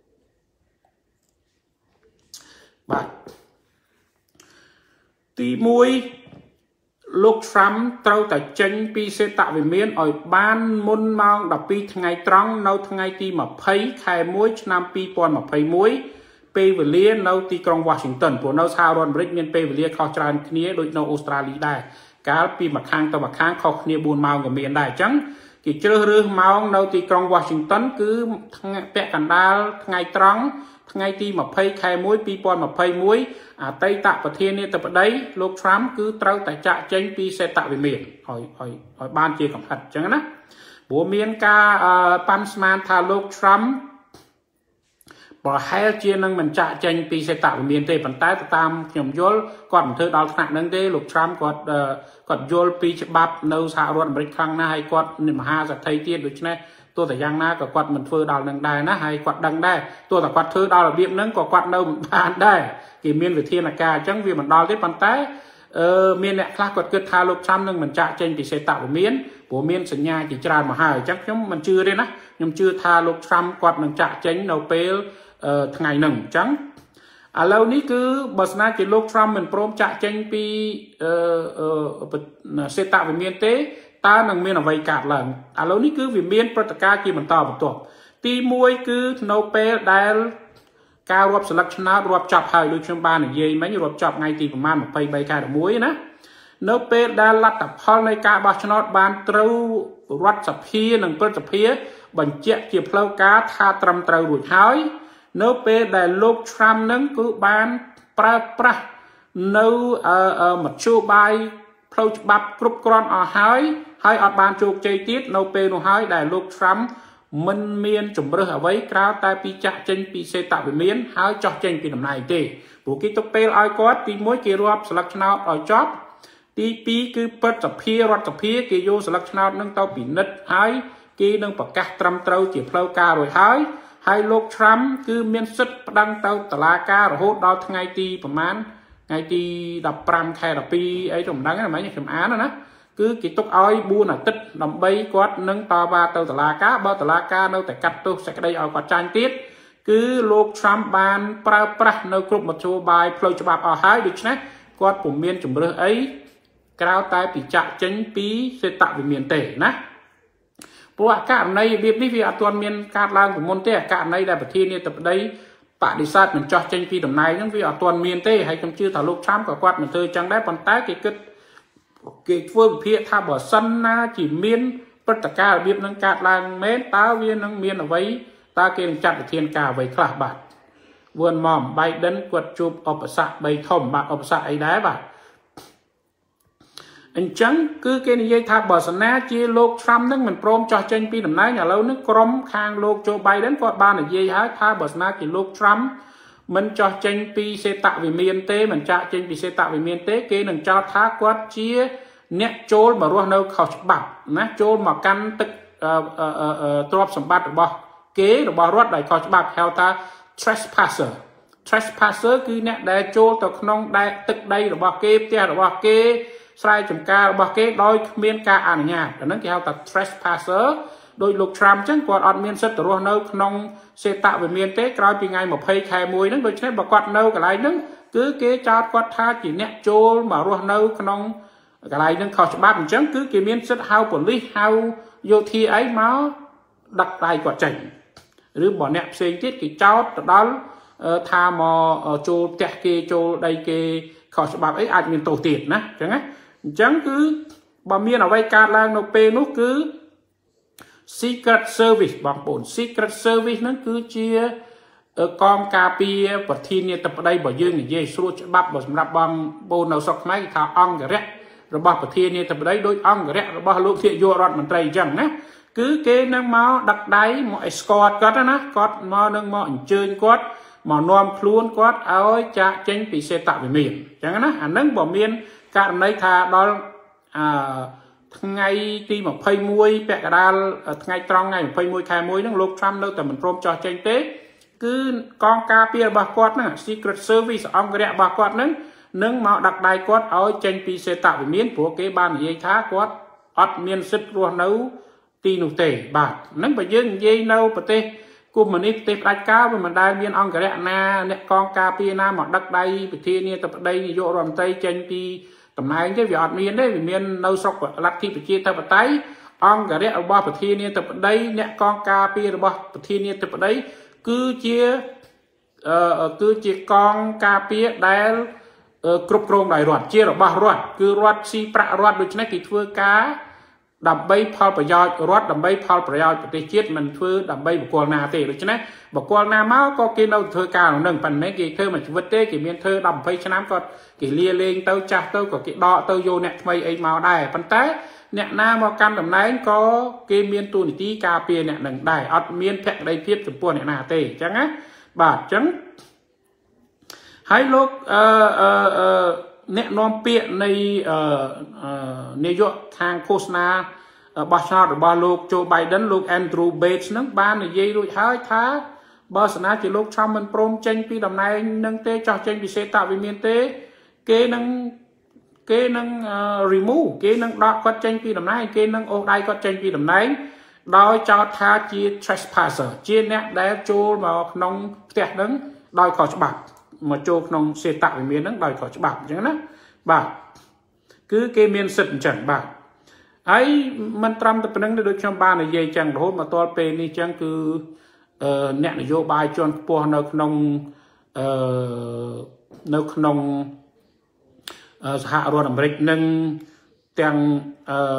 A: បាទទីមួយលោក Trump ត្រូវតែចេញពីសេតវិមានឲ្យបានមុនម៉ោងដប់ពីរថ្ងៃត្រង់នៅថ្ងៃទីម្ភៃខែមួយឆ្នាំពីរពាន់ម្ភៃមួយពេលវេលានៅទីក្រុង Washington ព្រោះនៅសហរដ្ឋអាមេរិកមានពេលវេលាខុសច្រើនគ្នាដូចនៅអូស្ត្រាលីដែរកាលពីម្ខាងទៅម្ខាងខុសគ្នាbốnម៉ោងក៏មានដែរអញ្ចឹងគេជ្រើសរើសម៉ោងនៅទីក្រុង Washington គឺថ្ងៃពាក់កណ្ដាលថ្ងៃត្រង់ថ្ងៃទី20ខែមួយ2021អតីតប្រធានាធិបតីលោក Trump គឺត្រូវតែចាក់ចេញពីសេតវិមានឲ្យឲ្យឲ្យបានជាកំហិតអញ្ចឹងណាព្រោះមានការប៉ាន់ស្មានថាលោក Trump ប្រហែលជានឹងមិនចាក់ចេញពីសេតវិមានទេប៉ុន្តែទៅតាមខ្ញុំយល់គាត់មិនធ្វើដល់ថ្នាក់ហ្នឹងទេលោក Trump គាត់គាត់យល់ពីច្បាប់នៅសហរដ្ឋអាមេរិកខ្លាំងណាស់ហើយគាត់មហាសេដ្ឋីទៀតដូច្នេះទោះតែយ៉ាងណាក៏គាត់មិនធ្វើដល់នឹងដែរណាហើយគាត់ដឹងដែរទោះតែគាត់ធ្វើដល់របៀបហ្នឹងក៏គាត់នៅមិនបានដែរគេមានវិធានការអញ្ចឹងវាមិនដល់ទេប៉ុន្តែអឺមានអ្នកខ្លះគាត់គិតថាលោក Trump នឹងមិនចាក់ចេញពីសេតវិមានព្រោះមានសញ្ញាជាច្រើនមកហើយអញ្ចឹងខ្ញុំមិនជឿទេណាខ្ញុំជឿថាលោក Trump គាត់នឹងចាក់ចេញនៅពេលថ្ងៃហ្នឹងអញ្ចឹងឥឡូវនេះគឺបើស្នាជាលោក Trump មិនព្រមចាក់ចេញពីសេតវិមានទេតើនឹងមានអ្វីកើតឡើងឥឡូវនេះគឺវាមានព្រឹត្តិការណ៍ជាបន្តបន្ទាប់ទីមួយគឺនៅពេលដែលការរាប់ស្លឹកឆ្នោតរាប់ចប់ហើយដូចខ្ញុំបាននិយាយមិញរាប់ចប់ថ្ងៃទីប្រហែល23ខែ11ណានៅពេលដែលលទ្ធផលនៃការបោះឆ្នោតបានត្រូវរដ្ឋសភានិងព្រឹទ្ធសភាបញ្ជាក់ជាផ្លូវការថាត្រឹមត្រូវរួចហើយនៅពេលដែលលោក Trump នឹងគឺបានប្រើប្រាស់នៅមធ្យោបាយផ្លូវច្បាប់គ្រប់គ្រាន់អស់ហើយហើយអត់បានជោគជ័យទៀតនៅពេលនោះហើយដែលលោក Trump មិនមានជំរើសអ្វីក្រៅតែពីចាក់ចេញពីសេតវិមានហើយចោះចេញពីតំណែងទេព្រោះគេទុកពេលឲ្យគាត់ទីមួយគេរាប់ស្លឹកឆ្នោតឲ្យចប់ទីពីរគឺព្រឹទ្ធសភារដ្ឋសភាគេយកស្លឹកឆ្នោតនឹងទៅពិនិត្យហើយគេនឹងប្រកាសត្រឹមត្រូវជាផ្លូវការរួចហើយហើយលោក Trump គឺមានសិទ្ធិប្តឹងទៅតុលាការរហូតដល់ថ្ងៃទីប្រហែលថ្ងៃទី15ខែ12អីទៅមិនដឹងណាមិនខ្ញុំអានណាគឺគេទុកឲ្យ4អាទិត្យដើម្បីគាត់នឹងតវ៉ាទៅតុលាការបើតុលាការនៅតែកាត់ទោសសេចក្តីឲ្យគាត់ចាញ់ទៀតគឺលោក Trump បានប្រើប្រាស់នៅគ្រប់មធ្យោបាយផ្លូវច្បាប់អស់ហើយដូច្នេះគាត់ពុំមានជំរើសអីក្រៅតែពីចាក់ចេញពីសេតវិមានទេណាព្រោះករណីរបៀបនេះវាអត់ទាន់មានកើតឡើងពីមុនទេករណីដែលប្រធានាធិបតីបដិសេធមិនចោះចេញពីតំណែងហ្នឹងវាអត់ទាន់មានទេហើយខ្ញុំជឿថាលោក Trump ក៏គាត់មិនធ្វើចឹងដែរប៉ុន្តែគេគិតគេធ្វើវិភាគថាបើសិនណាជាមានព្រឹត្តិការណ៍របៀបហ្នឹងកើតឡើងមែនតើវានឹងមានអ្វីតើគេនឹងចាត់វិធានការអ្វីខ្លះបាទវឿនមក Biden គាត់ជួបឧបសគ្គបីធំបាទឧបសគ្គអីដែរបាទអញ្ចឹងគឺគេនិយាយថាបើសិនណាជាលោក Trump នឹងមិនព្រមចោះចេញពីតំណែងឥឡូវនេះក្រុមខាងលោក Joe Biden គាត់បាននិយាយហើយថាបើសិនណាជាលោក Trump មិនចោះចេញពីសេតវិមានទេមិនចាក់ចេញពីសេតវិមានទេគេនឹងចោទថាគាត់ជាអ្នកចូលមករស់នៅខុសច្បាប់ណាចូលមកកាន់ទឹកទ្រព្យសម្បត្តិរបស់គេរបស់រដ្ឋដោយខុសច្បាប់ហៅថា trespasser trespasser គឺអ្នកដែលចូលទៅក្នុងដែនទឹកដីរបស់គេផ្ទះរបស់គេស្រែចម្ការរបស់គេដោយគ្មានការអនុញ្ញាតអាហ្នឹងគេហៅថា trespasser ដោយលោក Trump ចឹងគាត់អត់មានសិទ្ធិទៅរស់នៅក្នុងសេតវិមានទេក្រោយពីថ្ងៃ20ខែមួយហ្នឹងដូច្នេះបើគាត់នៅកន្លែងហ្នឹងគឺគេចោទគាត់ថាជាអ្នកចូលមករស់នៅក្នុងកន្លែងហ្នឹងខុសច្បាប់អញ្ចឹងគឺគេមានសិទ្ធិហៅប៉ូលីសហៅយោធាអីមកដឹកដៃគាត់ចេញឬបើអ្នកផ្សេងទៀតគេចោទទៅដល់ថាមកចូលផ្ទះគេចូលដីគេខុសច្បាប់អីអាចមានទោសទៀតណាអញ្ចឹងណាអញ្ចឹងគឺបើមានអ្វីកើតឡើងនៅពេលនោះគឺ Secret Service បងប្អូន Secret Service ហ្នឹងគឺជាកងការពារប្រធានាធិបតីបើយើងនិយាយស្រួលច្បាប់បើសម្រាប់បងប្អូននៅស្រុកខ្មែរគេថាអង្គរៈរបស់ប្រធានាធិបតីដោយអង្គរៈរបស់លោកនាយករដ្ឋមន្ត្រីអញ្ចឹងណាគឺគេនឹងមកដឹកដៃមក escort គាត់ណាគាត់មកនឹងមកអញ្ជើញគាត់មកនាំខ្លួនគាត់ឲ្យចាក់ចេញពីសេតវិមានអញ្ចឹងណាអានឹងបើមានករណីថាដល់អឺថ្ងៃទី21ពាក់កណ្ដាលថ្ងៃត្រង់ថ្ងៃ21ខែមួយហ្នឹងលោក Trump នៅតែមិនព្រមចោះចេញទេគឺកងការពាររបស់គាត់ហ្នឹង Secret Service អង្គរៈរបស់គាត់ហ្នឹងនឹងមកដាក់ដៃគាត់ឲ្យចេញពីសេតវិមានព្រោះគេបាននិយាយថាគាត់អត់មានសិទ្ធិរស់នៅទីនោះទេបាទហ្នឹងបើយើងនិយាយនៅប្រទេសកុម្មុយនីសប្រទេសផ្ដាច់ការវាមិនដែលមានអង្គរៈណាអ្នកកងការពារណាមកដឹកដៃប្រធានាធិបតីនាយករដ្ឋមន្ត្រីចេញពីតំណែងទេវាអត់មានទេវាមាននៅស្រុកលទ្ធិប្រជាធិបតេយ្យអង្គរៈរបស់ប្រធានាធិបតីអ្នកកងការពាររបស់ប្រធានាធិបតីគឺជាគឺជាកងការពារដែលគ្រប់គ្រងដោយរដ្ឋជារបស់រដ្ឋគឺរដ្ឋស៊ីប្រាក់រដ្ឋដូច្នេះគេធ្វើការដើម្បីផលប្រយោជន៍រដ្ឋដើម្បីផលប្រយោជន៍ប្រទេសជាតិមិនធ្វើដើម្បីបុគ្គលណាទេដូច្នេះបុគ្គលណាមកក៏គេនៅធ្វើការនឹងប៉ុន្តែគេធ្វើមួយជីវិតទេគេមានធ្វើដល់ยี่สิบឆ្នាំគាត់គេលាលែងទៅចាស់ទៅក៏គេដកទៅយកអ្នកថ្មីអីមកដែរប៉ុន្តែអ្នកណាមកកាន់តំណែងក៏គេមានទូនីតិការពារអ្នកនឹងដែរអត់មានភក្តីភាពចំពោះអ្នកណាទេអញ្ចឹងណាបាទអញ្ចឹងហើយលោកអឺអឺអឺអ្នកនាំពាក្យនៃនាយកខាងឃោសនាបោះឆ្នោតរបស់លោកโจ Biden លោក Andrew Bates នឹងបាននិយាយរួចហើយថាបើស្នាជាលោកTrumpមិនព្រមចេញពីតំណែងនឹងទេចោះចេញពីសេតវិមានទេគេនឹងគេនឹង remove គេនឹងដកគាត់ចេញពីតំណែងគេនឹងអូសដៃគាត់ចេញពីតំណែងដោយចោទថាជា trespasser ជាអ្នកដែលចូលមកក្នុងផ្ទះនឹងដោយខុសច្បាប់មកចូលក្នុងសេតវិមានហ្នឹងដោយខុសច្បាប់អញ្ចឹងណាបាទគឺគេមានសិទ្ធិអញ្ចឹងបាទហើយមិនត្រឹមតែប៉ុណ្្នឹងទេដូចខ្ញុំបាននិយាយចឹងរហូតមកទល់ពេលនេះចឹងគឺអ្នកនយោបាយជាន់ខ្ពស់នៅក្នុងអឺនៅក្នុងសហរដ្ឋអាមេរិកនឹងទាំងអឺ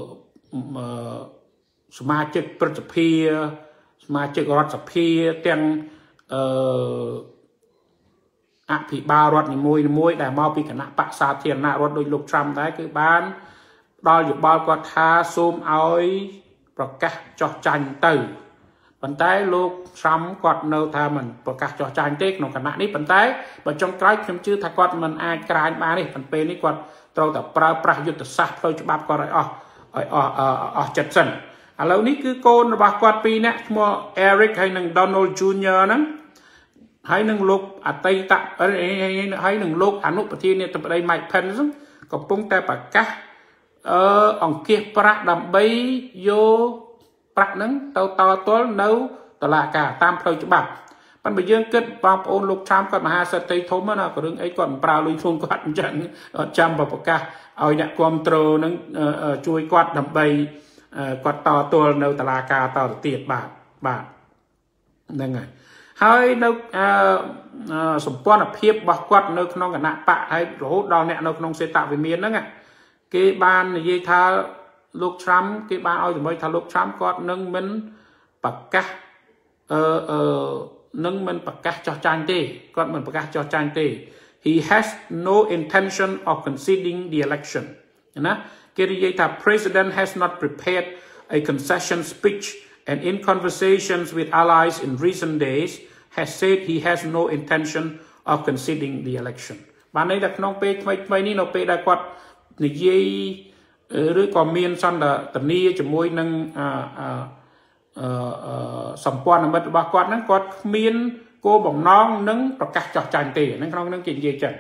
A: សមាជិកព្រឹទ្ធសភាសមាជិករដ្ឋសភាទាំងអឺអភិបាលរដ្ឋនីមួយៗដែលមកពីគណៈបក្សសាធារណរដ្ឋដោយលោកTrumpដែរគឺបានដល់យោបល់គាត់ថាសូមឲ្យប្រកាសចោះចាញ់ទៅប៉ុន្តែលោក Trump គាត់នៅថាមិនប្រកាសចោះចាញ់ទេក្នុងគណៈនេះប៉ុន្តែបើចុងក្រោយខ្ញុំជឿថាគាត់មិនអាចក្រាញបានទេប៉ុន្តែពេលនេះគាត់ត្រូវតែប្រើប្រាស់យុទ្ធសាស្ត្រផ្លូវច្បាប់គាត់ឲ្យអស់ឲ្យអស់អស់ចិត្តសិនឥឡូវនេះគឺកូនរបស់គាត់ពីរនាក់ឈ្មោះ Eric ហើយនិង Donald Junior ហ្នឹងហើយនឹងលោកអតីតហើយនឹងលោកអនុប្រធានាធិបតី Mike Pence កំពុងតែប្រកាសអឺអង្គាសប្រាក់ដើម្បីយកប្រាក់ហ្នឹងទៅតទល់នៅតុលាការតាមផ្លូវច្បាប់ប៉ុន្តែបើយើងគិតបងប្អូនលោក Trump គាត់មហាសេដ្ឋីធំណាក៏រឿងអីគាត់មិនប្រើលុយខ្លួនគាត់អញ្ចឹងចាំប្រកាសឲ្យអ្នកគ្រប់គ្រងហ្នឹងជួយគាត់ដើម្បីគាត់តទល់នៅតុលាការតទៅទៀតបាទបាទហ្នឹងហើយហើយនៅសម្ព័ន្ធភាពរបស់គាត់នៅក្នុងគណៈបកហើយរហូតដល់អ្នកនៅក្នុងសេតវិមានហ្នឹងគេបាននិយាយថាលោកTrumpគេបានឲ្យសម្រេចថាលោកTrumpគាត់នឹងមិនប្រកាសអឺអឺនឹងមិនប្រកាសចោះចាញ់ទេគាត់មិនប្រកាសចោះចាញ់ទេ he has no intention of conceding the election ណាគេនិយាយថា president has not prepared a concession speech and in conversations with allies in recent days has said he has no intention of conceding the election បានន័យថាក្នុងពេលថ្មីថ្មីនេះនៅពេលដែលគាត់និយាយឬក៏មានសន្ទនាជាមួយនឹងអឺសម្ព័ន្ធមិត្តរបស់គាត់ហ្នឹងគាត់គ្មានគោលបំណងនឹងប្រកាសចោះចាញ់ទេហ្នឹងក្នុងហ្នឹងគេនិយាយចឹង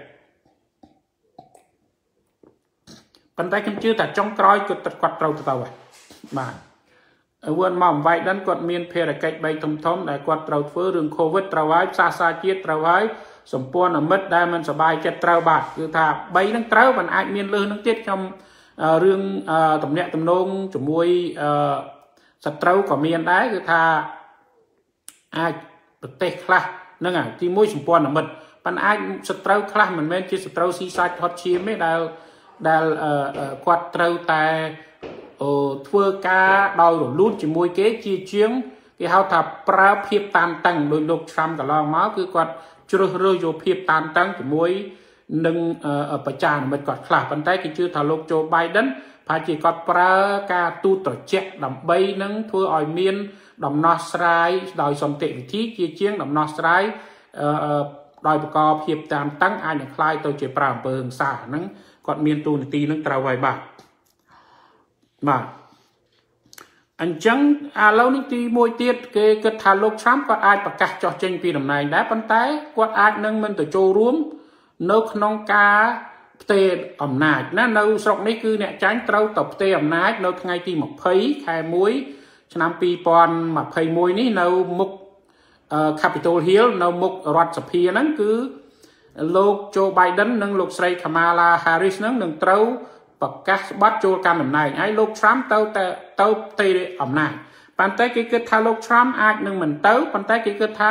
A: ប៉ុន្តែខ្ញុំជឿថាចុងក្រោយគាត់គាត់ត្រូវទៅហើយបាទវឿនមកវាយដិនគាត់មានភារកិច្ចបីធំធំដែលគាត់ត្រូវធ្វើរឿង COVID ត្រូវហើយសាសនាជាតិត្រូវហើយសម្ព័ន្ធមិត្តដែលមិនសบายចិត្តត្រូវបាទគឺថាបីហ្នឹងត្រូវមិនអាចមានលើសហ្នឹងទៀតខ្ញុំរឿងតំណាក់តំណងជាមួយសត្រូវក៏មានដែរគឺថាអាចប្រទេសខ្លះហ្នឹងហើយទីមួយសម្ព័ន្ធមិត្តប៉ុន្តែអាចសត្រូវខ្លះមិនមែនជាសត្រូវស៊ីសាច់ហត់ឈាមទេដែលដែលគាត់ត្រូវតែធ្វើការដោយរលូនជាមួយគេជាជាងគេហៅថាប្រើភាពតានតឹងដោយលោកTrumpកន្លងមកគឺគាត់ជ្រើសរើសយកភាពតានតឹងជាមួយនឹងប្រជាជនមិត្តគាត់ខ្លះប៉ុន្តែគេជឿថាលោកโจ Biden ប្រហែលជាគាត់ប្រើការទូតត្រជាក់ដើម្បីនឹងធ្វើឲ្យមានដំណោះស្រាយដោយសន្តិវិធីជាជាងដំណោះស្រាយដោយបង្កភាពតានតឹងអាចនឹងคล้ายទៅជាប្រើអំពើហិង្សាហ្នឹងគាត់មានទូនាទីនឹងត្រូវហើយបាទបាទអញ្ចឹងឥឡូវនេះទីមួយទៀតគេគិតថាលោកTrumpគាត់អាចប្រកាសចោះចេញពីតំណែងដែរប៉ុន្តែគាត់អាចនឹងមិនទៅចូលរួមនៅក្នុងការផ្ទេរអំណាចណានៅស្រុកនេះគឺអ្នកចាញ់ត្រូវទៅផ្ទេរអំណាចនៅថ្ងៃទីยี่สิบខែមួយឆ្នាំยี่สิบยี่สิบเอ็ดនេះនៅមុខ Capitol Hill នៅមុខរដ្ឋសភាហ្នឹងគឺលោកโจ Biden និងលោកស្រី Kamala Harris ហ្នឹងនឹងត្រូវប្រកាសប័ណ្ណចូលកាន់តំណែងហើយលោក Trump ទៅទៅទៅផ្ទេរអំណាចប៉ុន្តែគេគិតថាលោក Trump អាចនឹងមិនទៅប៉ុន្តែគេគិតថា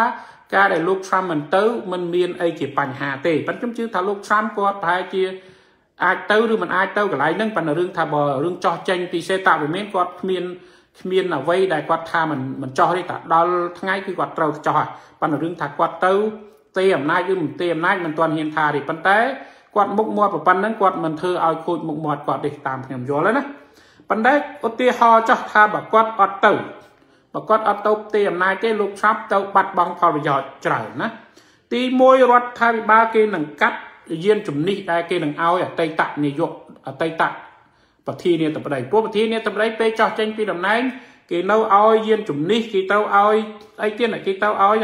A: ការដែលលោក Trump មិនទៅมันមានអីជាបញ្ហាទេប៉ុន្តែខ្ញុំជឿថាលោក Trump គាត់ប្រហែលជាអាចទៅឬមិនអាចទៅកន្លែងហ្នឹងប៉ុន្តែរឿងថាបើរឿងចោះចេញពីសេតវិមានគាត់គ្មានគ្មានអ្វីដែលគាត់ថាមិនមិនចោះទេតែដល់ថ្ងៃគឺគាត់ត្រូវចោះហើយប៉ុន្តែរឿងថាគាត់ទៅទេអំណាចឬមិនទេអំណាចមិនទាន់ហ៊ានថាទេប៉ុន្តែគាត់មុខមាត់ប៉ុណ្ណឹងគាត់មិនធ្វើឲ្យខូចមុខមាត់គាត់ទេតាមខ្ញុំយល់ហើយណាប៉ុន្តែឧទាហរណ៍ចោះថាបើគាត់អត់ទៅបើគាត់អត់ទៅទេអំណាចទេលោក Trump ទៅបាត់បង់ផលប្រយោជន៍ច្រើនណាទីមួយរដ្ឋាភិបាលគេនឹងកាត់យានជំនិះដែលគេនឹងឲ្យអតីតនាយកអតីតប្រធានាធិបតីពួកប្រធានាធិបតីពេលចោះចេញពីតំណែងគេនៅឲ្យយានជំនិះគេទៅឲ្យអីទៀតគេទៅឲ្យណា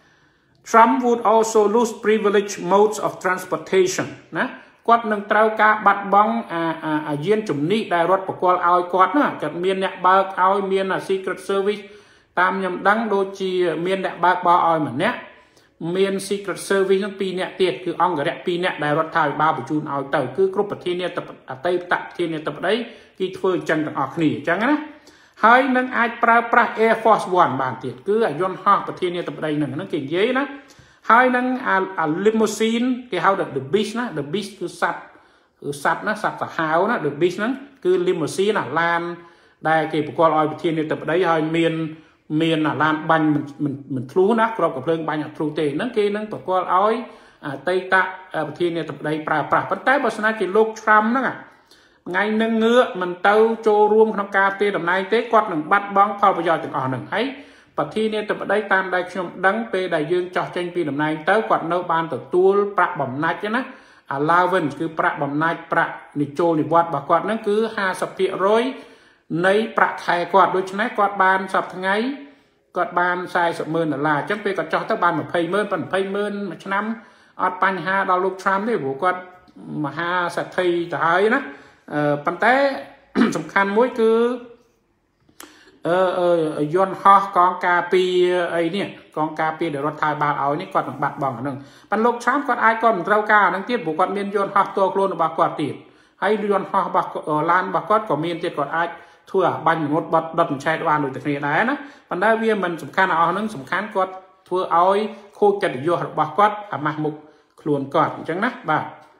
A: Trump would also lose privileged modes of transportation ណាគាត់នឹងត្រូវការបាត់បង់អាអាយានជំនិះដែលរដ្ឋបកលឲ្យគាត់ណាគាត់មានអ្នកបើកឲ្យមាន Secret Service តាមខ្ញុំដឹងដូចជាមានអ្នកបើកបរឲ្យម្នាក់មាន Secret Service នឹងពីរនាក់ទៀតគឺអង្គរៈពីរនាក់ដែលរដ្ឋាភិបាលបញ្ជូនឲ្យទៅគឺគ្រប់ប្រធានាធិបតីអតីតប្រធានាធិបតីគេធ្វើអញ្ចឹងទាំងអស់គ្នាអញ្ចឹងណាហើយនឹងអាចប្រើប្រាស់ Air Force One បានទៀតគឺអាយន្តហោះប្រធានាធិបតីនឹងហ្នឹងគេនិយាយណាហើយនឹងអា limousine គេហៅថា the beast ណា the beast គឺសត្វគឺសត្វណាសត្វសាហាវណា the beast ហ្នឹងគឺ limousine អាឡានដែលគេប្រកល់ឲ្យប្រធានាធិបតីហើយមានមានអាឡានបាញ់មិនមិនធ្លុះណាក្របកំភ្លើងបាញ់អត់ធ្លុះទេហ្នឹងគេនឹងប្រកល់ឲ្យអតីតប្រធានាធិបតីប្រើប្រាស់ប៉ុន្តែបើស្នាជាលោក Trump ហ្នឹងថ្ងៃនឹងងឿមិនទៅចូលរួមក្នុងការផ្ទេរតំណែងទេគាត់នឹងបាត់បង់ផលប្រយោជន៍ទាំងអស់ហ្នឹងហើយប្រធានាធិបតីតាមដែលខ្ញុំដឹងពេលដែលយើងចោះចេញពីតំណែងទៅគាត់នៅបានទទួលប្រាក់បំណាច់ណា allowance គឺប្រាក់បំណាច់ប្រាក់និចូលនិវត្តន៍របស់គាត់ហ្នឹងគឺ ห้าสิบភាគរយ នៃប្រាក់ខែគាត់ដូច្នេះគាត់បានសប្តាហ៍ថ្ងៃគាត់បាន สี่สิบម៉ឺន ដុល្លារអញ្ចឹងពេលគាត់ចោះទៅបាន ยี่สิบម៉ឺន ប៉ុន្តែ ยี่สิบម៉ឺន មួយឆ្នាំអត់បញ្ហាដល់លោក Trump ទេព្រោះគាត់មហាសេដ្ឋីទៅហើយណាប៉ុន្តែសំខាន់មួយគឺអឺយន្តហោះកងការពារអីនេះកងការពារដែលរដ្ឋាភិបាលឲ្យនេះគាត់នឹងបាត់បង់អាហ្នឹងប៉ុន្តែលោក Trump គាត់អាចគាត់មិនត្រូវការអាហ្នឹងទៀតព្រោះគាត់មានយន្តហោះផ្ទាល់ខ្លួនរបស់គាត់ទៀតហើយយន្តហោះរបស់ឡានរបស់គាត់ក៏មានទៀតគាត់អាចធ្វើអាបាញ់មនុស្សបាត់ដុតមិនឆែកបានដូចតែគ្នាដែរណាប៉ុន្តែវាមិនសំខាន់អស់ហ្នឹងសំខាន់គាត់ធ្វើឲ្យខូចកិត្តិយសរបស់គាត់អាម៉ាស់មុខខ្លួនគាត់អញ្ចឹងណាបាទ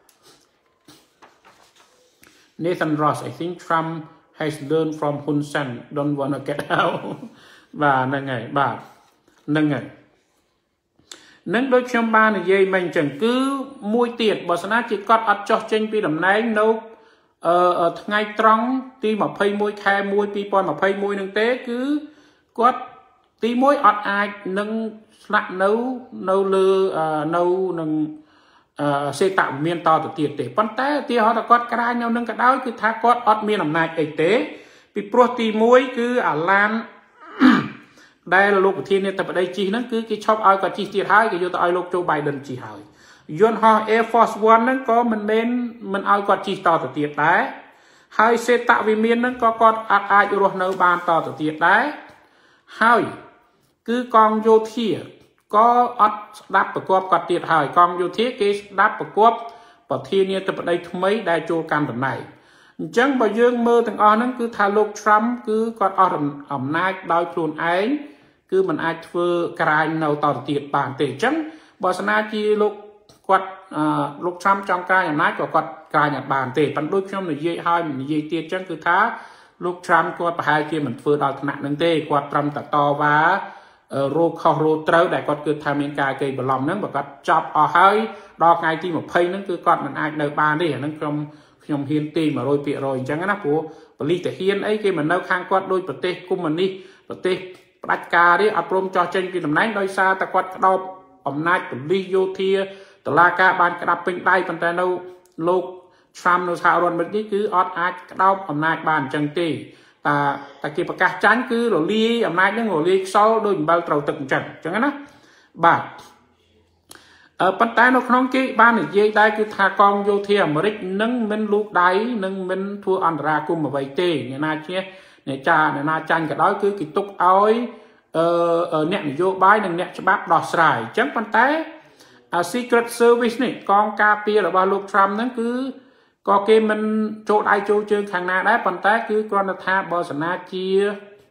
A: Nathan Ross I think Trump has learned from Hun Sen don't want to get out បាទហ្នឹងហើយបាទហ្នឹងហើយនឹងដូចខ្ញុំបាននិយាយមិញអញ្ចឹងគឺមួយទៀតបើស្នាជាគាត់អត់ចោះចេញពីតំណែងនៅអឺថ្ងៃត្រង់ទី ยี่สิบเอ็ด ខែ មួយ ยี่สิบยี่สิบเอ็ด នឹងទេគឺគាត់ទីមួយអត់អាចនឹងស្នាក់នៅនៅលើនៅនឹងសេតវិមានតទៅទៀតទេប៉ុន្តែឧទាហរណ៍ថាគាត់ក្រាញនៅនឹងក៏ដោយគឺថាគាត់អត់មានអំណាចអីទេពីព្រោះទីមួយគឺអាឡានដែលលោកប្រធានាធិបតីជិះហ្នឹងគឺគេឈប់ឲ្យគាត់ជិះទៀតហើយគេយកទៅឲ្យលោក Joe Biden ជិះហើយយន្តហោះ Air Force One ហ្នឹងក៏មិនមែនមិនឲ្យគាត់ជិះតទៅទៀតដែរហើយសេតវិមានហ្នឹងក៏គាត់អាចអាចរស់នៅបានតទៅទៀតដែរហើយគឺកងយោធាក៏អត់ស្ដាប់ប្រកបគាត់ទៀតហើយកងយោធាគេស្ដាប់ប្រកបប្រធានាធិបតីថ្មីដែលចូលកាន់តំណែងអញ្ចឹងបើយើងមើលទាំងអស់ហ្នឹងគឺថាលោក Trump គឺគាត់អស់អំណាចដោយខ្លួនឯងគឺមិនអាចធ្វើក្រាញនៅតទៅទៀតបានទេអញ្ចឹងបើស្នាជាលោកគាត់លោក Trump ចង់ក្រាញអំណាចក៏គាត់ក្រាញអត់បានទេប៉ុន្តែដូចខ្ញុំនិយាយហើយនិយាយទៀតអញ្ចឹងគឺថាលោក Trump គាត់ប្រហែលជាមិនធ្វើដល់ថ្នាក់ហ្នឹងទេគាត់ត្រឹមតែតវ៉ារោគខុសរោគត្រូវដែលគាត់គិតថាមានការកេងបន្លំហ្នឹងបើគាត់ចាប់អស់ហើយដល់ថ្ងៃទី ยี่สิบហ្នឹងគឺគាត់មិនអាចនៅបានទេអាហ្នឹងខ្ញុំខ្ញុំហ៊ានទី một trăm phần trăm អញ្ចឹងណាព្រោះប៉ូលីសតាហ៊ានអីគេមិននៅខាងគាត់ដូចប្រទេសកុម្មុយនីសប្រទេសផ្ដាច់ការទេអត់ព្រមចោះចេញពីតំណែងដោយសារតែគាត់ក្តោបអំណាចប៉ូលីសយោធាតុលាការបានក្តាប់ពេញដៃប៉ុន្តែនៅលោក Trump នៅសហរដ្ឋអាមេរិកនេះគឺអត់អាចក្តោបអំណាចបានអញ្ចឹងទេតែតែគេប្រកាសចាញ់គឺរលាយអំណាចហ្នឹងរលាយខ្សោយដូចអំបិលត្រូវទឹកអញ្ចឹងអញ្ចឹងណាបាទអឺប៉ុន្តែនៅក្នុងគេបាននិយាយដែរគឺថាកងយោធាអាមេរិកនឹងមិនលូកដៃនឹងមិនធ្វើអន្តរាគមន៍អ្វីទេអ្នកណាជាអ្នកចាអ្នកណាចាញ់ក៏ដោយគឺគេទុកឲ្យអឺអ្នកនយោបាយនិងអ្នកច្បាប់ដោះស្រាយអញ្ចឹងប៉ុន្តែ Secret Service នេះកងការពាររបស់លោក Trump ហ្នឹងគឺក៏គេមិនចូលដៃចូលជើងខាងណាដែរប៉ុន្តែគឺគ្រាន់តែថាបើស្នាជា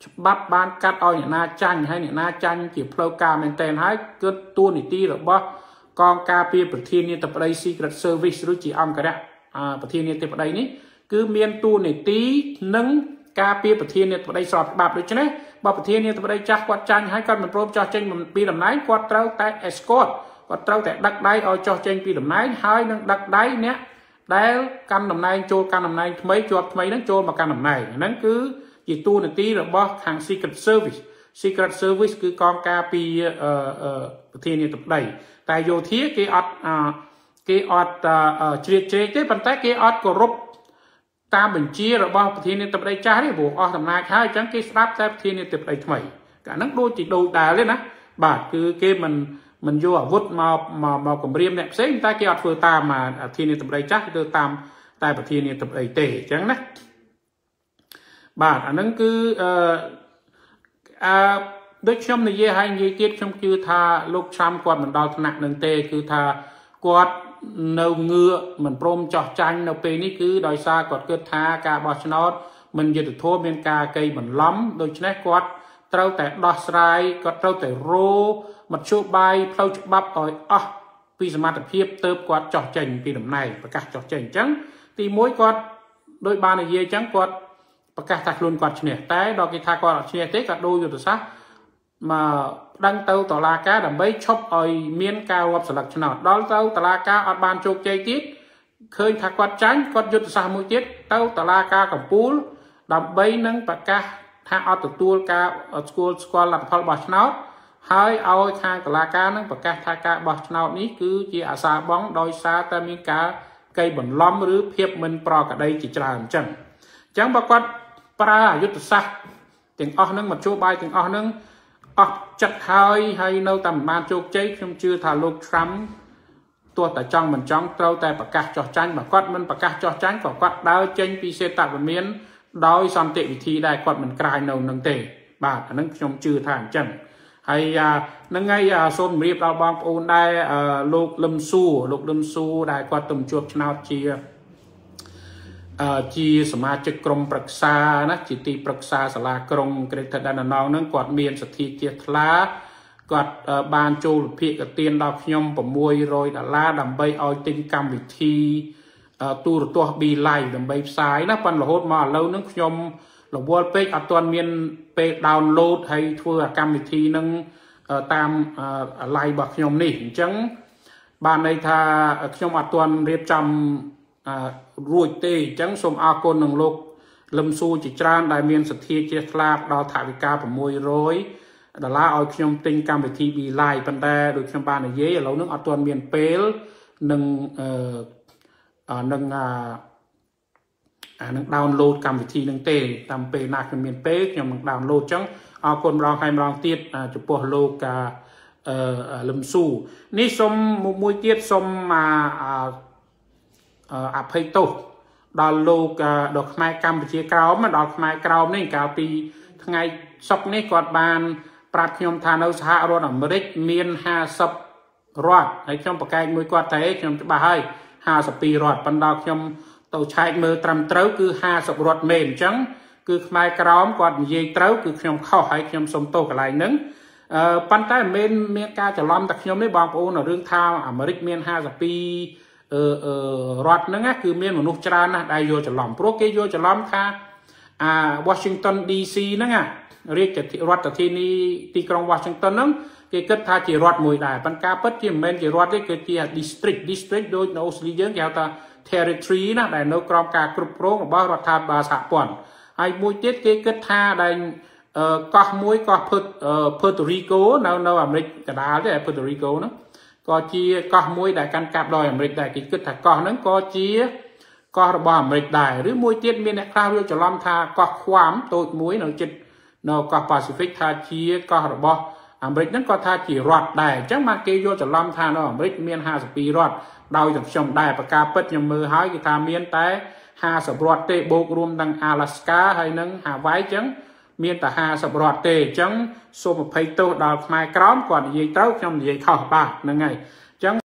A: บับบานกัดเอาเนี่ยนาจันให้เนี่ยนาจันเกี่ยวเพลกาเป็นแต่ให้เกิดตัวนิตีหรือว่ากองกาเปียประเทศนี้แต่ประเดี๋ยว Secret Service หรือจีอัมกันเนี่ยประเทศนี้แต่ประเดี๋ยวนี้คือเมียนตัวนิตีนึ่งกาเปียประเทศนี้แต่ประเดี๋ยวสอบแบบเลยใช่ไหมบ่ประเทศนี้แต่ประเดี๋ยวจักวัดจันให้กันมันพร้อมจ่อเจงมันปีลำไหนกวาดเต้าแต่เอสคอร์ตกวาดเต้าแต่ดักได้เอาจ่อเจงปีลำไหนให้นั่งดักได้เนี่ยได้การลำไหนโจการลำไหนทำไมจวบทำไมนั่งโจมาการลำไหนนั่นคือจีตัวนิตีหรือว่าทาง Secret Service Secret Service คือกองกาปีเอ่อเอ่อประเทศนี้ตัวใดแต่โยธีเกี่ยดอ่าเกี่ยดเอ่อเจียเจเจปันแต่เกี่ยดกรบตามบัญชีหรือว่าประเทศนี้ตัวใดจ้าได้บุกออกทำนายใช่จังเกี่ยรับแต่ประเทศนี้ตัวใดทำไมการนั่งดูจิตดูด่าเลยนะบาทคือเกี่ยมันมันโย่วุฒิมามามากับเรียมเนี่ยเส้นแต่เกี่ยดเฟื่อตามมาประเทศนี้ตัวใดจ้าเดินตามแต่ประเทศนี้ตัวใดเตะจังนะบาทอันนั้นคือเอ่ออ่าโดยช่วงในเยี่ยให้ยี่เกียรติช่วงคือทาลูกช้ำกวาดเหมือนดาวถนัดหนึ่งเตคือทากวาดเนื้อเงือเหมือนพรมจ่อจันเนื้อเปนี่คือโดยซากวาดเกิดทากาบอชนอตมันจะถูกโทษเป็นกาเกยเหมือนล้ำโดยเฉพาะกวาดเต้าแต่ดอสไรกวาดเต้าแต่โรมันชุบใบเพลาชุบบับอ่อยอ่ะปีสมาร์ทเพียบเติบกวาดจ่อจันปีดำในประกาศจ่อจันจังตีมวยกวาดโดยบานในเยี่ยจังกวาดประกาศตักลุนกวาดเฉลี่ยแต่ดอกกีทากวาดเฉลี่ยเตกัดดูอยู่ตัวซะมาดังเต้าต่อลากาดับเบิ้ลชอบอ่อยเมียนกาวรับสลักชนะดอลเต้าต่อลากาอัดบานโจกใจติดเคยถักกวาดจันกวาดยุดสามมือติดเต้าต่อลากากับปูลดับเบิ้ลนั่งประกาศถ้าเอาตัวตัวกาสกูลสกอลหลักพอลบอชนะให้เอาทางต่อลากานั่งประกาศทากาบอชนะนี้คือจีอาซาบ้องโดยซาแต่มีกาไก่บ่นล้อมหรือเพียบมันปลอกระไดจิตรามจังจังประกาศปรายุทธศาสตร์ถึงอ้อนึงมาโชว์ใบถึงอ้อนึงออกจัดให้ให้เนาต่ำมาโจกใจชมชื่อทาลูกทรัมป์ตัวแต่จังมันจังเต้าแต่ประกาศจอจันแบบกอดมันประกาศจอจันก็กอดดาวเจนปีเซตัดแบบเมียนดาวสัมเตวิธีได้กอดมันกลายเนาหนังเตะบาทอันนั้นชมชื่อทางจังให้นั่งไงส้มรีบเราบางปูนได้ลูกลมสู้ลูกลมสู้ได้กอดตุ่มจวบชนะเชียจีสมาชิกกรมปรึกษานะจิตีปรึกษาสลากรงเกรดดานนองนั่งกอดเมียนสถิตเทียทลากอดบานโจลพิกเตียนดาวขยมผมมวยโรยดาลาดับใบออยติงกรรมวิธีตัวตัวบีไลดับใบสายนะปันหลอดมาแล้วนั่งขยมหลวงเป็กอัตวนเมียนเป็กดาวน์โหลดให้ทั่วกรรมวิธีนั่งตามไลบักขยมนี่จังบานในทาขยมอัตวนเรียบจำรวยเตจังสมอาโกนหนึ่งโลกลมซูจิตรานได้เมียนสถีเจตลาบดาวถาวิกาผมมวยร้อยดาราเอาขยมติงกรรมไปทีบีไลปันแต่โดยขยมบานในเย่เรานึกอัตวนเมียนเปลหนึ่งเอ่อหนึ่งอ่าหนึ่งดาวน์โหลดกรรมวิธีหนึ่งเตตามเปนักเมียนเปลขยมดาวน์โหลดจังเอาคนรองให้รองเตี้ยจุปโลกาเอ่อลมซูนี่สมมวยเตี้ยสมมาอภัยโตดอลโลกดอกไม้กรรมวิธีกราวมันดอกไม้กราวนี่กาวปีทั้งไงศพนี้กอดบานปราบขยมทานเอาสหรัฐอเมริกเมียนห้าศพรอดในขยมประกายมวยกอดไทยขยมจะบ่ายห้าศพปีรอดปันดอกขยมตัวชายมือตรำเต้าคือห้าศพรอดเมนจังคือไม้กราวกอดเยี่ยเต้าคือขยมเข้าให้ขยมสมโตกับไรนึงปันใต้เมนเมียกาจะล้อมแต่ขยมไม่บางโอ้หนเรื่องท้าอเมริกเมียนห้าศพปีเออเออรอดนั่นก็คือเมียนมนุษย์จรานะได้โยจะล้อมโปรเกโยจะล้อมค่ะอ่าวอชิงตันดีซีนั่นไงเรียกจากรัฐที่นี่ตีกรงวอชิงตันนั้นเกิดท่าจีรัฐมวยได้ปัญกาปัจจิมเมนจีรัฐได้เกิดจีดิสตริกดิสตริกโดยนอสลีเยอร์แกวตาเทอริทรีนะได้นกรองการกรุบโปรงบ้ารัฐบาลสะปอนไอ้มวยเจ็ดเกิดท่าได้เอ่อก็มวยก็เพิร์เอ่อเพิร์ตริโกนเอาเอาอเมริกาได้ได้เพิร์ตริโกนะก็จีก็มวยได้การกับดอยอเมริกได้กิจถ้าก็นั้นก็จีก็ระบอบอเมริกได้หรือมวยเจ็ดมีในคราวเรียกจะล้อมท่าก็ความตัวมวยหนึ่งจิตนก็แปซิฟิกท่าจีก็ระบอบอเมริกนั้นก็ท่าจีรอดได้จังมาเกโยจะล้อมท่านอเมริกเมียนห้าสิบปีรอดดาวจากชมได้ประกาศเปิดยังมือหายกิธาเมียนแต่ห้าสิบรอดเตะโบกรวมดัง阿拉斯加ให้นั่งหาไว้จังเมียนแต่ห้าสิบรอดเตะจังสมภัยโตดาวไม้กร้อมก่อนยี่เต้าชมยี่เข้าบ้านนั่งไงจัง